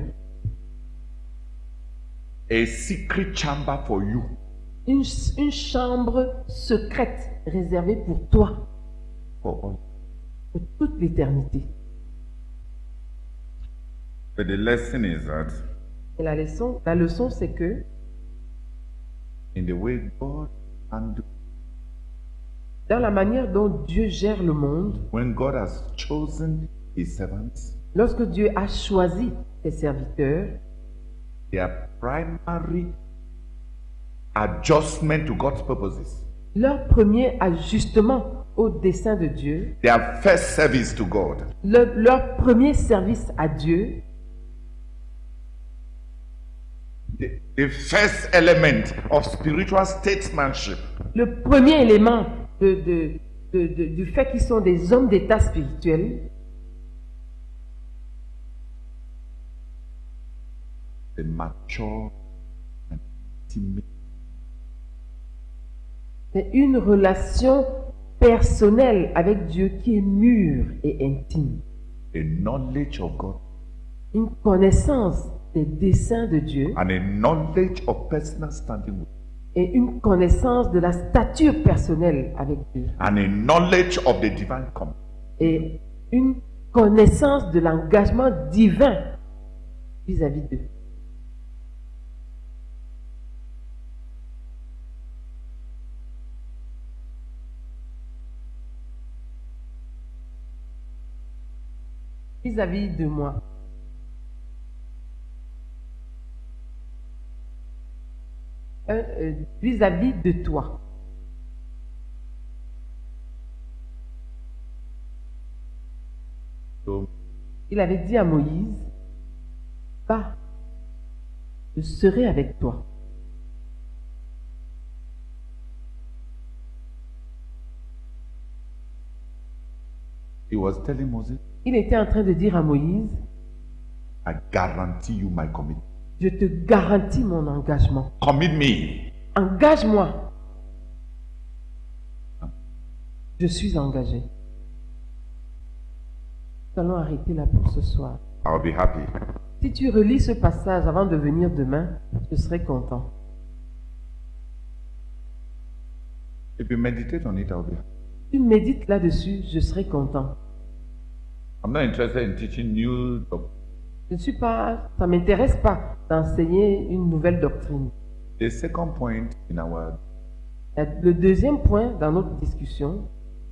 A secret chamber for you. Une chambre secrète réservée pour toi, For all. pour toute l'éternité. But the lesson is that Et la leçon c'est que in the way God handles, dans la manière dont Dieu gère le monde, when God has chosen his servants, lorsque Dieu a choisi ses serviteurs, their primary adjustment to God's purposes, leur premier ajustement au dessein de Dieu, their first service to God, leur premier service à Dieu, the first element of spiritual statesmanship le premier élément du fait qu'ils sont des hommes d'État spirituels, the mature and intimate c'est une relation personnelle avec Dieu qui est mûre et intime. a knowledge of God Une connaissance des desseins de Dieu and a knowledge of personal standing with et une connaissance de la stature personnelle avec Dieu and a knowledge of the divine command. et une connaissance de l'engagement divin vis-à-vis d'eux. Vis-à-vis de moi. Vis-à-vis de toi. So Il avait dit à Moïse, va, je serai avec toi. he was telling Moses, Il était en train de dire à Moïse, I guarantee you my commitment. je te garantis mon engagement. Commit me. Engage-moi. Je suis engagé. Nous allons arrêter là pour ce soir. I'll be happy. Si tu relis ce passage avant de venir demain, je serai content. If you meditate on it, I'll be happy. Si tu médites là-dessus, je serai content. I'm not interested in teaching new doctrine. Je ne suis pas, ça m'intéresse pas d'enseigner une nouvelle doctrine. The second point in our Le deuxième point dans notre discussion,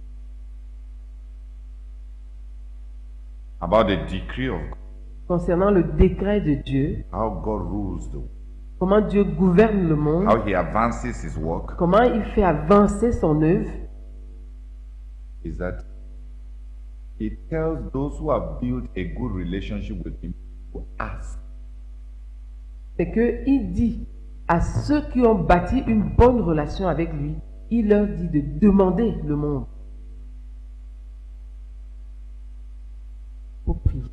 about the decree of God, concernant le décret de Dieu, how God rules the world, comment Dieu gouverne le monde, how he advances his work, comment il fait avancer son œuvre, is that he tells those who have built a good relationship with him to ask. c'est qu'il dit à ceux qui ont bâti une bonne relation avec lui, il leur dit de demander le monde. Pour prier.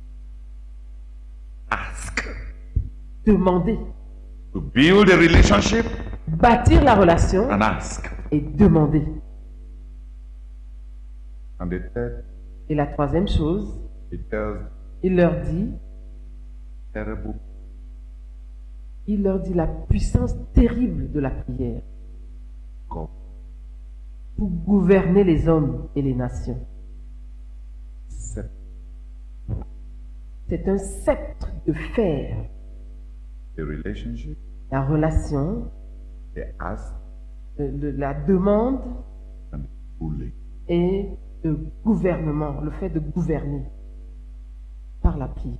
Ask. Demander. To build a relationship Bâtir la relation and ask. et demander. And the third, Et la troisième chose, he tells il leur dit la puissance terrible de la prière God. pour gouverner les hommes et les nations. Sceptre. C'est un sceptre de fer. The relationship, La relation, the ask, la demande and the ruling. et le gouvernement, le fait de gouverner par la prière.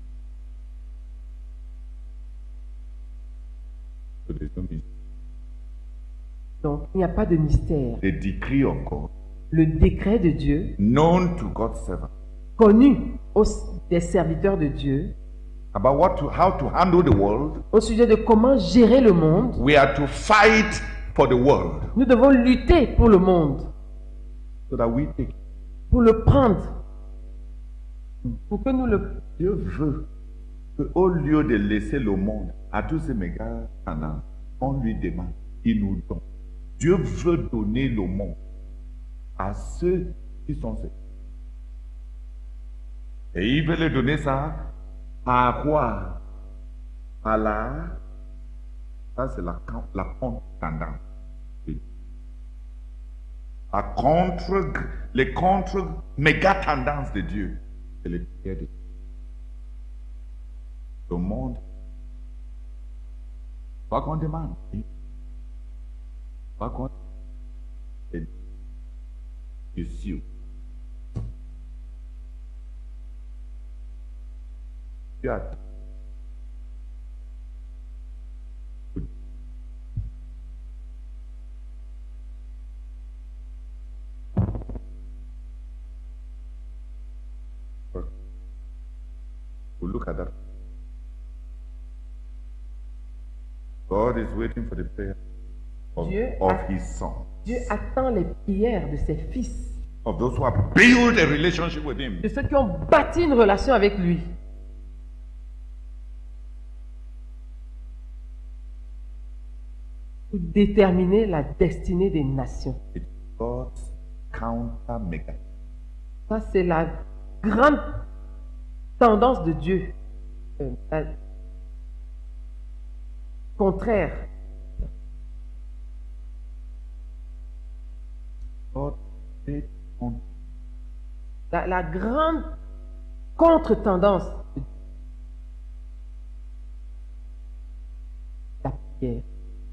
So there's no mystery. Donc, il n'y a pas de mystère. The decree of God, Le décret de Dieu, known to God's servant, connu des serviteurs de Dieu, about how to handle the world. au sujet de comment gérer le monde, We are to fight for the world nous devons lutter pour le monde, so that we take. pour le prendre, pour que nous le... Dieu veut qu'au lieu de laisser le monde à tous ces méga tendances, on lui demande, il nous donne. Dieu veut donner le monde à ceux qui sont ceux. Et il veut leur donner ça à quoi? À ça c'est la contre-tendance. Les contre méga tendances de Dieu. C'est les prières de Dieu. Le monde, pas qu'on demande. Pas qu'on est sûr. Tu as we'll look at that. God is waiting for the prayer of his son. Dieu attend les prières de ses fils, Of those who have built a relationship with him. de ceux qui ont bâti une relation avec lui. Pour déterminer la destinée des nations. It's God's counter mega. Ça, c'est la grande tendance de Dieu. La contraire. God said on La grande contre-tendance de Dieu. La prière.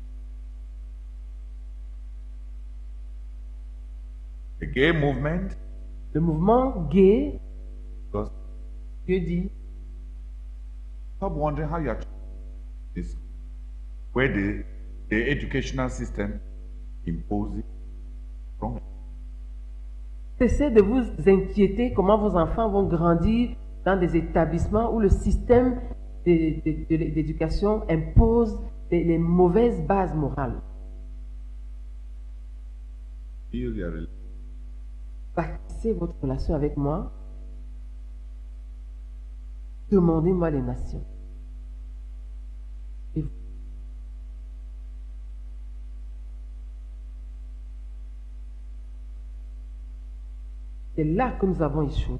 the gay movement. Le mouvement gay, Because Dieu dit, stop wondering how you are this where the educational system imposes wrong. cessez de vous inquiéter comment vos enfants vont grandir dans des établissements où le système d'éducation impose les mauvaises bases morales. Build your relationship. Bâtissez votre relation avec moi. Demandez-moi les nations. Et vous. C'est là que nous avons échoué.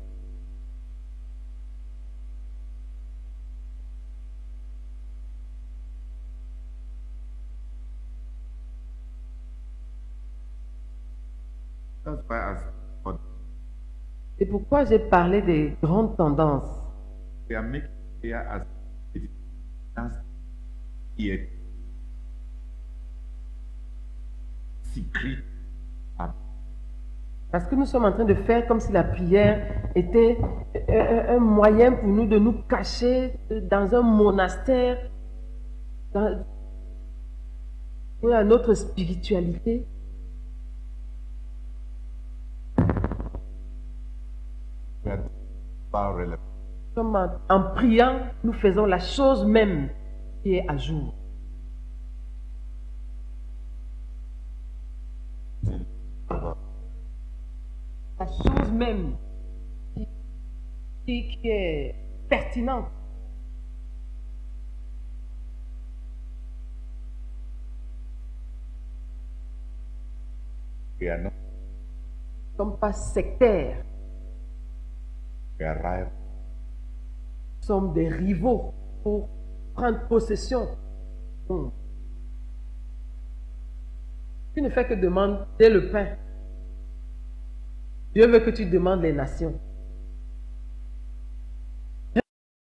That's why as God, C'est pourquoi j'ai parlé des grandes tendances. we are making clear as it is as yet secret. Parce que nous sommes en train de faire comme si la prière était un moyen pour nous de nous cacher dans un monastère, dans notre spiritualité. We are far relevant. Comme en priant, nous faisons la chose même qui est à jour. La chose même qui est pertinente. We are not. Nous ne sommes pas sectaires. We are rivals. Nous sommes des rivaux pour prendre possession. Tu ne fais que demander le pain. Dieu veut que tu demandes les nations.